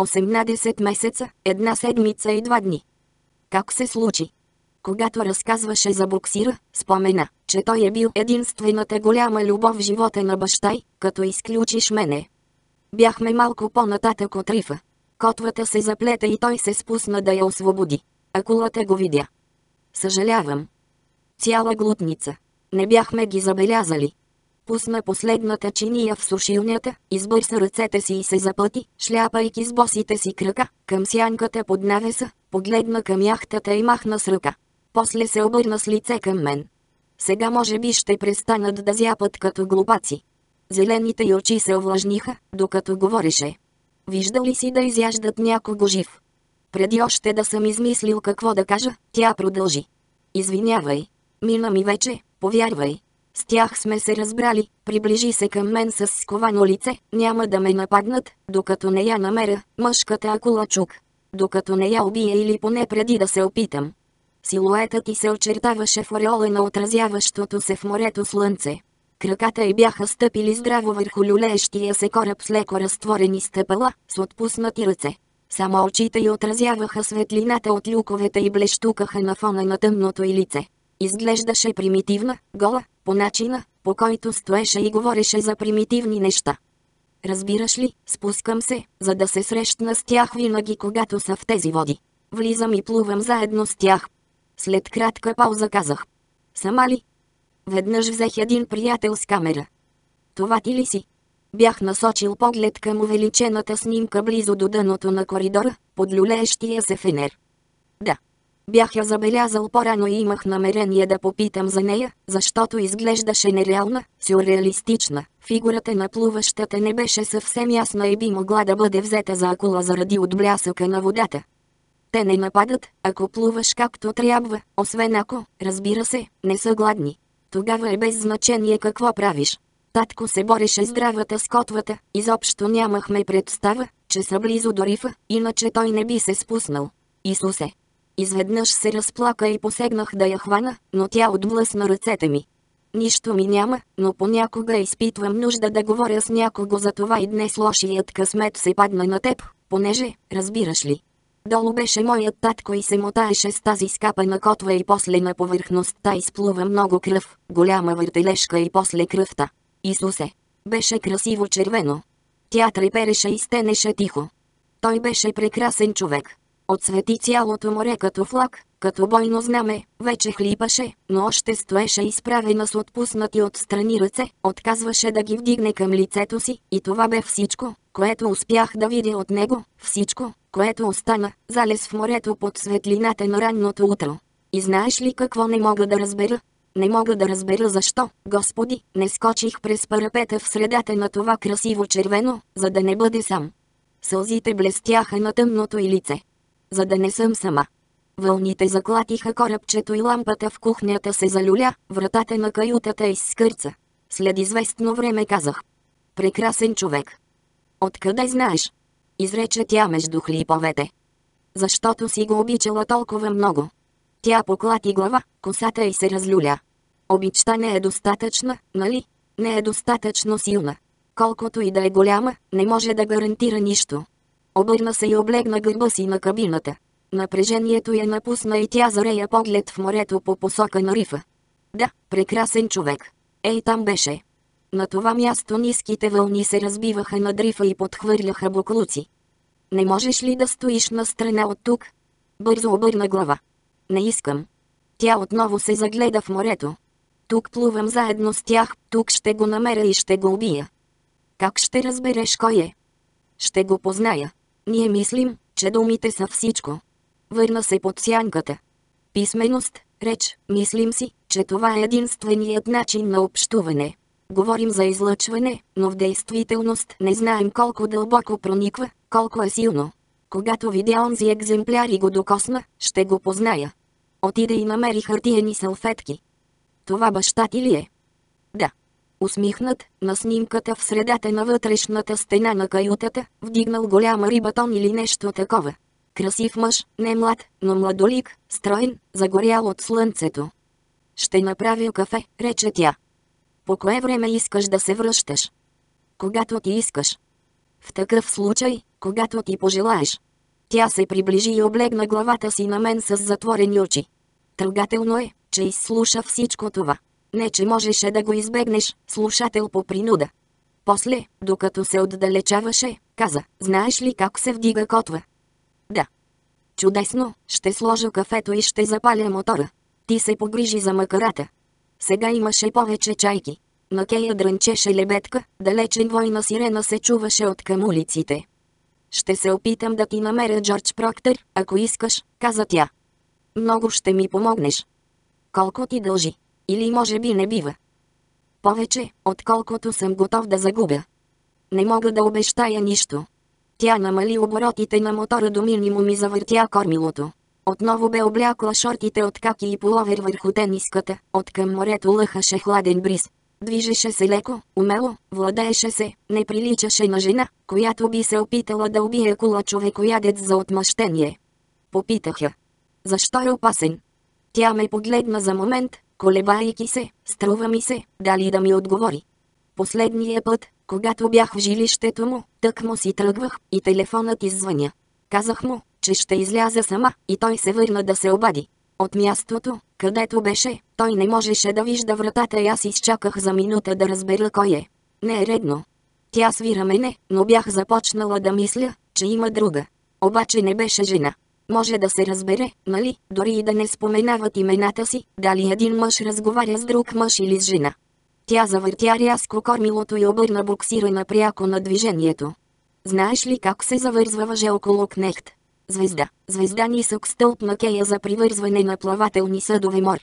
18 месеца, 1 седмица и 2 дни. Как се случи? Когато разказваше за боксира, спомена, че той е бил единствената голяма любов в живота на баща й, като изключиш мене. Бяхме малко по-нататък от рифа. Котвата се заплета и той се спусна да я освободи. Акулата го видя. Съжалявам. Цяла глутница. Не бяхме ги забелязали. Пусна последната чиния в сушилнята, избърса ръцете си и се запъти, шляпайки с босите си крака, към сянката под навеса, погледна към яхтата и махна с ръка. После се обърна с лице към мен. Сега може би ще престанат да зяпат като глупаци. Зелените й очи се овлажниха, докато говореше. Вижда ли си да изяждат някого жив? Преди още да съм измислил какво да кажа, тя продължи. Извинявай. Мина ми вече, повярвай. С тях сме се разбрали, приближи се към мен с сковано лице, няма да ме нападнат, докато не я намеря, мъжката Акулачук. Докато не я убия или поне преди да се опитам. Силуетът ти се очертаваше в ореола на отразяващото се в морето слънце. Краката й бяха стъпили здраво върху люлеещия се кораб с леко разтворени стъпала, с отпуснати ръце. Само очите й отразяваха светлината от люковете и блещукаха на фона на тъмното й лице. Изглеждаше примитивна, гола, по начина, по който стоеше и говореше за примитивни неща. Разбираш ли, спускам се, за да се срещна с тях винаги когато са в тези води. Влизам и плувам заедно с тях. След кратка пауза казах. Сама ли? Веднъж взех един приятел с камера. Това ти ли си? Бях насочил поглед към увеличената снимка близо до дъното на коридора, под люлеещия се фенер. Да. Бях я забелязал по-рано и имах намерение да попитам за нея, защото изглеждаше нереална, сюрреалистична. Фигурата на плуващата не беше съвсем ясна и би могла да бъде взета за акула заради отблясъка на водата. Те не нападат, ако плуваш както трябва, освен ако, разбира се, не са гладни. Тогава е без значение какво правиш. Татко се бореше здравата с котвата, изобщо нямахме представа, че са близо до рифа, иначе той не би се спуснал. Исусе! Изведнъж се разплака и посегнах да я хвана, но тя отблъсна ръцете ми. Нищо ми няма, но понякога изпитвам нужда да говоря с някого, за това и днес лошият късмет се падна на теб, понеже, разбираш ли. Долу беше моят татко и се мотаеше с тази скапана котва и после на повърхността изплува много кръв, голяма въртележка и после кръвта. Исусе! Беше красиво червено. Тя трепереше и стенеше тихо. Той беше прекрасен човек. Отсвети цялото море като флаг, като бойно знаме, вече хлипаше, но още стоеше изправена с отпуснати отстрани ръце, отказваше да ги вдигне към лицето си, и това бе всичко, което успях да видя от него, всичко, което остана, залез в морето под светлината на ранното утро. И знаеш ли какво не мога да разбера? Не мога да разбера защо, Господи, не скочих през парапета в средата на това красиво червено, за да не бъде сам. Сълзите блестяха на тъмното й лице. За да не съм сама. Вълните заклатиха корабчето и лампата в кухнята се залюля, вратата на каютата изскърца. След известно време казах. Прекрасен човек. Откъде знаеш? Изрече тя между хлиповете. Защото си го обичала толкова много. Тя поклати глава, косата й се разлюля. Обичта не е достатъчна, нали? Не е достатъчно силна. Колкото и да е голяма, не може да гарантира нищо. Обърна се и облегна гърба си на кабината. Напрежението я напусна и тя зарея поглед в морето по посока на рифа. Да, прекрасен човек. Ей, там беше. На това място ниските вълни се разбиваха над рифа и подхвърляха буклуци. Не можеш ли да стоиш настрана от тук? Бързо обърна глава. Не искам. Тя отново се загледа в морето. Тук плувам заедно с тях, тук ще го намеря и ще го убия. Как ще разбереш кой е? Ще го позная. Ние мислим, че думите са всичко. Върна се под сянката. Писменост, реч, мислим си, че това е единственият начин на общуване. Говорим за излъчване, но в действителност не знаем колко дълбоко прониква, колко е силно. Когато видя онзи екземпляр и го докосна, ще го позная. Отида и намери хартиени салфетки. Това баща ти ли е? Да. Усмихнат, на снимката в средата на вътрешната стена на каютата, вдигнал голяма рибатон или нещо такова. Красив мъж, не млад, но младолик, строен, загорял от слънцето. Ще направя кафе, рече тя. По кое време искаш да се връщаш? Когато ти искаш. В такъв случай, когато ти пожелаеш. Тя се приближи и облегна главата си на мен с затворени очи. Трогателно е, че изслуша всичко това. Не, че можеше да го избегнеш, слушател по принуда. После, докато се отдалечаваше, каза, знаеш ли как се вдига котва? Да. Чудесно, ще сложа кафето и ще запаля мотора. Ти се погрижи за макарата. Сега имаше повече чайки. На кея дрънчеше лебедка, далечен вой на сирена се чуваше от към улиците. Ще се опитам да ти намеря Джордж Проктър, ако искаш, каза тя. Много ще ми помогнеш. Колко ти дължи? Или може би не бива? Повече, отколкото съм готов да загубя. Не мога да обещая нищо. Тя намали оборотите на мотора до минимум и завъртя кормилото. Отново бе облякла шортите от каки и пуловер върху тениската, от към морето лъхаше хладен бриз. Движеше се леко, умело, владееше се, не приличаше на жена, която би се опитала да убие кула човекоядец за отмъщение. Попитах я. Защо е опасен? Тя ме погледна за момент, колебайки се, струва ми се, дали да ми отговори. Последния път, когато бях в жилището му, тъкмо си тръгвах и телефонът иззвъня. Казах му, че ще изляза сама, и той се върна да се обади. От мястото, където беше, той не можеше да вижда вратата и аз изчаках за минута да разбера кой е. Не е редно. Тя свира мене, но бях започнала да мисля, че има друга. Обаче не беше жена. Може да се разбере, нали, дори и да не споменават имената си, дали един мъж разговаря с друг мъж или с жена. Тя завъртя рязко кормилото и обърна буксира напряко на движението. Знаеш ли как се завързва въже около кнехт? Звезда. Звезда нисък стълб на кея за привързване на плавателни съдове мор.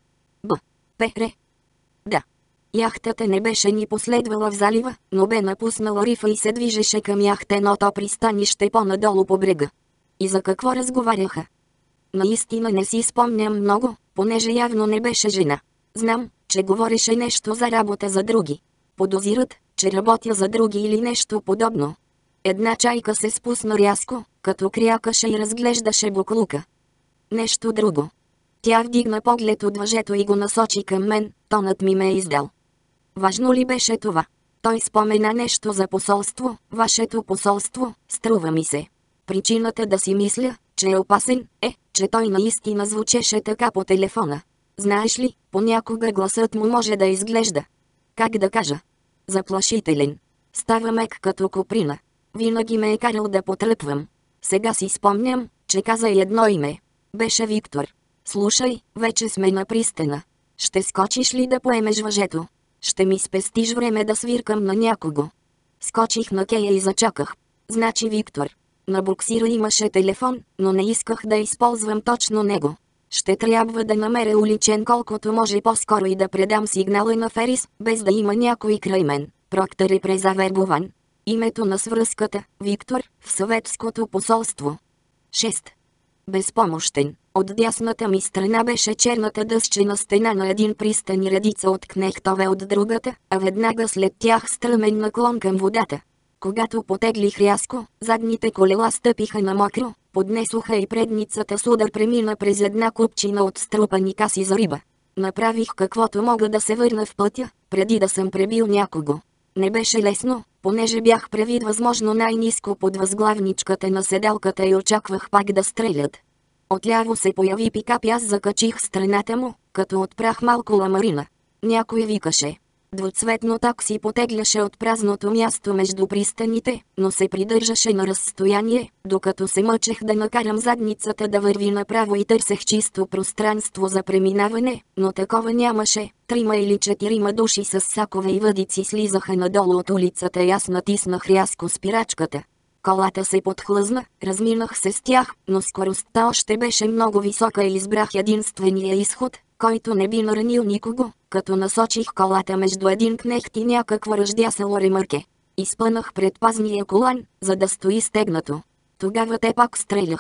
Б. Р. Да. Яхтата не беше ни последвала в залива, но бе напуснала рифа и се движеше към яхтеното пристанище по-надолу по брега. И за какво разговаряха? Наистина не си спомням много, понеже явно не беше жена. Знам, че говореше нещо за работа за други. Подозират, че работя за други или нещо подобно. Една чайка се спусна рязко, като крякаше и разглеждаше буклука. Нещо друго. Тя вдигна поглед от въжето и го насочи към мен, тонът ми ме е издал. Важно ли беше това? Той спомена нещо за посолство, вашето посолство, струва ми се. Причината да си мисля, че е опасен, е, че той наистина звучеше така по телефона. Знаеш ли, понякога гласът му може да изглежда. Как да кажа? Заплашителен. Става мек като коприна. Винаги ме е карал да потръпвам. Сега си спомням, че каза едно име. Беше Виктор. Слушай, вече сме на пристана. Ще скочиш ли да поемеш въжето? Ще ми спестиш време да свиркам на някого. Скочих на кея и зачаках. Значи Виктор. На буксира имаше телефон, но не исках да използвам точно него. Ще трябва да намеря уличен колкото може по-скоро и да предам сигнала на Ферис, без да има някой край мен. Проктър е презавербован. Името на свръзката – Виктор, в съветското посолство. 6. Безпомощен. От дясната ми страна беше черната дъсчена стена на един пристан и редица от кнехтове от другата, а веднага след тях стръмен наклон към водата. Когато потеглих рязко, задните колела стъпиха на мокро, поднесоха и предницата с удар премина през една купчина от струпани каси за риба. Направих каквото мога да се върна в пътя, преди да съм пребил някого. Не беше лесно, понеже бях превид възможно най-ниско под възглавничката на седалката и очаквах пак да стрелят. Отляво се появи пикап и аз закачих страната му, като отпрах малко ламарина. Някой викаше. Двуцветно такси потегляше от празното място между пристаните, но се придържаше на разстояние, докато се мъчех да накарам задницата да върви направо и търсех чисто пространство за преминаване, но такова нямаше. 3 или 4 души с сакове и въдици слизаха надолу от улицата и аз натиснах рязко спирачката. Колата се подхлъзна, разминах се с тях, но скоростта още беше много висока и избрах единствения изход, който не би наранил никого, като насочих колата между един кнехт и някакво ръждясало ремърке. Изпънах предпазния колан, за да стои стегнато. Тогава те пак стреляха.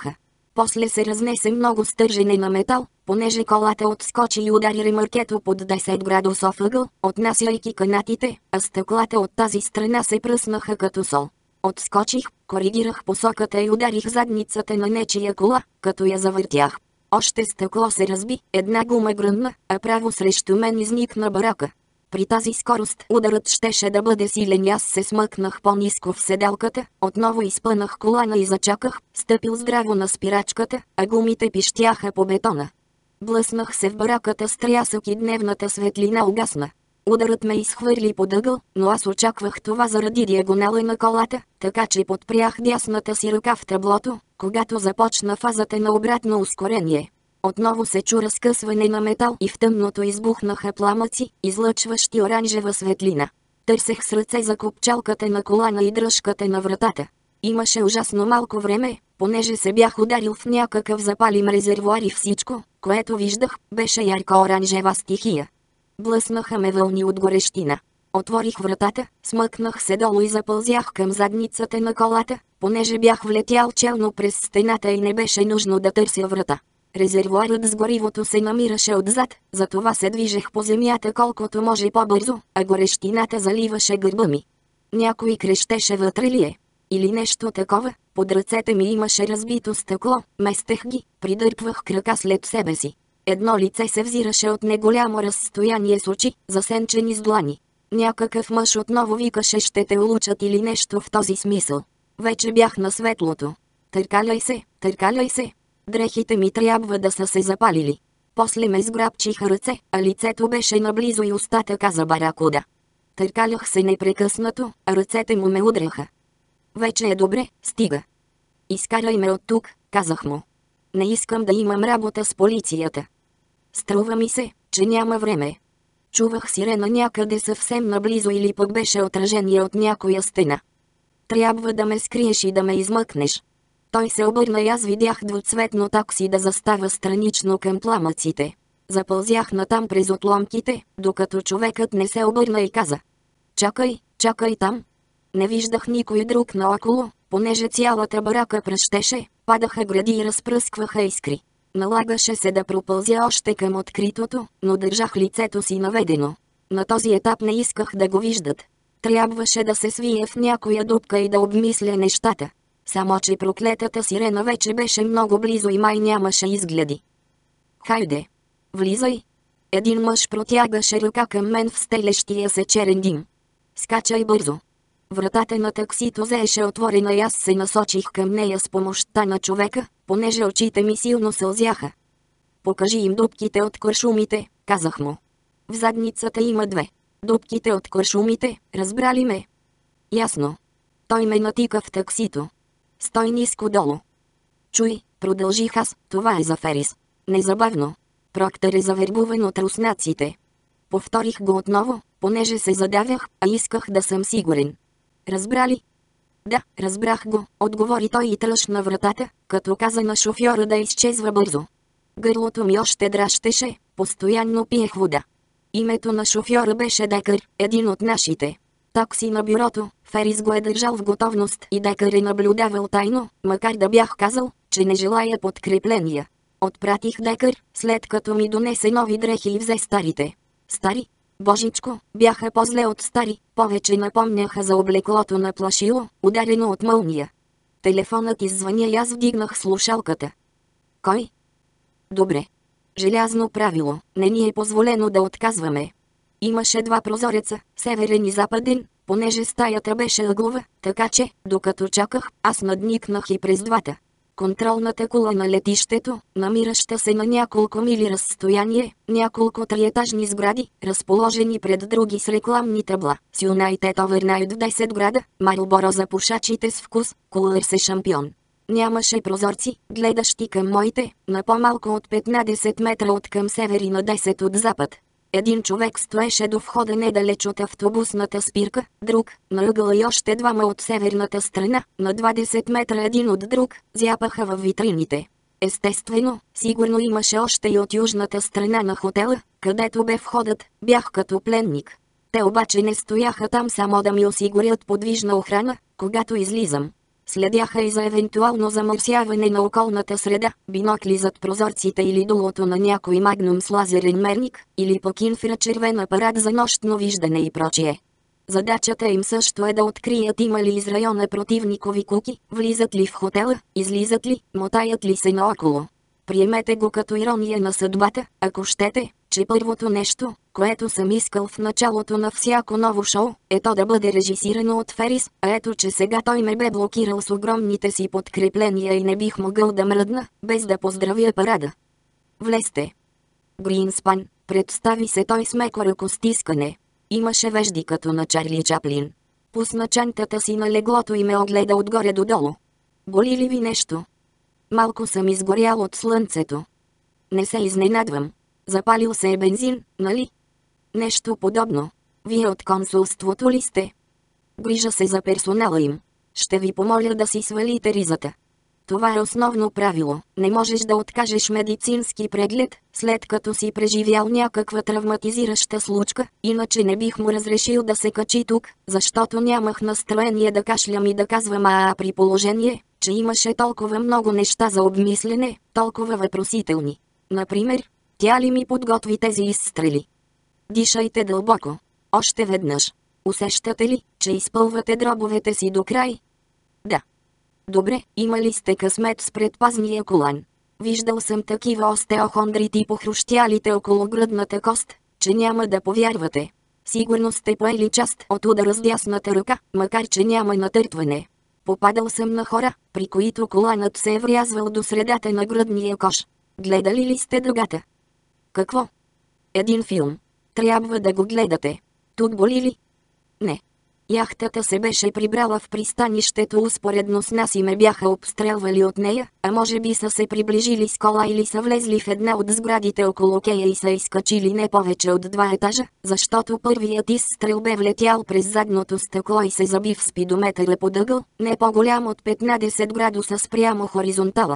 После се разнесе много стържене на метал, понеже колата отскочи и удари ремаркето под 10 градусов ъгъл, отнасяйки канатите, а стъклата от тази страна се пръснаха като сол. Отскочих, коригирах посоката и ударих задницата на нечия кола, като я завъртях. Още стъкло се разби, една гума гръмна, а право срещу мен изникна барака. При тази скорост ударът щеше да бъде силен и аз се смъкнах по-ниско в седалката, отново изпънах колана и зачаках, стъпил здраво на спирачката, а гумите пищяха по бетона. Блъснах се в бараката с трясък и дневната светлина угасна. Ударът ме изхвърли под ъгъл, но аз очаквах това заради диагонала на колата, така че подпрях дясната си ръка в таблото, когато започна фазата на обратно ускорение. Отново се чу разкъсване на метал и в тъмното избухнаха пламъци, излъчващи оранжева светлина. Търсех с ръце за копчалката на колана и дръжката на вратата. Имаше ужасно малко време, понеже се бях ударил в някакъв запалим резервоар и всичко, което виждах, беше ярко-оранжева стихия. Блъснаха ме вълни от горещина. Отворих вратата, смъкнах се долу и запълзях към задницата на колата, понеже бях влетял челно през стената и не беше нужно да търся врата. Резервоарът с горивото се намираше отзад, затова се движех по земята колкото може по-бързо, а горещината заливаше гърба ми. Някой крещеше вътре ли е? Или нещо такова, под ръцете ми имаше разбито стъкло, местех ги, придърпвах крака след себе си. Едно лице се взираше от неголямо разстояние с очи, засенчени с длани. Някакъв мъж отново викаше ще те улучат или нещо в този смисъл. Вече бях на светлото. Търкаляй се, търкаляй се. Дрехите ми трябва да са се запалили. После ме сграбчиха ръце, а лицето беше наблизо и устата каза баракуда. Търкалях се непрекъснато, а ръцете му ме удряха. Вече е добре, стига. Изкарай ме от тук, казах му. Не искам да имам работа с полицията. Струва ми се, че няма време. Чувах сирена някъде съвсем наблизо или пък беше отражение от някоя стена. Трябва да ме скриеш и да ме измъкнеш. Той се обърна и аз видях двуцветно такси да застава странично към пламъците. Запълзях натам през отломките, докато човекът не се обърна и каза. Чакай, чакай там. Не виждах никой друг наоколо, понеже цялата барака пръщеше, падаха гради и разпръскваха искри. Налагаше се да пропълзя още към откритото, но държах лицето си наведено. На този етап не исках да го виждат. Трябваше да се свие в някоя дупка и да обмисля нещата. Само че проклетата сирена вече беше много близо и май нямаше изгледи. Хайде! Влизай! Един мъж протягаше ръка към мен в стелещия се черен дим. Скачай бързо! Вратата на таксито заеше отворена и аз се насочих към нея с помощта на човека, понеже очите ми силно сълзяха. Покажи им дупките от куршумите, казах му. В задницата има две. Дупките от куршумите, разбрали ме? Ясно. Той ме натика в таксито. Стой ниско долу. Чуй, продължих аз, това е за Ферис. Незабавно. Проктър е завербуван от руснаците. Повторих го отново, понеже се задавях, а исках да съм сигурен. Разбрали? Да, разбрах го, отговори той и тръщна вратата, като каза на шофьора да изчезва бързо. Гърлото ми още дращеше, постоянно пиех вода. Името на шофьора беше Декър, един от нашите. Такси на бюрото, Ферис го е държал в готовност и Декър е наблюдавал тайно, макар да бях казал, че не желая подкрепления. Отпратих Декър, след като ми донесе нови дрехи и взе старите. Стари? Божичко, бяха по-зле от стари, повече напомняха за облеклото на плашило, ударено от мълния. Телефонът иззвъня и аз вдигнах слушалката. Кой? Добре. Желязно правило, не ни е позволено да отказваме. Имаше два прозореца, северен и западен, понеже стаята беше ъглова, така че, докато чаках, аз надникнах и през двата. Контролната кула на летището, намираща се на няколко мили разстояние, няколко триетажни сгради, разположени пред други с рекламни табла. С United Overnight в 10 града, Марлборо за пушачите с вкус, Кулърс е шампион. Нямаше прозорци, гледащи към моите, на по-малко от 15 метра от към север и на 10 от запад. Един човек стоеше до входа недалеч от автобусната спирка, друг, на ъгъла и още двама от северната страна, на 20 метра един от друг, зяпаха във витрините. Естествено, сигурно имаше още и от южната страна на хотела, където бе входът, бях като пленник. Те обаче не стояха там само да ми осигурят подвижна охрана, когато излизам. Следяха и за евентуално замърсяване на околната среда, бинокли зад прозорците или дулото на някой магнум с лазерен мерник, или пък инфрачервен апарат за нощно виждане и прочие. Задачата им също е да открият има ли из района противникови куки, влизат ли в хотела, излизат ли, мотаят ли се наоколо. Приемете го като ирония на съдбата, ако щете, че първото нещо, което съм искал в началото на всяко ново шоу, е то да бъде режисирано от Ферис, а ето че сега той ме бе блокирал с огромните си подкрепления и не бих могъл да мръдна, без да поздравя парада. Влезте. Гринспан, представи се той с меко ръкостискане. Имаше вежди като на Чарли Чаплин. Пусна чантата си на леглото и ме огледа отгоре до долу. Боли ли ви нещо? Малко съм изгорял от слънцето. Не се изненадвам. Запалил се е бензин, нали? Нещо подобно. Вие от консулството ли сте? Грижа се за персонала им. Ще ви помоля да си свалите ризата. Това е основно правило. Не можеш да откажеш медицински преглед, след като си преживял някаква травматизираща случка, иначе не бих му разрешил да се качи тук, защото нямах настроение да кашлям и да казвам при положение, че имаше толкова много неща за обмислене, толкова въпросителни. Например, тя ли ми подготви тези изстрели? Дишайте дълбоко. Още веднъж. Усещате ли, че изпълвате дробовете си до край? Да. Добре, имали сте късмет с предпазния колан. Виждал съм такива остеохондрити по хрущялите около гръдната кост, че няма да повярвате. Сигурно сте поели част от удара с дясната ръка, макар че няма натъртване. Попадал съм на хора, при които коланът се е врязвал до средата на гръдния кош. Гледали ли сте другата? Какво? Един филм. Трябва да го гледате. Тук боли ли? Не. Яхтата се беше прибрала в пристанището успоредно с нас и ме бяха обстрелвали от нея, а може би са се приближили с кола или са влезли в една от сградите около кея и са изкачили не повече от 2 етажа, защото първият изстрел бе влетял през задното стъкло и се заби в спидометъра под ъгъл, не по-голям от 15 градуса спрямо хоризонтала.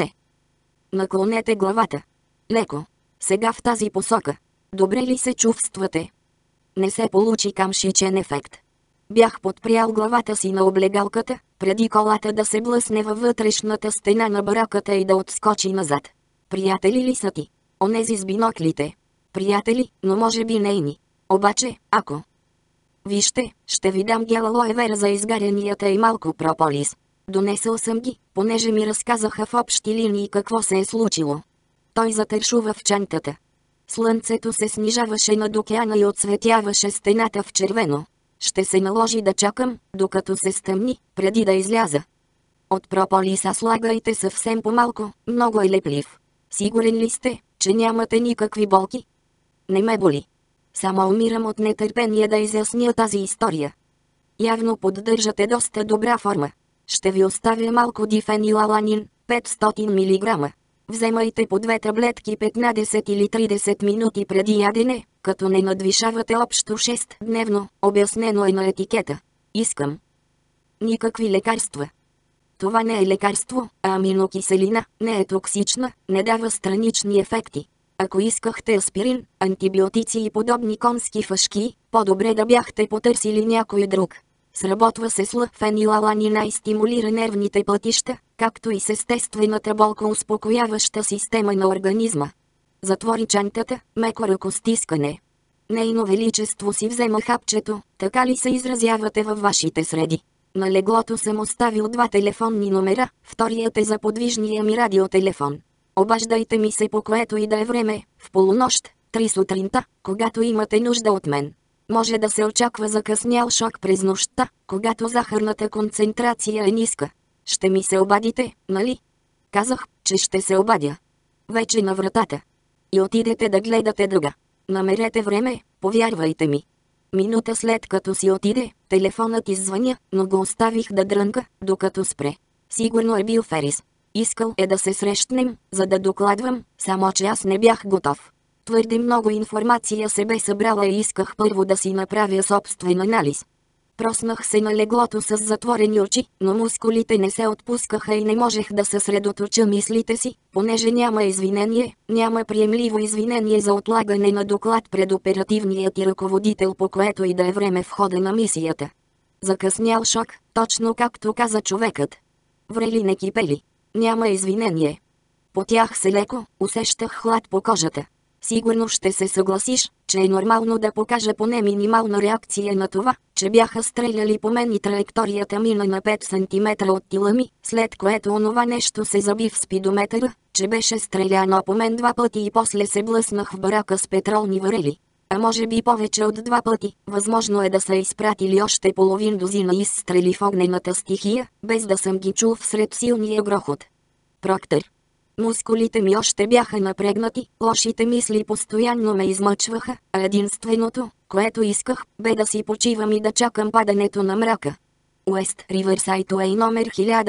Наклонете главата. Леко. Сега в тази посока. Добре ли се чувствате? Не се получи камшичен ефект. Бях подпрял главата си на облегалката, преди колата да се блъсне във вътрешната стена на бараката и да отскочи назад. Приятели ли са ти? Онези с биноклите. Приятели, но може би нейни. Обаче, ако... Вижте, ще ви дам гел алоe вера за изгарянията и малко прополис. Донесъл съм ги, понеже ми разказаха в общи линии какво се е случило. Той затършува в чантата. Слънцето се снижаваше над океана и отсветяваше стената в червено. Ще се наложи да чакам, докато се стъмни, преди да изляза. От прополиса слагайте съвсем по-малко, много е леплив. Сигурен ли сте, че нямате никакви болки? Не ме боли. Само умирам от нетърпение да изясня тази история. Явно поддържате доста добра форма. Ще ви оставя малко дифенилаланин, 500 мг. Вземайте по 2 таблетки 15 или 30 минути преди ядене, като не надвишавате общо 6 дневно, обяснено е на етикета. Искам. Никакви лекарства. Това не е лекарство, а аминокиселина, не е токсична, не дава странични ефекти. Ако искахте аспирин, антибиотици и подобни конски фашки, по-добре да бяхте потърсили някой друг. Сработва се с фенилаланина и стимулира нервните пътища, както и с естествената болкоуспокояваща система на организма. Затвори чантата, меко ръкостискане. Нейно величество си взема хапчето, така ли се изразявате във вашите среди? На леглото съм оставил 2 телефонни номера, вторият е за подвижния ми радиотелефон. Обаждайте ми се по което и да е време, в полунощ, 3 сутринта, когато имате нужда от мен. Може да се очаква закъснял шок през нощта, когато захарната концентрация е ниска. Ще ми се обадите, нали? Казах, че ще се обадя. Вече на вратата. И отидете да гледате друга. Намерете време, повярвайте ми. Минута след като си отиде, телефонът иззвъня, но го оставих да дрънка, докато спре. Сигурно е бил Ферис. Искал е да се срещнем, за да докладвам, само че аз не бях готов. Твърде много информация се бе събрала и исках първо да си направя собствен анализ. Проснах се на леглото с затворени очи, но мускулите не се отпускаха и не можех да съсредоточа мислите си, понеже няма извинение, няма приемливо извинение за отлагане на доклад пред оперативният и ръководител по което и да е време в хода на мисията. Закъснял шок, точно както каза човекът. Врели не кипели. Няма извинение. Потях се леко, усещах хлад по кожата. Сигурно ще се съгласиш, че е нормално да покажа поне минимална реакция на това, че бяха стреляли по мен и траекторията мина на 5 см от тила ми, след което онова нещо се заби в спидометъра, че беше стреляно по мен 2 пъти и после се блъснах в барака с петролни варели. А може би повече от 2 пъти, възможно е да са изпратили още половин дозина изстрели в огнената стихия, без да съм ги чул всред силния грохот. Проктър. Мускулите ми още бяха напрегнати, лошите мисли постоянно ме измъчваха, а единственото, което исках, бе да си почивам и да чакам падането на мрака. Уест Риверсайд Уей номер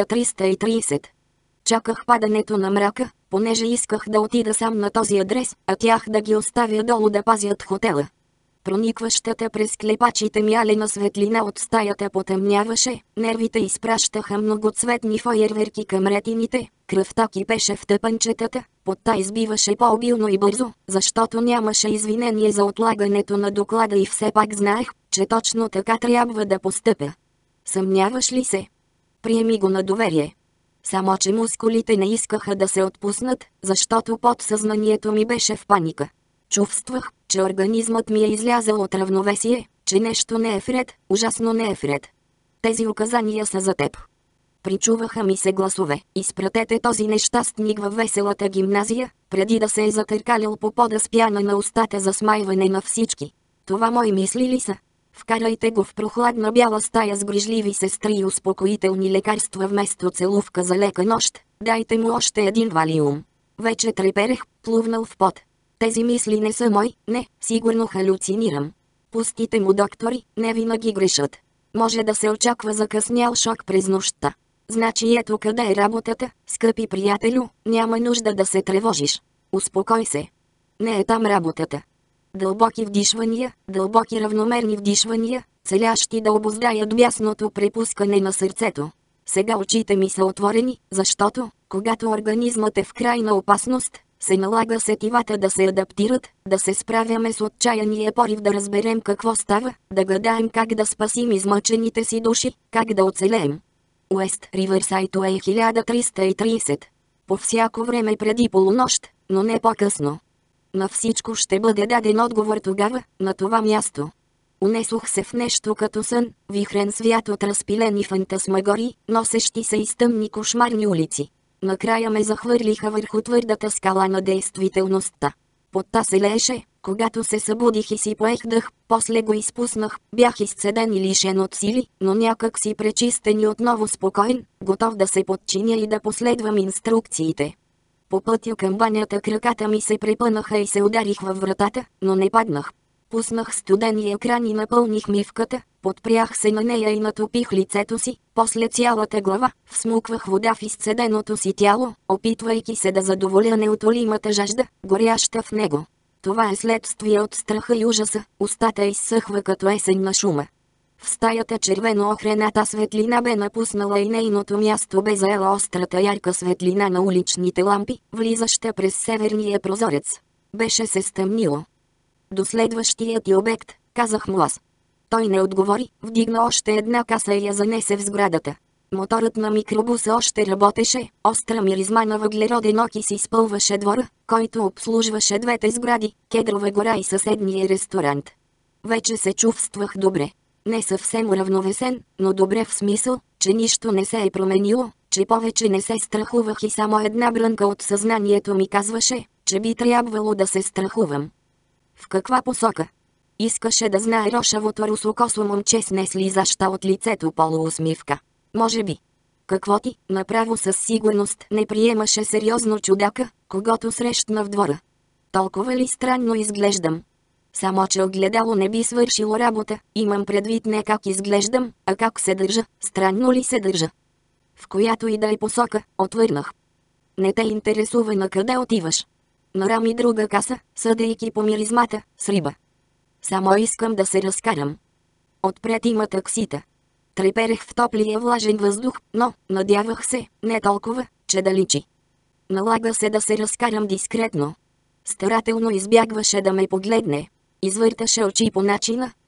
1330. Чаках падането на мрака, понеже исках да отида сам на този адрес, а тях да ги оставя долу да пазят хотела. Проникващата през клепачите ми алена светлина от стаята потъмняваше, нервите изпращаха многоцветни фойерверки към ретините, кръвта кипеше в тъпанчетата, потта избиваше по-обилно и бързо, защото нямаше извинение за отлагането на доклада и все пак знаех, че точно така трябва да постъпя. Съмняваш ли се? Приеми го на доверие. Само че мускулите не искаха да се отпуснат, защото подсъзнанието ми беше в паника. Чувствах, че организмът ми е излязъл от равновесие, че нещо не е вред, ужасно не е вред. Тези указания са за теб. Причуваха ми се гласове. Изпратете този нещастник във веселата гимназия, преди да се е затъркалял по пода с пяна на устата за смайване на всички. Това мои мисли ли са? Вкарайте го в прохладна бяла стая с грижливи сестри и успокоителни лекарства вместо целувка за лека нощ. Дайте му още един валиум. Вече треперех, плувнал в пот. Тези мисли не са мои, не, сигурно халюцинирам. Пустите му доктори, не винаги грешат. Може да се очаква закъснял шок през нощта. Значи ето къде е работата, скъпи приятелю, няма нужда да се тревожиш. Успокой се. Не е там работата. Дълбоки вдишвания, дълбоки равномерни вдишвания, целящи да обоздаят бясното препускане на сърцето. Сега очите ми са отворени, защото, когато организмът е в крайна опасност, се налага сетивата да се адаптират, да се справяме с отчаяния порив да разберем какво става, да гадаем как да спасим измъчените си души, как да оцелеем. Уест Риверсайд Уей 1330. По всяко време преди полунощ, но не по-късно. На всичко ще бъде даден отговор тогава, на това място. Унесох се в нещо като сън, вихрен свят от разпилени фантасмагории, носещи се из тъмни кошмарни улици. Накрая ме захвърлиха върху твърдата скала на действителността. Потта се лееше, когато се събудих и си поех дъх, после го изпуснах, бях изцеден и лишен от сили, но някак си пречистен и отново спокоен, готов да се подчиня и да последвам инструкциите. По пътя към банята краката ми се препънаха и се ударих във вратата, но не паднах. Пуснах студени екран и напълних мивката, подпрях се на нея и натопих лицето си, после цялата глава, всмуквах вода в изцеденото си тяло, опитвайки се да задоволя неутолимата жажда, горяща в него. Това е следствие от страха и ужаса, устата изсъхва като есенна шума. В стаята червено-охрената светлина бе напуснала и нейното място бе заела острата ярка светлина на уличните лампи, влизаща през северния прозорец. Беше се стъмнило. До следващия ти обект, казах му аз. Той не отговори, вдигна още една каса и я занесе в сградата. Моторът на микробуса още работеше, остра миризма на въглероден окис изпълваше двора, който обслужваше двете сгради, Кедрова гора и съседния ресторант. Вече се чувствах добре. Не съвсем уравновесен, но добре в смисъл, че нищо не се е променило, че повече не се страхувах и само една брънка от съзнанието ми казваше, че би трябвало да се страхувам. В каква посока? Искаше да знае рошавото русокосо момче с неслизаща от лицето полуусмивка. Може би. Какво ти, направо със сигурност не приемаше сериозно чудака, когато срещна в двора. Толкова ли странно изглеждам? Само че огледало не би свършило работа, имам предвид не как изглеждам, а как се държа, странно ли се държа. В която и да е посока, отвърнах. Не те интересува на къде отиваш. Нарами друга каса, съдейки по миризмата, с риба. Само искам да се разкарам. Отпред има таксита. Треперех в топлия влажен въздух, но, надявах се, не толкова, че да личи. Налага се да се разкарам дискретно. Старателно избягваше да ме погледне. Извърташе очи по начина,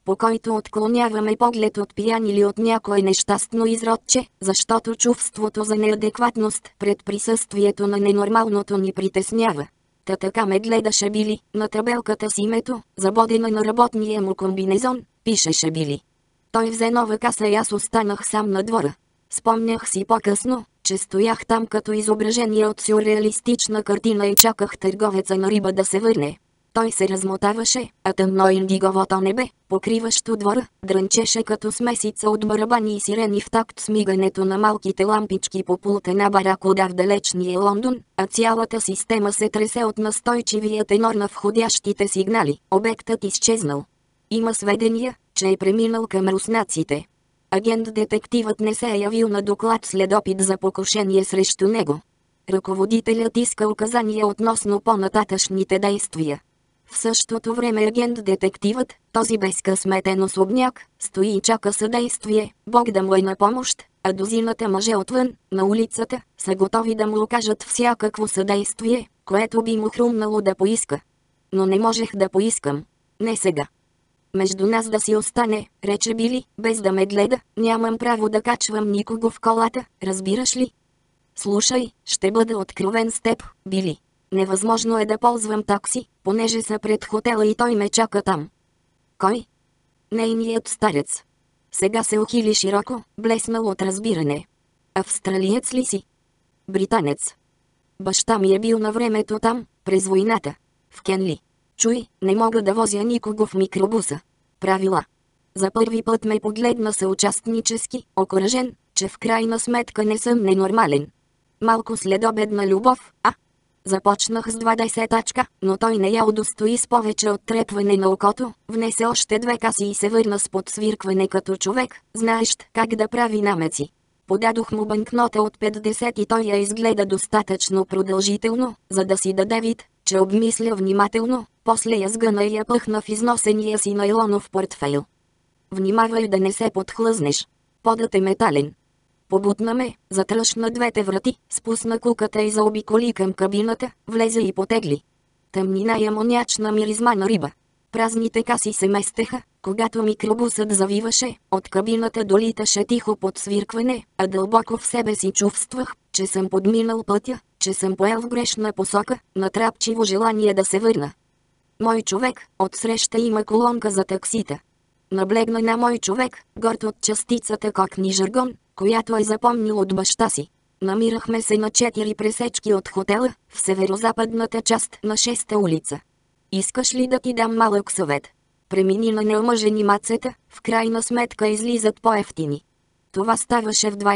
по който отклоняваме поглед от пиян или от някое нещастно изродче, защото чувството за неадекватност пред присъствието на ненормалното ни притеснява. Та така ме гледаше Били, на табелката с името, забодена на работния му комбинезон, пишеше Били. Той взе нова каса и аз останах сам на двора. Спомнях си по-късно, че стоях там като изображение от сюрреалистична картина и чаках търговеца на риба да се върне. Той се размотаваше, а тъмно индиговото небе, покриващо двора, дрънчеше като смесица от барабани и сирени в такт с мигането на малките лампички по пулта на Баракуда в далечния Лондон, а цялата система се тресе от настойчивия тенор на входящите сигнали. Обектът изчезнал. Има сведения, че е преминал към руснаците. Агент-детективът не се е явил на доклад след опит за покушение срещу него. Ръководителят иска указания относно по-нататъчните действия. В същото време агент-детективът, този безкъсметен особняк, стои и чака съдействие, Бог да му е на помощ, а дозината мъже отвън, на улицата, са готови да му окажат всякакво съдействие, което би му хрумнало да поиска. Но не можех да поискам. Не сега. Между нас да си остане, рече Били, без да ме гледа, нямам право да качвам никого в колата, разбираш ли? Слушай, ще бъда откровен с теб, Били. Невъзможно е да ползвам такси, понеже са пред хотела и той ме чака там. Кой? Нейният старец. Сега се ухили широко, блеснал от разбиране. Австралиец ли си? Британец. Баща ми е бил на времето там, през войната. В Кенли. Чуй, не мога да возя никого в микробуса. Правила. За първи път ме погледна съучастнически, окуражен, че в крайна сметка не съм ненормален. Малко следобедна любов, Започнах с 20-тачка, но той не я удостои с повече от трепване на окото, внесе още 2 каси и се върна с подсвиркване като човек, знаещ как да прави намеци. Подадох му банкнота от 50 и той я изгледа достатъчно продължително, за да си даде вид, че обмисля внимателно, после я сгъна и я пъхна в износения си найлонов портфейл. Внимавай да не се подхлъзнеш. Подът е метален. Побутна ме, затръшна 2 врати, спусна куката и заобиколи към кабината, влезе и потегли. Тъмнина и амонячна миризма на риба. Празните каси се местеха, когато микробусът завиваше, от кабината долиташе тихо подсвиркване, а дълбоко в себе си чувствах, че съм подминал пътя, че съм поел в грешна посока, натрапчиво желание да се върна. Мой човек, отсреща има колонка за таксита. Наблегна на мой човек, горд от частицата кокни жаргон, която е запомнил от баща си. Намирахме се на 4 пресечки от хотела, в северозападната част на 6-та улица. Искаш ли да ти дам малък съвет? Премини на неомъжени мацета, в крайна сметка излизат по-евтини. Това ставаше в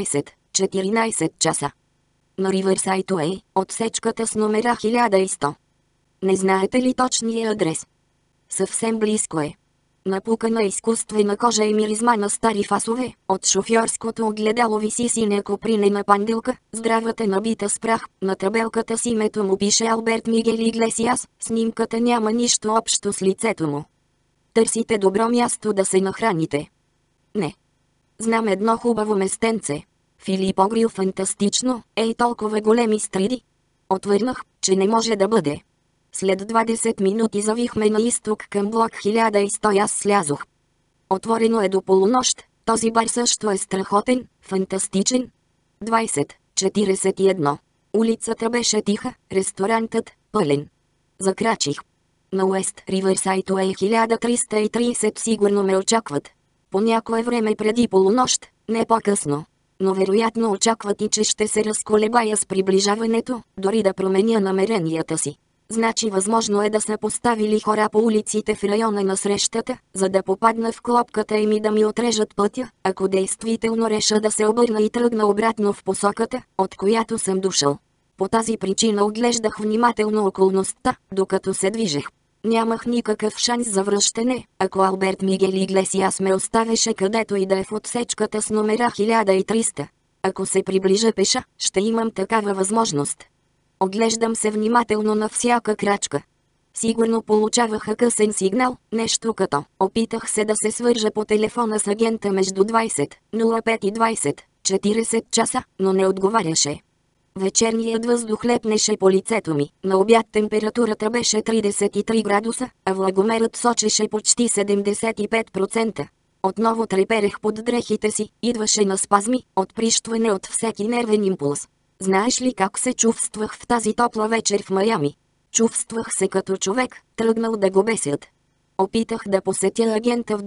20-14 часа. На Риверсайд Уей, отсечката с номера 1100. Не знаете ли точния адрес? Съвсем близко е. Напукана изкуствена кожа и миризма на стари фасове, от шофьорското огледало виси синя копринена панделка, здравата набита с прах, на табелката с името му пише Алберт Мигел Иглесиас, снимката няма нищо общо с лицето му. Търсите добро място да се нахраните. Не. Знам едно хубаво местенце. Филип огрил фантастично, толкова големи стриди. Отвърнах, че не може да бъде. След 20 минути завихме на изток към блок 1100 и аз слязох. Отворено е до полунощ, този бар също е страхотен, фантастичен. 20:41. Улицата беше тиха, ресторантът пълен. Закрачих. На Уест Риверсайд Уей 1330 сигурно ме очакват. По някое време преди полунощ, не по-късно. Но вероятно очакват и че ще се разколебая с приближаването, дори да променя намеренията си. Значи възможно е да са поставили хора по улиците в района на срещата, за да попадна в клопката им и да ми отрежат пътя, ако действително реша да се обърна и тръгна обратно в посоката, от която съм дошъл. По тази причина оглеждах внимателно околността, докато се движех. Нямах никакъв шанс за връщане, ако Алберт Мигел Иглесиас ме оставеше където и да е в отсечката с номера 1300. Ако се приближа пеша, ще имам такава възможност. Оглеждам се внимателно на всяка крачка. Сигурно получаваха късен сигнал, нещо като. Опитах се да се свържа по телефона с агента между 20:05 и 20:40 часа, но не отговаряше. Вечерният въздух лепнеше по лицето ми. На обяд температурата беше 33 градуса, а влагомерът сочеше почти 75%. Отново треперех под дрехите си, идваше на спазми, от прищване от всеки нервен импулс. Знаеш ли как се чувствах в тази топла вечер в Майами? Чувствах се като човек, тръгнал да го бесят. Опитах да посетя агента в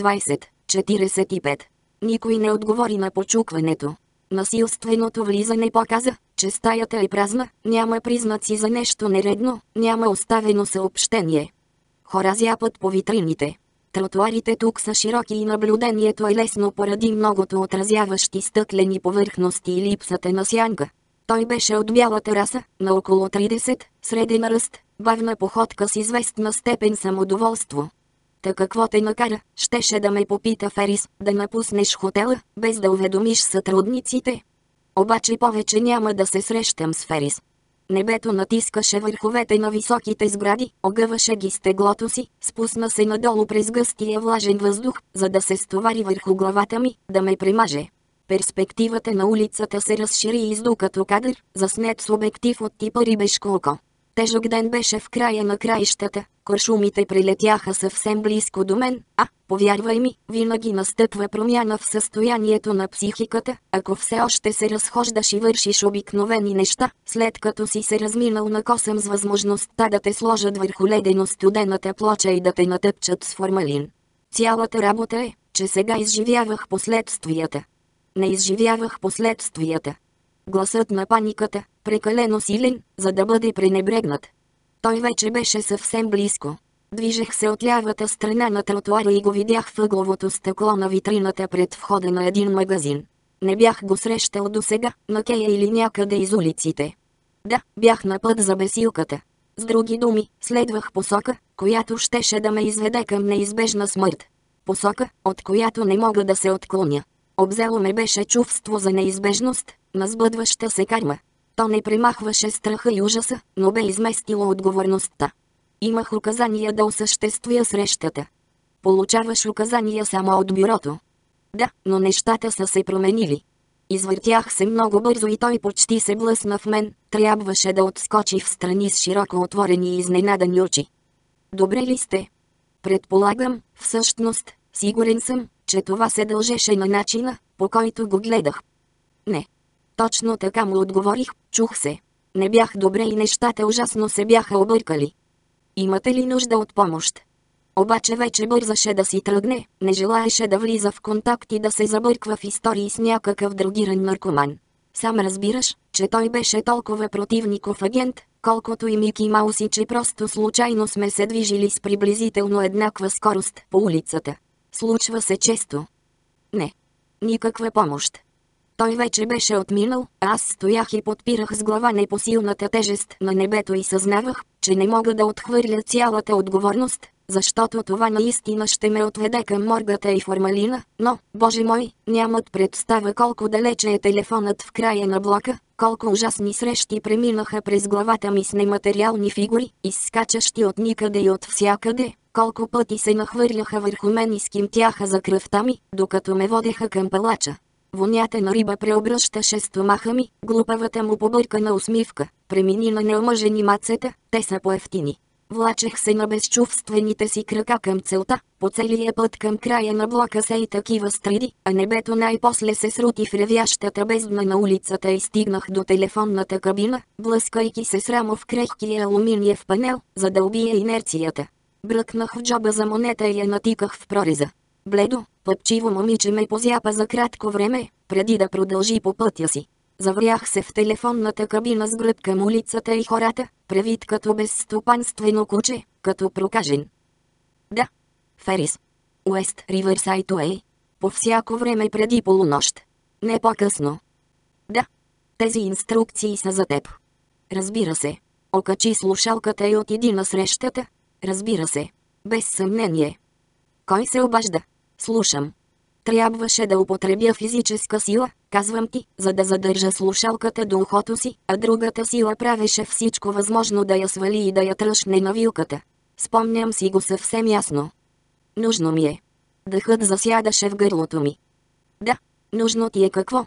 20:45. Никой не отговори на почукването. Насилственото влизане показа, че стаята е празна, няма признаци за нещо нередно, няма оставено съобщение. Хора зяпат по витрините. Тротуарите тук са широки и наблюдението е лесно поради многото отразяващи стъклени повърхности и липсата на сянка. Той беше от бялата раса, на около 30, среден ръст, бавна походка с известна степен самодоволство. Та какво те накара, щеше да ме попита Ферис, да напуснеш хотела, без да уведомиш сътрудниците? Обаче повече няма да се срещам с Ферис. Небето натискаше върховете на високите сгради, огъваше ги с теглото си, спусна се надолу през гъстия влажен въздух, за да се стовари върху главата ми, да ме примаже. Перспективата на улицата се разшири и изду като кадър, заснет с обектив от типа рибешко. Тежък ден беше в края на краищата, куршумите прилетяха съвсем близко до мен, повярвай ми, винаги настъпва промяна в състоянието на психиката, ако все още се разхождаш и вършиш обикновени неща, след като си се разминал на косъм с възможността да те сложат върху ледено-студената плоча и да те натъпчат с формалин. Цялата работа е, че сега изживявах последствията. Не изживявах последствията. Гласът на паниката, прекалено силен, за да бъде пренебрегнат. Той вече беше съвсем близко. Движех се от лявата страна на тротуара и го видях в ъгловото стъкло на витрината пред входа на един магазин. Не бях го срещал досега, на кея или някъде из улиците. Да, бях на път за бесилката. С други думи, следвах посока, която щеше да ме изведе към неизбежна смърт. Посока, от която не мога да се отклоня. Обзело ме беше чувство за неизбежност, на сбъдваща се карма. То не премахваше страха и ужаса, но бе изместило отговорността. Имах указания да осъществя срещата. Получаваш указания само от бюрото. Да, но нещата са се променили. Извъртях се много бързо и той почти се блъсна в мен, трябваше да отскочи в страни с широко отворени и изненадани очи. Добре ли сте? Предполагам, всъщност, сигурен съм, че това се дължеше на начина, по който го гледах. Не. Точно така му отговорих, чух се. Не бях добре и нещата ужасно се бяха объркали. Имате ли нужда от помощ? Обаче вече бързаше да си тръгне, не желаеше да влиза в контакт и да се забърква в истории с някакъв дрогиран наркоман. Сам разбираш, че той беше толкова противников агент, колкото и Мики Маус и че просто случайно сме се движили с приблизително еднаква скорост по улицата. Случва се често. Не. Никаква помощ. Той вече беше отминал, а аз стоях и подпирах с глава непосилната тежест на небето и съзнавах, че не мога да отхвърля цялата отговорност, защото това наистина ще ме отведе към моргата и формалина, но, боже мой, нямат представа колко далече е телефонът в края на блока, колко ужасни срещи преминаха през главата ми с нематериални фигури, изскачащи от никъде и от всякъде, колко пъти се нахвърляха върху мен и скимтяха за кръвта ми, докато ме водеха към палача. Вонята на риба преобръщаше стомаха ми, глупавата му побъркана усмивка, премини на неомъжени мацета, те са поевтини. Влачех се на безчувствените си крака към целта, по целия път към края на блока се и такива стриди, а небето най-после се срути в ревящата бездна на улицата и стигнах до телефонната кабина, блъскайки се срамо в крехкия алуминиев панел, за да убия инерцията. Бръкнах в джоба за монета и я натиках в прореза. Бледо, пъпчиво момиче ме позяпа за кратко време, преди да продължи по пътя си. Заврях се в телефонната кабина с гръб към улицата и хората, превид като безстопанствено куче, като прокажен. Да. Ферис. Уест Риверсайд Уей. По всяко време преди полунощ. Не по-късно. Да. Тези инструкции са за теб. Разбира се. Окачи слушалката и отиди на срещата. Разбира се. Без съмнение. Кой се обажда? Слушам. Трябваше да употребя физическа сила, казвам ти, за да задържа слушалката до ухото си, а другата сила правеше всичко възможно да я свали и да я тръшне на вилката. Спомням си го съвсем ясно. Нужно ми е. Дъхът засядаше в гърлото ми. Да, нужно ти е какво?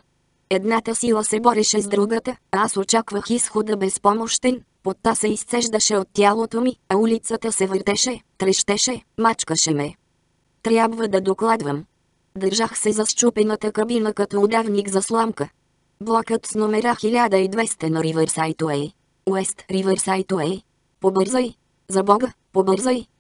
Едната сила се бореше с другата, а аз очаквах изхода безпомощен, потта се изцеждаше от тялото ми, а улицата се въртеше, трещеше, мачкаше ме. Трябва да докладвам. Държах се за счупената кабина като удавник за сламка. Блокът с номера 1200 на Риверсайд Уей. Уест Риверсайд Уей. Побързай! За Бога, побързай!